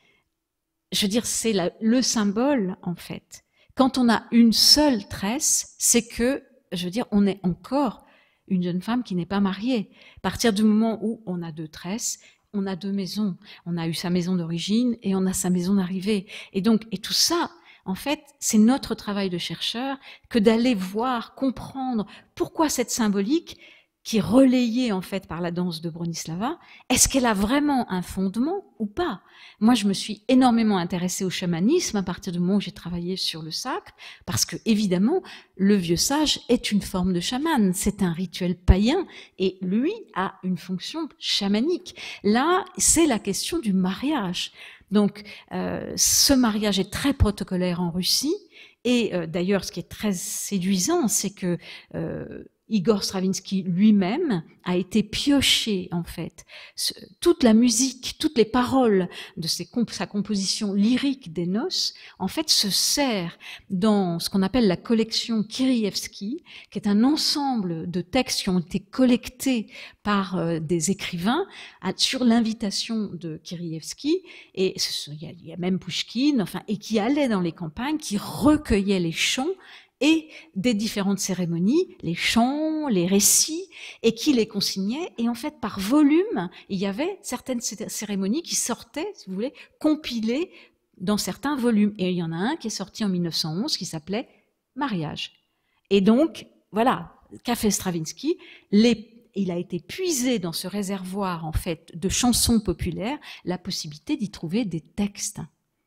Je veux dire, c'est la, le symbole, en fait. Quand on a une seule tresse, c'est que, je veux dire, on est encore une jeune femme qui n'est pas mariée. À partir du moment où on a deux tresses, on a deux maisons. On a eu sa maison d'origine et on a sa maison d'arrivée. Et donc, et tout ça, en fait, c'est notre travail de chercheur que d'aller voir, comprendre pourquoi cette symbolique qui est relayée en fait par la danse de Bronislava, est-ce qu'elle a vraiment un fondement ou pas? Moi, je me suis énormément intéressée au chamanisme à partir du moment où j'ai travaillé sur le sacre, parce que évidemment, le vieux sage est une forme de chaman, c'est un rituel païen, et lui a une fonction chamanique. Là, c'est la question du mariage. Donc, euh, ce mariage est très protocolaire en Russie, et euh, d'ailleurs, ce qui est très séduisant, c'est que euh, Igor Stravinsky lui-même a été pioché, en fait. Toute la musique, toutes les paroles de ses comp- sa composition lyrique des noces, en fait, se sert dans ce qu'on appelle la collection Kirievski, qui est un ensemble de textes qui ont été collectés par euh, des écrivains à, sur l'invitation de Kirievski. Et il y, a, il y a même Pouchkine, enfin, et qui allait dans les campagnes, qui recueillait les chants et des différentes cérémonies, les chants, les récits, et qui les consignait. Et en fait, par volume, il y avait certaines cérémonies qui sortaient, si vous voulez, compilées dans certains volumes. Et il y en a un qui est sorti en mille neuf cent onze qui s'appelait « Mariage ». Et donc, voilà, qu'a fait Stravinsky, les, il a été puisé dans ce réservoir, en fait, de chansons populaires, la possibilité d'y trouver des textes.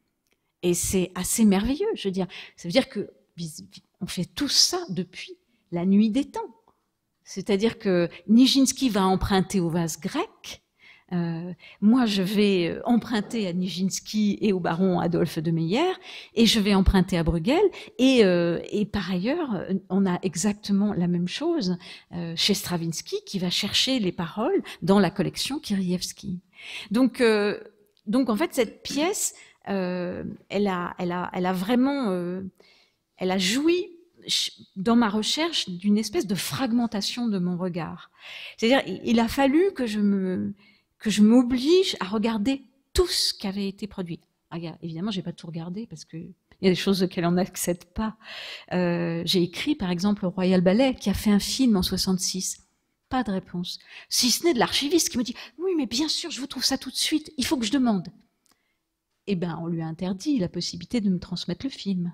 Et c'est assez merveilleux, je veux dire. Ça veut dire que on fait tout ça depuis la nuit des temps. C'est-à-dire que Nijinsky va emprunter au vase grec, euh, moi je vais emprunter à Nijinsky et au baron Adolphe de Meyer, et je vais emprunter à Bruegel, et, euh, et par ailleurs, on a exactement la même chose euh, chez Stravinsky, qui va chercher les paroles dans la collection Kirievski. Donc, euh, donc en fait, cette pièce, euh, elle, a, elle, a, elle a vraiment... Euh, elle a joui, dans ma recherche, d'une espèce de fragmentation de mon regard. C'est-à-dire, il a fallu que je me, que je m'oblige à regarder tout ce qui avait été produit. Ah, évidemment, j'ai pas tout regardé parce que il y a des choses auxquelles on n'accède pas. Euh, j'ai écrit, par exemple, au Royal Ballet, qui a fait un film en soixante-six. Pas de réponse. Si ce n'est de l'archiviste qui me dit « Oui, mais bien sûr, je vous trouve ça tout de suite, il faut que je demande. » Eh bien, on lui a interdit la possibilité de me transmettre le film.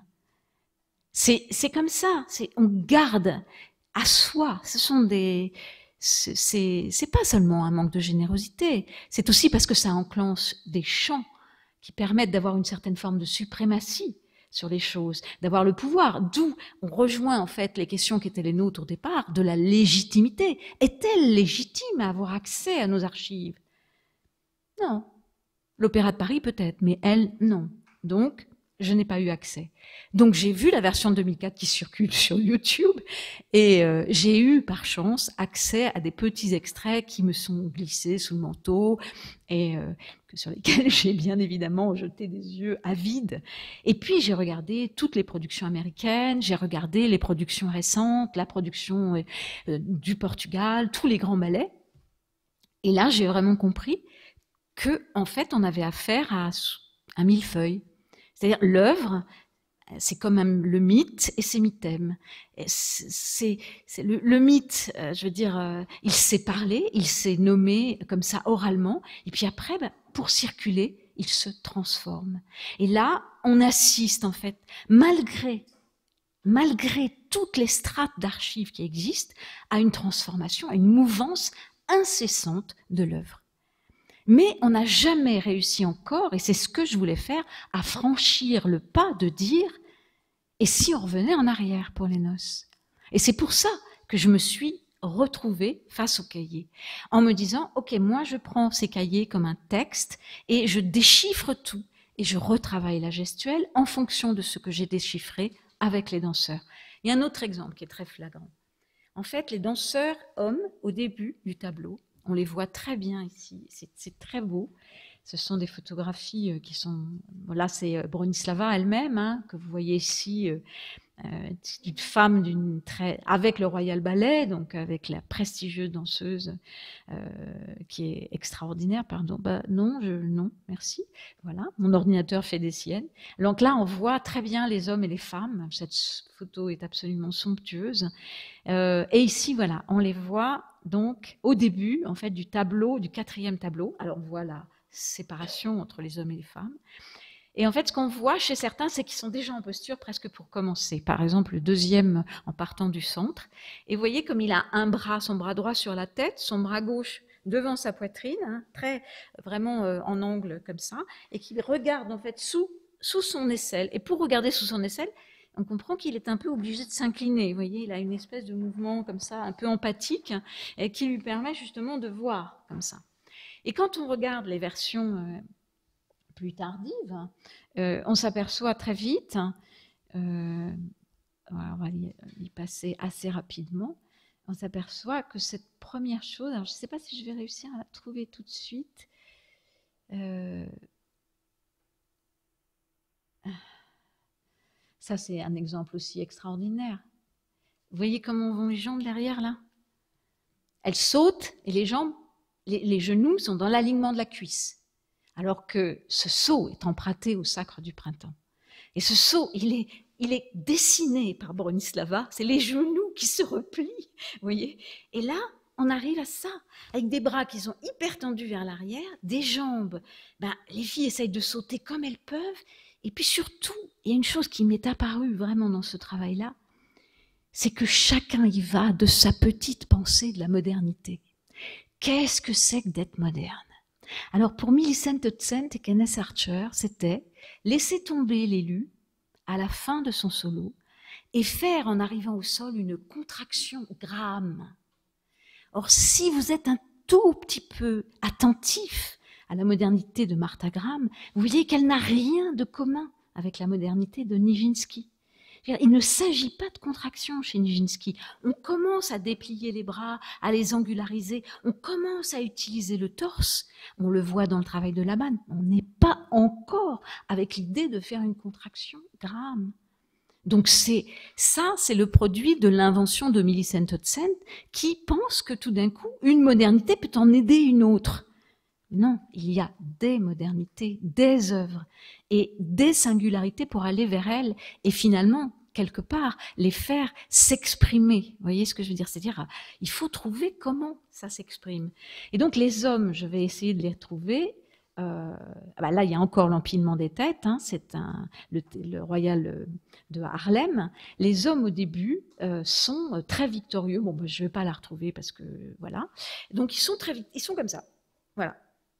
C'est, c'est comme ça, c'est, on garde à soi. Ce sont des, c'est, c'est, c'est pas seulement un manque de générosité, c'est aussi parce que ça enclenche des champs qui permettent d'avoir une certaine forme de suprématie sur les choses, d'avoir le pouvoir. D'où on rejoint en fait les questions qui étaient les nôtres au départ, de la légitimité. Est-elle légitime à avoir accès à nos archives? Non. L'Opéra de Paris peut-être, mais elle, non. Donc, je n'ai pas eu accès. Donc j'ai vu la version de deux mille quatre qui circule sur YouTube et euh, j'ai eu par chance accès à des petits extraits qui me sont glissés sous le manteau et euh, sur lesquels j'ai bien évidemment jeté des yeux avides. Et puis j'ai regardé toutes les productions américaines, j'ai regardé les productions récentes, la production euh, du Portugal, tous les grands ballets. Et là j'ai vraiment compris que en fait on avait affaire à un millefeuille. C'est-à-dire l'œuvre, c'est comme un, le mythe et ses mythèmes. C'est, c'est le, le mythe, euh, je veux dire, euh, il s'est parlé, il s'est nommé comme ça oralement, et puis après, ben, pour circuler, il se transforme. Et là, on assiste en fait, malgré, malgré toutes les strates d'archives qui existent, à une transformation, à une mouvance incessante de l'œuvre. Mais on n'a jamais réussi encore, et c'est ce que je voulais faire, à franchir le pas de dire « et si on revenait en arrière pour les noces ?» Et c'est pour ça que je me suis retrouvée face au cahier, en me disant, ok, moi je prends ces cahiers comme un texte et je déchiffre tout et je retravaille la gestuelle en fonction de ce que j'ai déchiffré avec les danseurs. Il y a un autre exemple qui est très flagrant. En fait, les danseurs hommes, au début du tableau, on les voit très bien ici, c'est très beau. Ce sont des photographies qui sont... Là, c'est Bronislava elle-même, hein, que vous voyez ici, euh, une femme d'une très... avec le Royal Ballet, donc avec la prestigieuse danseuse euh, qui est extraordinaire. Pardon, bah, non, je... non, merci. Voilà, mon ordinateur fait des siennes. Donc là, on voit très bien les hommes et les femmes. Cette photo est absolument somptueuse. Euh, et ici, voilà, on les voit donc au début, en fait, du tableau, du quatrième tableau. Alors, on voit la séparation entre les hommes et les femmes. Et en fait, ce qu'on voit chez certains, c'est qu'ils sont déjà en posture presque pour commencer. Par exemple, le deuxième en partant du centre. Et vous voyez comme il a un bras, son bras droit sur la tête, son bras gauche devant sa poitrine, hein, très vraiment euh, en angle comme ça, et qui regarde en fait sous, sous son aisselle. Et pour regarder sous son aisselle, on comprend qu'il est un peu obligé de s'incliner. Vous voyez, il a une espèce de mouvement comme ça, un peu empathique, et qui lui permet justement de voir comme ça. Et quand on regarde les versions euh, plus tardives, euh, on s'aperçoit très vite, euh, on va y, y passer assez rapidement, on s'aperçoit que cette première chose, alors je ne sais pas si je vais réussir à la trouver tout de suite, euh, ça c'est un exemple aussi extraordinaire. Vous voyez comment vont les jambes derrière là? Elles sautent et les jambes, les, les genoux sont dans l'alignement de la cuisse. Alors que ce saut est emprunté au Sacre du Printemps. Et ce saut, il est, il est dessiné par Bronislava, c'est les genoux qui se replient, vous voyez. Et là, on arrive à ça, avec des bras qui sont hyper tendus vers l'arrière, des jambes, ben, les filles essayent de sauter comme elles peuvent, et puis surtout, il y a une chose qui m'est apparue vraiment dans ce travail-là, c'est que chacun y va de sa petite pensée de la modernité. Qu'est-ce que c'est que d'être moderne? Alors pour Millicent Hutsent et Kenneth Archer, c'était laisser tomber l'élu à la fin de son solo et faire en arrivant au sol une contraction Graham. Or si vous êtes un tout petit peu attentif à la modernité de Martha Graham, vous voyez qu'elle n'a rien de commun avec la modernité de Nijinsky. Il ne s'agit pas de contraction chez Nijinsky. On commence à déplier les bras, à les angulariser, on commence à utiliser le torse. On le voit dans le travail de Laban. On n'est pas encore avec l'idée de faire une contraction Graham. Donc c'est ça, c'est le produit de l'invention de Millicent Hutsent qui pense que tout d'un coup, une modernité peut en aider une autre. Non, il y a des modernités, des œuvres et des singularités pour aller vers elles et finalement, quelque part, les faire s'exprimer. Vous voyez ce que je veux dire? C'est-à-dire, il faut trouver comment ça s'exprime. Et donc, les hommes, je vais essayer de les retrouver. Euh, bah là, il y a encore l'empilement des têtes. Hein, c'est un, le, le Royal de Harlem. Les hommes, au début, euh, sont très victorieux. Bon, bah, je ne vais pas la retrouver parce que, voilà. Donc, ils sont, très, ils sont comme ça. Voilà.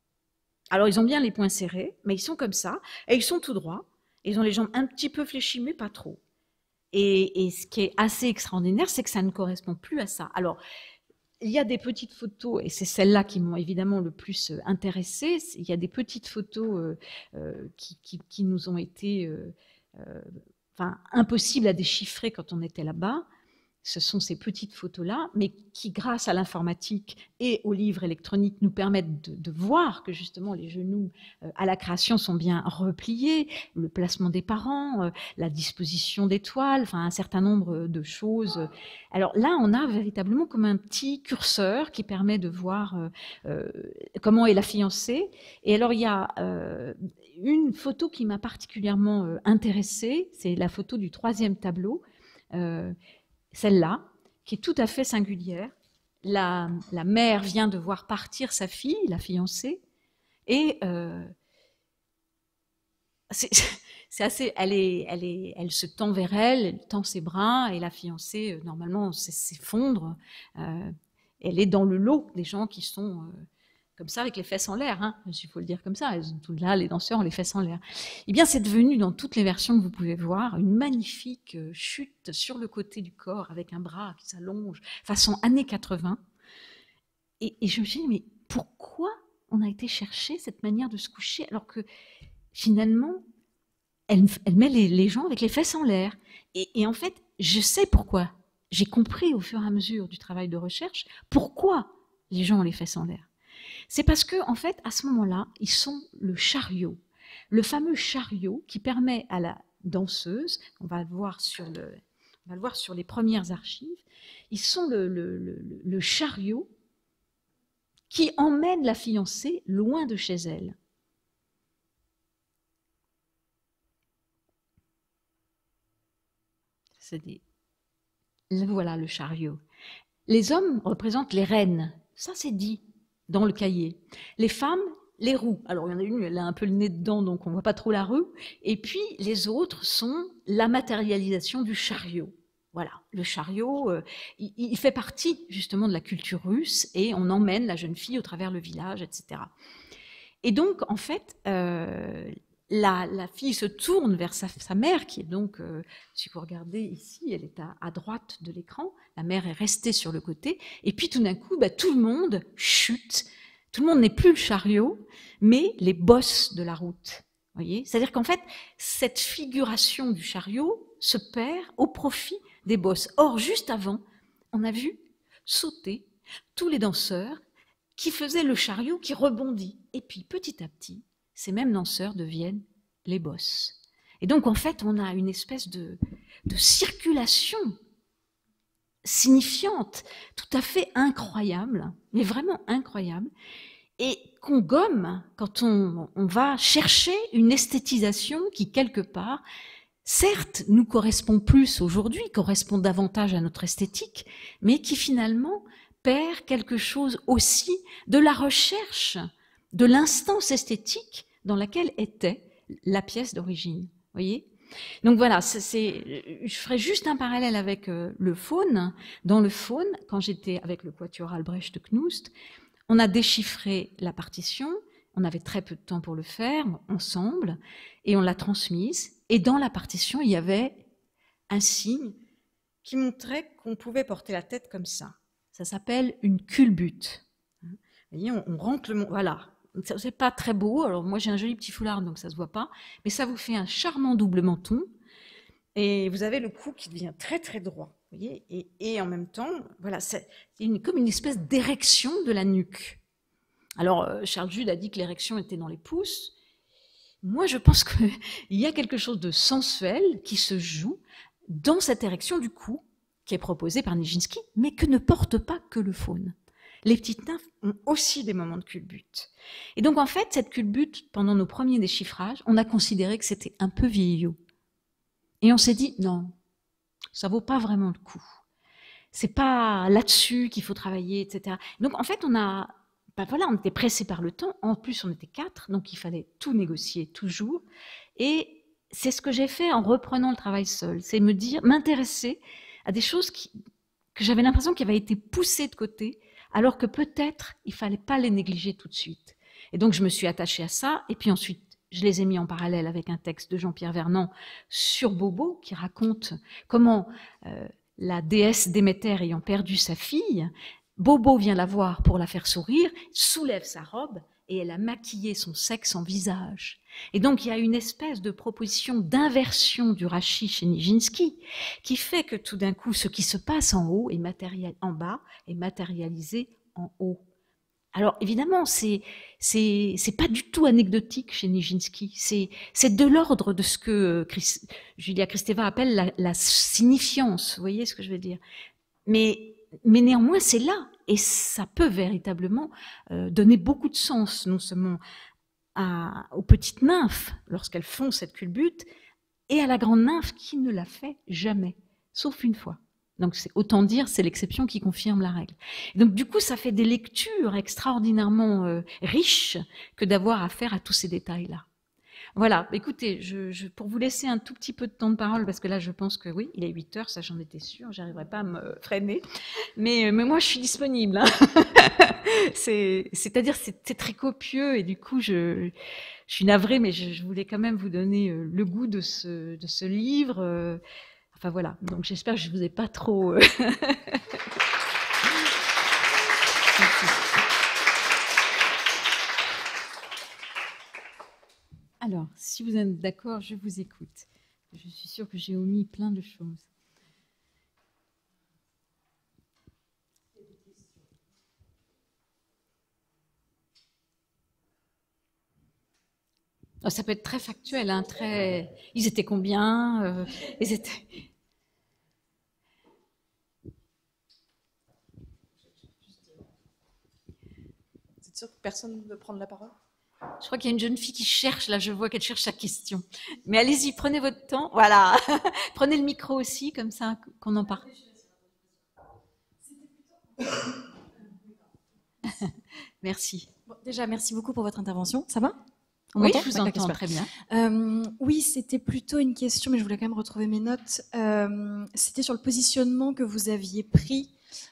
Alors, ils ont bien les poings serrés, mais ils sont comme ça, et ils sont tout droits. Ils ont les jambes un petit peu fléchies, mais pas trop. Et, et ce qui est assez extraordinaire, c'est que ça ne correspond plus à ça. Alors, il y a des petites photos, et c'est celles-là qui m'ont évidemment le plus intéressée. Il y a des petites photos euh, euh, qui, qui, qui nous ont été euh, euh, enfin, impossibles à déchiffrer quand on était là-bas. Ce sont ces petites photos-là, mais qui, grâce à l'informatique et aux livres électroniques, nous permettent de, de voir que justement les genoux euh, à la création sont bien repliés, le placement des parents, euh, la disposition des toiles, enfin un certain nombre de choses. Alors là, on a véritablement comme un petit curseur qui permet de voir euh, euh, comment est la fiancée. Et alors il y a euh, une photo qui m'a particulièrement euh, intéressée, c'est la photo du troisième tableau. Euh, Celle-là, qui est tout à fait singulière. La, la mère vient de voir partir sa fille, la fiancée, et euh, c'est assez, elle, est, elle, est, elle se tend vers elle, elle tend ses bras, et la fiancée, normalement, s'effondre. Euh, elle est dans le lot des gens qui sont comme ça, avec les fesses en l'air, hein. Il faut le dire comme ça, elles sont toutes là, les danseurs ont les fesses en l'air. Eh bien, c'est devenu, dans toutes les versions que vous pouvez voir, une magnifique chute sur le côté du corps, avec un bras qui s'allonge, façon années quatre-vingts. Et, et je me suis dit, mais pourquoi on a été chercher cette manière de se coucher, alors que, finalement, elle, elle met les, les gens avec les fesses en l'air. Et, et en fait, je sais pourquoi. J'ai compris au fur et à mesure du travail de recherche pourquoi les gens ont les fesses en l'air. C'est parce que, en fait, à ce moment-là, ils sont le chariot, le fameux chariot qui permet à la danseuse, on va le voir sur, le, on va le voir sur les premières archives, ils sont le, le, le, le chariot qui emmène la fiancée loin de chez elle. C'est des... Voilà le chariot. Les hommes représentent les reines, ça c'est dit dans le cahier. Les femmes, les roues. Alors il y en a une, elle a un peu le nez dedans, donc on ne voit pas trop la roue. Et puis les autres sont la matérialisation du chariot. Voilà, le chariot, euh, il, il fait partie justement de la culture russe et on emmène la jeune fille au travers le village, et cetera. Et donc en fait, euh, la, la fille se tourne vers sa, sa mère, qui est donc, euh, si vous regardez ici, elle est à, à droite de l'écran, la mère est restée sur le côté, et puis tout d'un coup, bah, tout le monde chute, tout le monde n'est plus le chariot, mais les bosses de la route. Voyez, c'est-à-dire qu'en fait, cette figuration du chariot se perd au profit des bosses. Or, juste avant, on a vu sauter tous les danseurs qui faisaient le chariot qui rebondit. Et puis, petit à petit, ces mêmes danseurs deviennent les bosses. Et donc, en fait, on a une espèce de, de circulation signifiante, tout à fait incroyable, mais vraiment incroyable, et qu'on gomme quand on, on va chercher une esthétisation qui, quelque part, certes, nous correspond plus aujourd'hui, correspond davantage à notre esthétique, mais qui finalement perd quelque chose aussi de la recherche, de l'instance esthétique dans laquelle était la pièce d'origine. Voyez ? Donc voilà, c'est, je ferai juste un parallèle avec euh, le faune. Dans le faune, quand j'étais avec le quatuor Albrecht de Knust, on a déchiffré la partition, on avait très peu de temps pour le faire, ensemble, et on l'a transmise. Et dans la partition, il y avait un signe qui montrait qu'on pouvait porter la tête comme ça. Ça s'appelle une culbute. Vous voyez, on, on rentre le... Voilà. C'est pas très beau, alors moi j'ai un joli petit foulard donc ça se voit pas, mais ça vous fait un charmant double menton et vous avez le cou qui devient très très droit, vous voyez, et, et en même temps, voilà, c'est une, comme une espèce d'érection de la nuque. Alors Charles Jude a dit que l'érection était dans les pouces. Moi je pense qu'il y a quelque chose de sensuel qui se joue dans cette érection du cou qui est proposée par Nijinsky, mais que ne porte pas que le faune. Les petites nymphes ont aussi des moments de culbute. Et donc, en fait, cette culbute, pendant nos premiers déchiffrages, on a considéré que c'était un peu vieillot. Et on s'est dit, non, ça vaut pas vraiment le coup. C'est pas là-dessus qu'il faut travailler, et cetera. Donc, en fait, on a, ben voilà, on était pressés par le temps. En plus, on était quatre, donc il fallait tout négocier toujours. Et c'est ce que j'ai fait en reprenant le travail seul. C'est me dire, m'intéresser à des choses qui, que j'avais l'impression qu'elles avaient été poussées de côté, alors que peut-être il ne fallait pas les négliger tout de suite. Et donc je me suis attachée à ça, et puis ensuite je les ai mis en parallèle avec un texte de Jean-Pierre Vernant sur Bobo, qui raconte comment euh, la déesse Déméter ayant perdu sa fille, Bobo vient la voir pour la faire sourire, soulève sa robe, et elle a maquillé son sexe en visage. Et donc il y a une espèce de proposition d'inversion du Rashi chez Nijinsky qui fait que tout d'un coup ce qui se passe en haut est matériel, en bas est matérialisé en haut. Alors évidemment c'est c'est c'est pas du tout anecdotique chez Nijinsky, c'est c'est de l'ordre de ce que Chris, Julia Kristeva appelle la, la signifiance, vous voyez ce que je veux dire. Mais mais néanmoins c'est là. Et ça peut véritablement euh, donner beaucoup de sens, non seulement à, aux petites nymphes, lorsqu'elles font cette culbute, et à la grande nymphe qui ne l'a fait jamais, sauf une fois. Donc, c'est, autant dire, c'est l'exception qui confirme la règle. Et donc, du coup, ça fait des lectures extraordinairement euh, riches que d'avoir affaire à tous ces détails-là. Voilà, écoutez, je, je, pour vous laisser un tout petit peu de temps de parole, parce que là je pense que oui, il est huit heures, ça j'en étais sûre, j'arriverai pas à me freiner, mais, mais moi je suis disponible. Hein. C'est-à-dire c'est c'est très copieux et du coup je, je suis navrée, mais je, je voulais quand même vous donner le goût de ce, de ce livre. Enfin voilà, donc j'espère que je vous ai pas trop... Alors, si vous êtes d'accord, je vous écoute. Je suis sûre que j'ai omis plein de choses. Oh, ça peut être très factuel, hein, très... Ils étaient combien euh, ils étaient... Vous êtes sûr que personne ne veut prendre la parole? Je crois qu'il y a une jeune fille qui cherche, là je vois qu'elle cherche sa question. Mais allez-y, prenez votre temps, voilà. Prenez le micro aussi, comme ça qu'on en parle. Merci. Bon, déjà, merci beaucoup pour votre intervention. Ça va? On Oui, m'entend? je vous Ouais, entends d'accord, très bien. Euh, oui, c'était plutôt une question, mais je voulais quand même retrouver mes notes. Euh, c'était sur le positionnement que vous aviez pris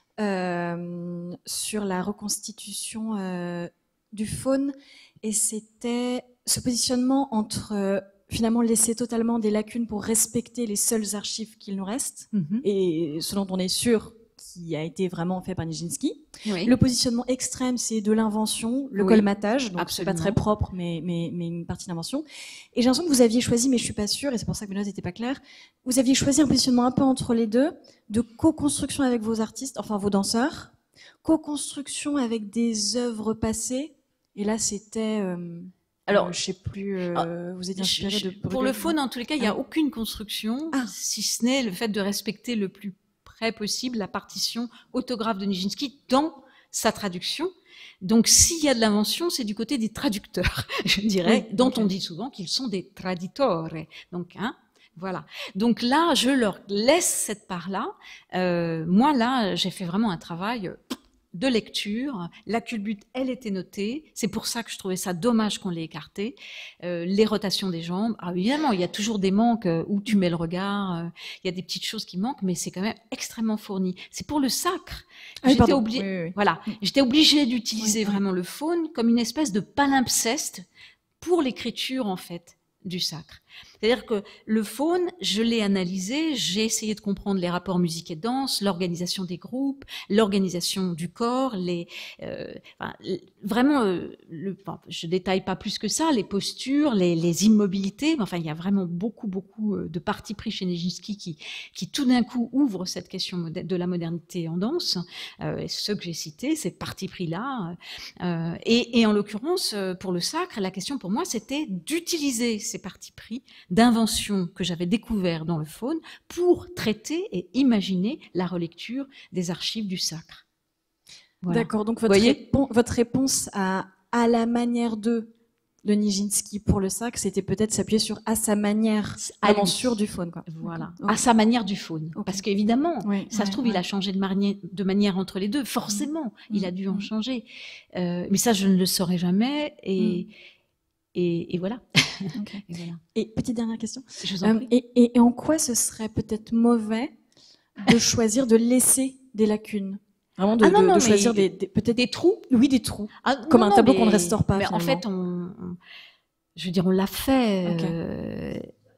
euh, sur la reconstitution euh, du faune. Et c'était ce positionnement entre euh, finalement laisser totalement des lacunes pour respecter les seules archives qu'il nous reste, Mm-hmm. et ce dont on est sûr qui a été vraiment fait par Nijinsky. Oui. Le positionnement extrême, c'est de l'invention, le Oui, colmatage, donc c'est pas absolument. très propre, mais, mais, mais une partie d'invention. Et j'ai l'impression que vous aviez choisi, mais je suis pas sûre, et c'est pour ça que mes notes n'étaient pas claires, vous aviez choisi un positionnement un peu entre les deux, de co-construction avec vos artistes, enfin vos danseurs, co-construction avec des œuvres passées, et là c'était... Euh, Alors, euh, je sais plus, euh, vous êtes inspiré Je- je- de... Pour le faune, en tous les cas, il n'y a Ah. aucune construction, Ah. si ce n'est le fait de respecter le plus près possible la partition autographe de Nijinsky dans sa traduction. Donc, s'il y a de l'invention, c'est du côté des traducteurs, je dirais, Oui, dont ok. on dit souvent qu'ils sont des traditores. Donc, hein, voilà. Donc là, je leur laisse cette part-là. Euh, moi, là, j'ai fait vraiment un travail de lecture. La culbute, elle était notée. C'est pour ça que je trouvais ça dommage qu'on l'ait écartée. Euh, les rotations des jambes. Ah, évidemment, il y a toujours des manques euh, où tu mets le regard. euh, il y a des petites choses qui manquent, mais c'est quand même extrêmement fourni. C'est pour le sacre. Ah oui, J'étais pardon. obligée, Oui, oui, oui. voilà, j'étais obligée d'utiliser Oui, oui. vraiment le faune comme une espèce de palimpseste pour l'écriture, en fait, du sacre. C'est-à-dire que le faune, je l'ai analysé, j'ai essayé de comprendre les rapports musique et danse, l'organisation des groupes, l'organisation du corps, les, euh, enfin, vraiment, euh, le, enfin, je détaille pas plus que ça, les postures, les, les immobilités, mais enfin, il y a vraiment beaucoup, beaucoup de partis pris chez Nijinsky qui, qui tout d'un coup ouvrent cette question de la modernité en danse. Euh, et ceux que j'ai cités, ces partis pris-là. Euh, et, et en l'occurrence, pour le sacre, la question pour moi, c'était d'utiliser ces partis pris d'inventions que j'avais découvert dans le faune pour traiter et imaginer la relecture des archives du sacre. Voilà. D'accord, donc votre, Voyez répon- votre réponse à, à la manière de, de Nijinsky pour le sacre, c'était peut-être s'appuyer sur à sa manière, À vraiment lui. sur du faune. Quoi. Voilà, Ok. à sa manière du faune. Ok. Parce qu'évidemment, Oui, ça ouais, se trouve, ouais. il a changé de, marni- de manière entre les deux. Forcément, Mm. il a dû en Mm. changer. Euh, mais ça, je ne le saurais jamais. Et, Mm. et, et voilà. Ok. Et voilà. Et petite dernière question. Je vous en Euh, prie. et, et- et en quoi ce serait peut-être mauvais de choisir de laisser des lacunes? Vraiment de, Ah non, de- non, de mais choisir des, des- peut-être Des trous. oui, des trous. Ah, Comme non, un non, tableau mais- qu'on ne restaure pas, Mais en finalement. fait, on, on- je veux dire, on l'a fait. Ok. euh,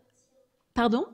Pardon?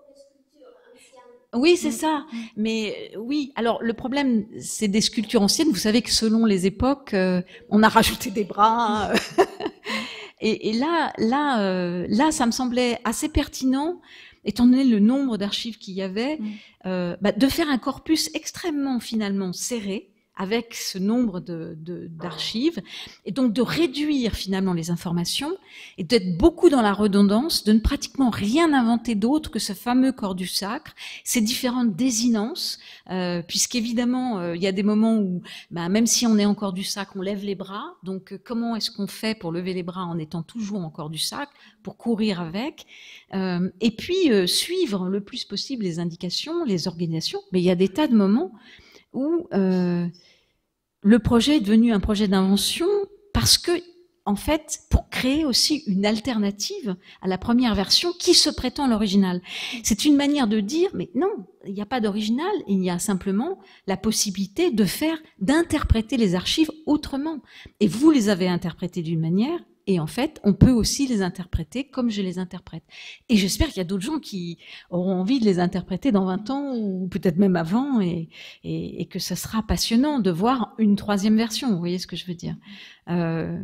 Oui, c'est Mm. ça. Mais euh, oui, alors le problème, c'est des sculptures anciennes. Vous savez que selon les époques, euh, on a rajouté des bras. euh. et, et là, là, euh, là, ça me semblait assez pertinent, étant donné le nombre d'archives qu'il y avait, Mm. euh, bah, de faire un corpus extrêmement finalement serré avec ce nombre de, de, d'archives, et donc de réduire finalement les informations et d'être beaucoup dans la redondance, de ne pratiquement rien inventer d'autre que ce fameux corps du sacre, ces différentes désinences, euh, puisqu'évidemment euh, il y a des moments où, bah, même si on est en corps du sacre, on lève les bras. Donc euh, comment est-ce qu'on fait pour lever les bras en étant toujours en corps du sacre, pour courir avec, euh, et puis euh, suivre le plus possible les indications, les organisations. Mais il y a des tas de moments où euh, le projet est devenu un projet d'invention parce que, en fait, pour créer créer aussi une alternative à la première version qui se prétend l'original. C'est une manière de dire, mais non, il n'y a pas d'original, il y a simplement la possibilité de faire, d'interpréter les archives autrement. Et vous les avez interprétées d'une manière, et en fait, on peut aussi les interpréter comme je les interprète. Et j'espère qu'il y a d'autres gens qui auront envie de les interpréter dans vingt ans, ou peut-être même avant, et, et, et que ça sera passionnant de voir une troisième version, vous voyez ce que je veux dire. Euh,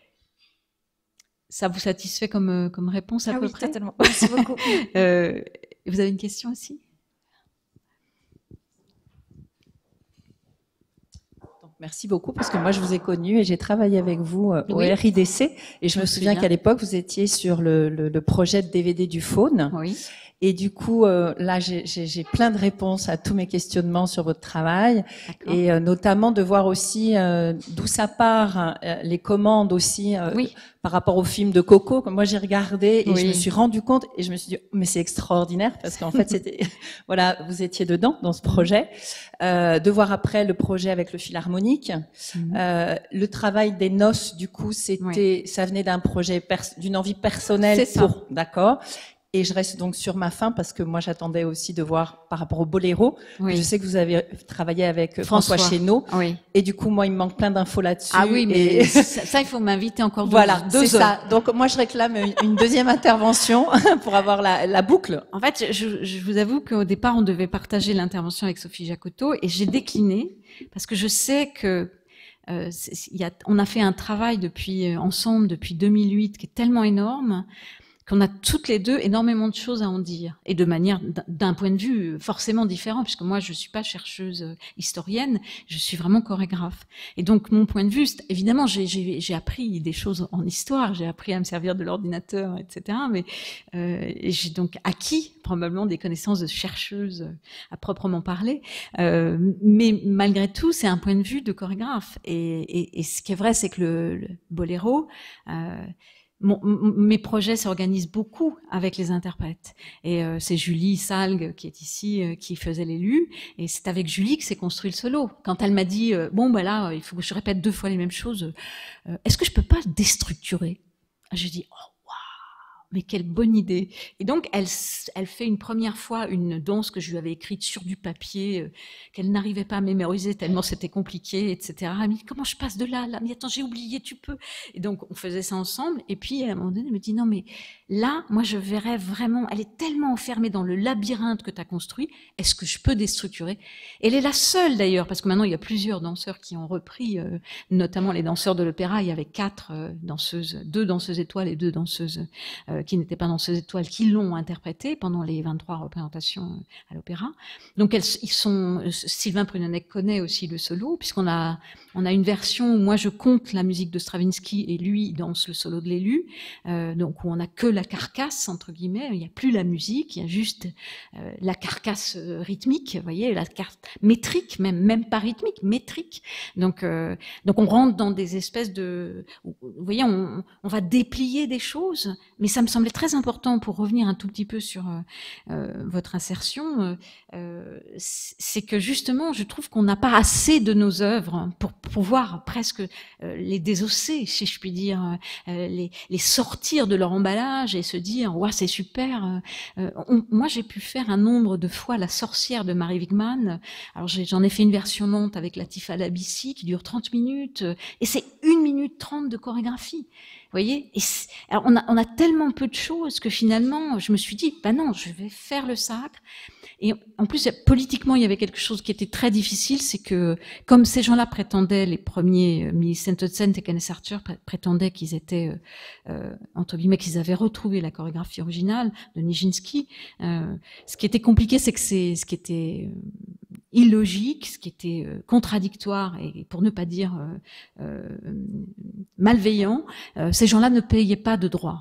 ça vous satisfait comme, comme réponse à ah peu oui, près? Totalement. Merci beaucoup. euh, vous avez une question aussi? Merci beaucoup, parce que moi, je vous ai connu et j'ai travaillé avec vous euh, au Oui. R I D C. Et je, Je me me souviens souviens. qu'à l'époque, vous étiez sur le, le, le projet de D V D du Faune. Oui. Et du coup, euh, là, j'ai j'ai plein de réponses à tous mes questionnements sur votre travail. Et euh, notamment de voir aussi euh, d'où ça part, euh, les commandes aussi, euh, Oui. par rapport au film de Coco. Moi, j'ai regardé et Oui. je me suis rendu compte et je me suis dit, mais c'est extraordinaire, parce qu'en fait, c'était, voilà, vous étiez dedans, dans ce projet. Euh, de voir après le projet avec le Philharmonique. Mhm. Euh, le travail des noces, du coup, c'était, ça venait d'un projet, pers- d'une envie personnelle. C'est ça. Pour, d'accord. Et je reste donc sur ma faim, parce que moi, j'attendais aussi de voir par rapport au boléro. Oui. Je sais que vous avez travaillé avec François, François. Chéneau. Oui. Et du coup, moi, il me manque plein d'infos là-dessus. Ah oui, mais Et... ça, ça, il faut m'inviter encore deux, voilà, deux c'est heures. ça. Donc, moi, je réclame une, une deuxième intervention pour avoir la, la boucle. En fait, je, je vous avoue qu'au départ, on devait partager l'intervention avec Sophie Jacotot, et j'ai décliné parce que je sais que euh, c'est- il y a, on a fait un travail depuis euh, ensemble depuis deux mille huit qui est tellement énorme qu'on a toutes les deux énormément de choses à en dire, et de manière, d'un point de vue forcément différent, puisque moi je suis pas chercheuse euh, historienne, je suis vraiment chorégraphe. Et donc mon point de vue, c'est- évidemment, j'ai- j'ai j'ai appris des choses en histoire, j'ai appris à me servir de l'ordinateur, et cetera. Mais euh, et j'ai donc acquis probablement des connaissances de chercheuse euh, à proprement parler. Euh, mais malgré tout, c'est un point de vue de chorégraphe. Et, et, et ce qui est vrai, c'est que le, le boléro, euh, Mon, m- mes projets s'organisent beaucoup avec les interprètes. Et euh, c'est Julie Salgue qui est ici, euh, qui faisait l'élu. Et c'est avec Julie que s'est construit le solo. Quand elle m'a dit, euh, bon, bah là, il faut que je répète deux fois les mêmes choses. Euh, Est-ce que je peux pas déstructurer? J'ai dit, oh, waouh, mais quelle bonne idée. Et donc, elle, s- elle fait une première fois une danse que je lui avais écrite sur du papier, euh, qu'elle n'arrivait pas à mémoriser tellement c'était compliqué, et cetera. Elle me dit, comment je passe de là, là? Mais attends, j'ai oublié, tu peux. Et donc, on faisait ça ensemble. Et puis, à un moment donné, elle me dit, non, mais là, moi, je verrais vraiment, elle est tellement enfermée dans le labyrinthe que tu as construit, est-ce que je peux déstructurer? Elle est la seule, d'ailleurs, parce que maintenant, il y a plusieurs danseurs qui ont repris, euh, notamment les danseurs de l'opéra. Il y avait quatre euh, danseuses, deux danseuses étoiles et deux danseuses euh, qui n'étaient pas danseuses étoiles, qui l'ont interprété pendant les vingt-trois représentations à l'opéra. Donc, elles, ils sont, Sylvain Prunonec connaît aussi le solo, puisqu'on a, on a une version où moi, je compte la musique de Stravinsky et lui, il danse le solo de l'élu, euh, donc où on n'a que la carcasse, entre guillemets, il n'y a plus la musique, il y a juste euh, la carcasse euh, rythmique, vous voyez, la carte métrique, même, même pas rythmique, métrique. Donc, euh, donc on rentre dans des espèces de... Vous voyez, on, on va déplier des choses, mais ça me semblait très important pour revenir un tout petit peu sur euh, euh, votre insertion, euh, c'est que justement, je trouve qu'on n'a pas assez de nos œuvres pour pouvoir presque euh, les désosser, si je puis dire, euh, les, les sortir de leur emballage et se dire, ouais, c'est super. Euh, on, moi, j'ai pu faire un nombre de fois La sorcière de Marie Wigman. Alors, j'en ai, ai fait une version lente avec Latifa Labissi qui dure trente minutes, et c'est une minute trente de chorégraphie. Vous voyez, et alors on a, on a tellement peu de choses que finalement, je me suis dit, bah non, je vais faire le sacre. Et en plus, politiquement, il y avait quelque chose qui était très difficile, c'est que comme ces gens-là prétendaient, les premiers, Millicent Hudson et Kenneth Archer prétendaient qu'ils étaient, euh, entre guillemets, qu'ils avaient retrouvé la chorégraphie originale de Nijinsky. Euh, ce qui était compliqué, c'est que c'est ce qui était illogique, ce qui était euh, contradictoire et pour ne pas dire euh, euh, malveillant, euh, ces gens-là ne payaient pas de droits.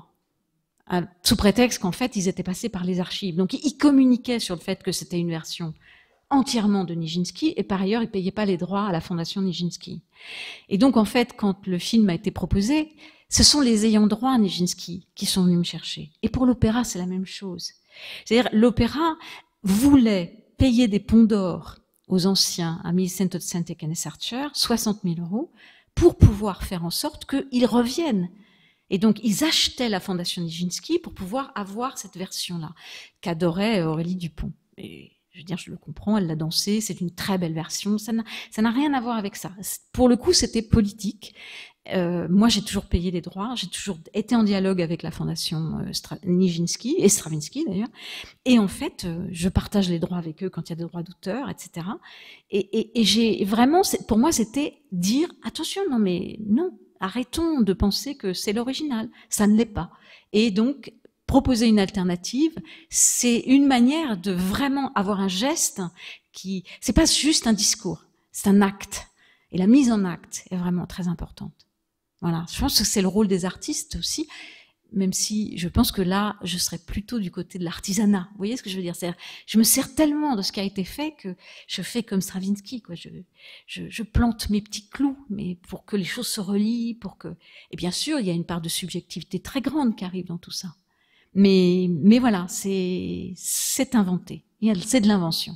Sous prétexte qu'en fait, ils étaient passés par les archives. Donc, ils communiquaient sur le fait que c'était une version entièrement de Nijinsky, et par ailleurs, ils ne payaient pas les droits à la fondation Nijinsky. Et donc, en fait, quand le film a été proposé, ce sont les ayants droit à Nijinsky qui sont venus me chercher. Et pour l'opéra, c'est la même chose. C'est-à-dire, l'opéra voulait payer des ponts d'or aux anciens, à Millicent Hudson et Kenneth Archer, soixante mille euros, pour pouvoir faire en sorte qu'ils reviennent. Et donc, ils achetaient la Fondation Nijinsky pour pouvoir avoir cette version-là, qu'adorait Aurélie Dupont. Et je veux dire, je le comprends, elle l'a dansé, c'est une très belle version, ça n'a, ça n'a rien à voir avec ça. Pour le coup, c'était politique. Euh, moi, j'ai toujours payé les droits, j'ai toujours été en dialogue avec la Fondation euh, Stra- Nijinsky, et Stravinsky d'ailleurs, et en fait, euh, je partage les droits avec eux quand il y a des droits d'auteur, et cetera. Et, et, et j'ai vraiment, pour moi, c'était dire, attention, non mais non, arrêtons de penser que c'est l'original, ça ne l'est pas. Et donc, proposer une alternative, c'est une manière de vraiment avoir un geste qui, c'est pas juste un discours, c'est un acte. Et la mise en acte est vraiment très importante. Voilà, je pense que c'est le rôle des artistes aussi, même si je pense que là, je serais plutôt du côté de l'artisanat. Vous voyez ce que je veux dire? C'est-à-dire, je me sers tellement de ce qui a été fait que je fais comme Stravinsky, quoi. Je, je, je plante mes petits clous, mais pour que les choses se relient, pour que. Et bien sûr, il y a une part de subjectivité très grande qui arrive dans tout ça. Mais, mais voilà, c'est, c'est inventé. C'est de l'invention.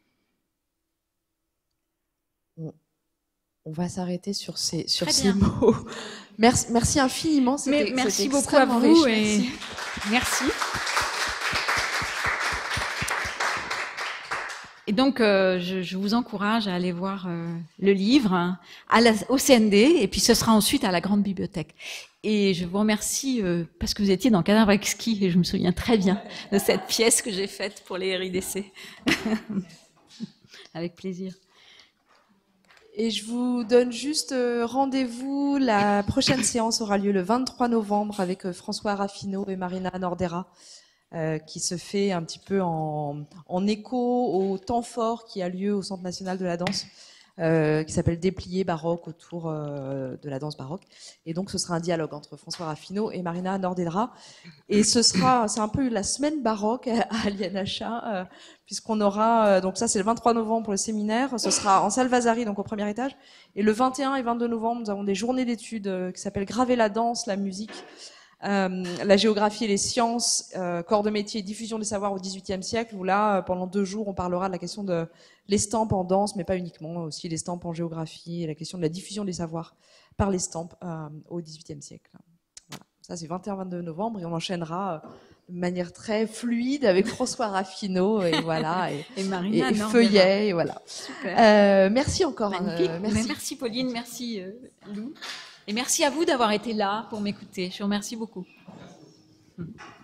On va s'arrêter sur ces, sur ces mots. Merci, merci infiniment. Mais merci beaucoup à vous et merci. merci. Et donc, euh, je, je vous encourage à aller voir euh, le livre hein, à la, au C N D et puis ce sera ensuite à la Grande Bibliothèque. Et je vous remercie euh, parce que vous étiez dans Cadavre exquis et je me souviens très bien de cette pièce que j'ai faite pour les R I D C. Avec plaisir. Et je vous donne juste rendez-vous. La prochaine séance aura lieu le vingt-trois novembre avec François Raffineau et Marina Nordera, euh, qui se fait un petit peu en, en écho au temps fort qui a lieu au Centre national de la danse, euh, qui s'appelle Déplié baroque autour euh, de la danse baroque. Et donc ce sera un dialogue entre François Raffineau et Marina Nordera. Et ce sera, c'est un peu la semaine baroque à Alianacha, euh, puisqu'on aura, euh, donc ça c'est le vingt-trois novembre pour le séminaire, ce sera en salle Vasari, donc au premier étage. Et le vingt et un et vingt-deux novembre, nous avons des journées d'études euh, qui s'appellent Graver la danse, la musique, euh, la géographie et les sciences, euh, corps de métier et diffusion des savoirs au dix-huitième siècle, où là, pendant deux jours, on parlera de la question de l'estampe en danse, mais pas uniquement, aussi l'estampe en géographie et la question de la diffusion des savoirs par l'estampe euh, au dix-huitième siècle. Voilà. Ça, c'est vingt et un vingt-deux novembre et on enchaînera euh, de manière très fluide avec François Raffineau et voilà et, et Marina et, et Feuillet et voilà. Super. Euh, merci encore. Euh, merci. merci Pauline, merci euh, Lou. Et merci à vous d'avoir été là pour m'écouter. Je vous remercie beaucoup. Hum.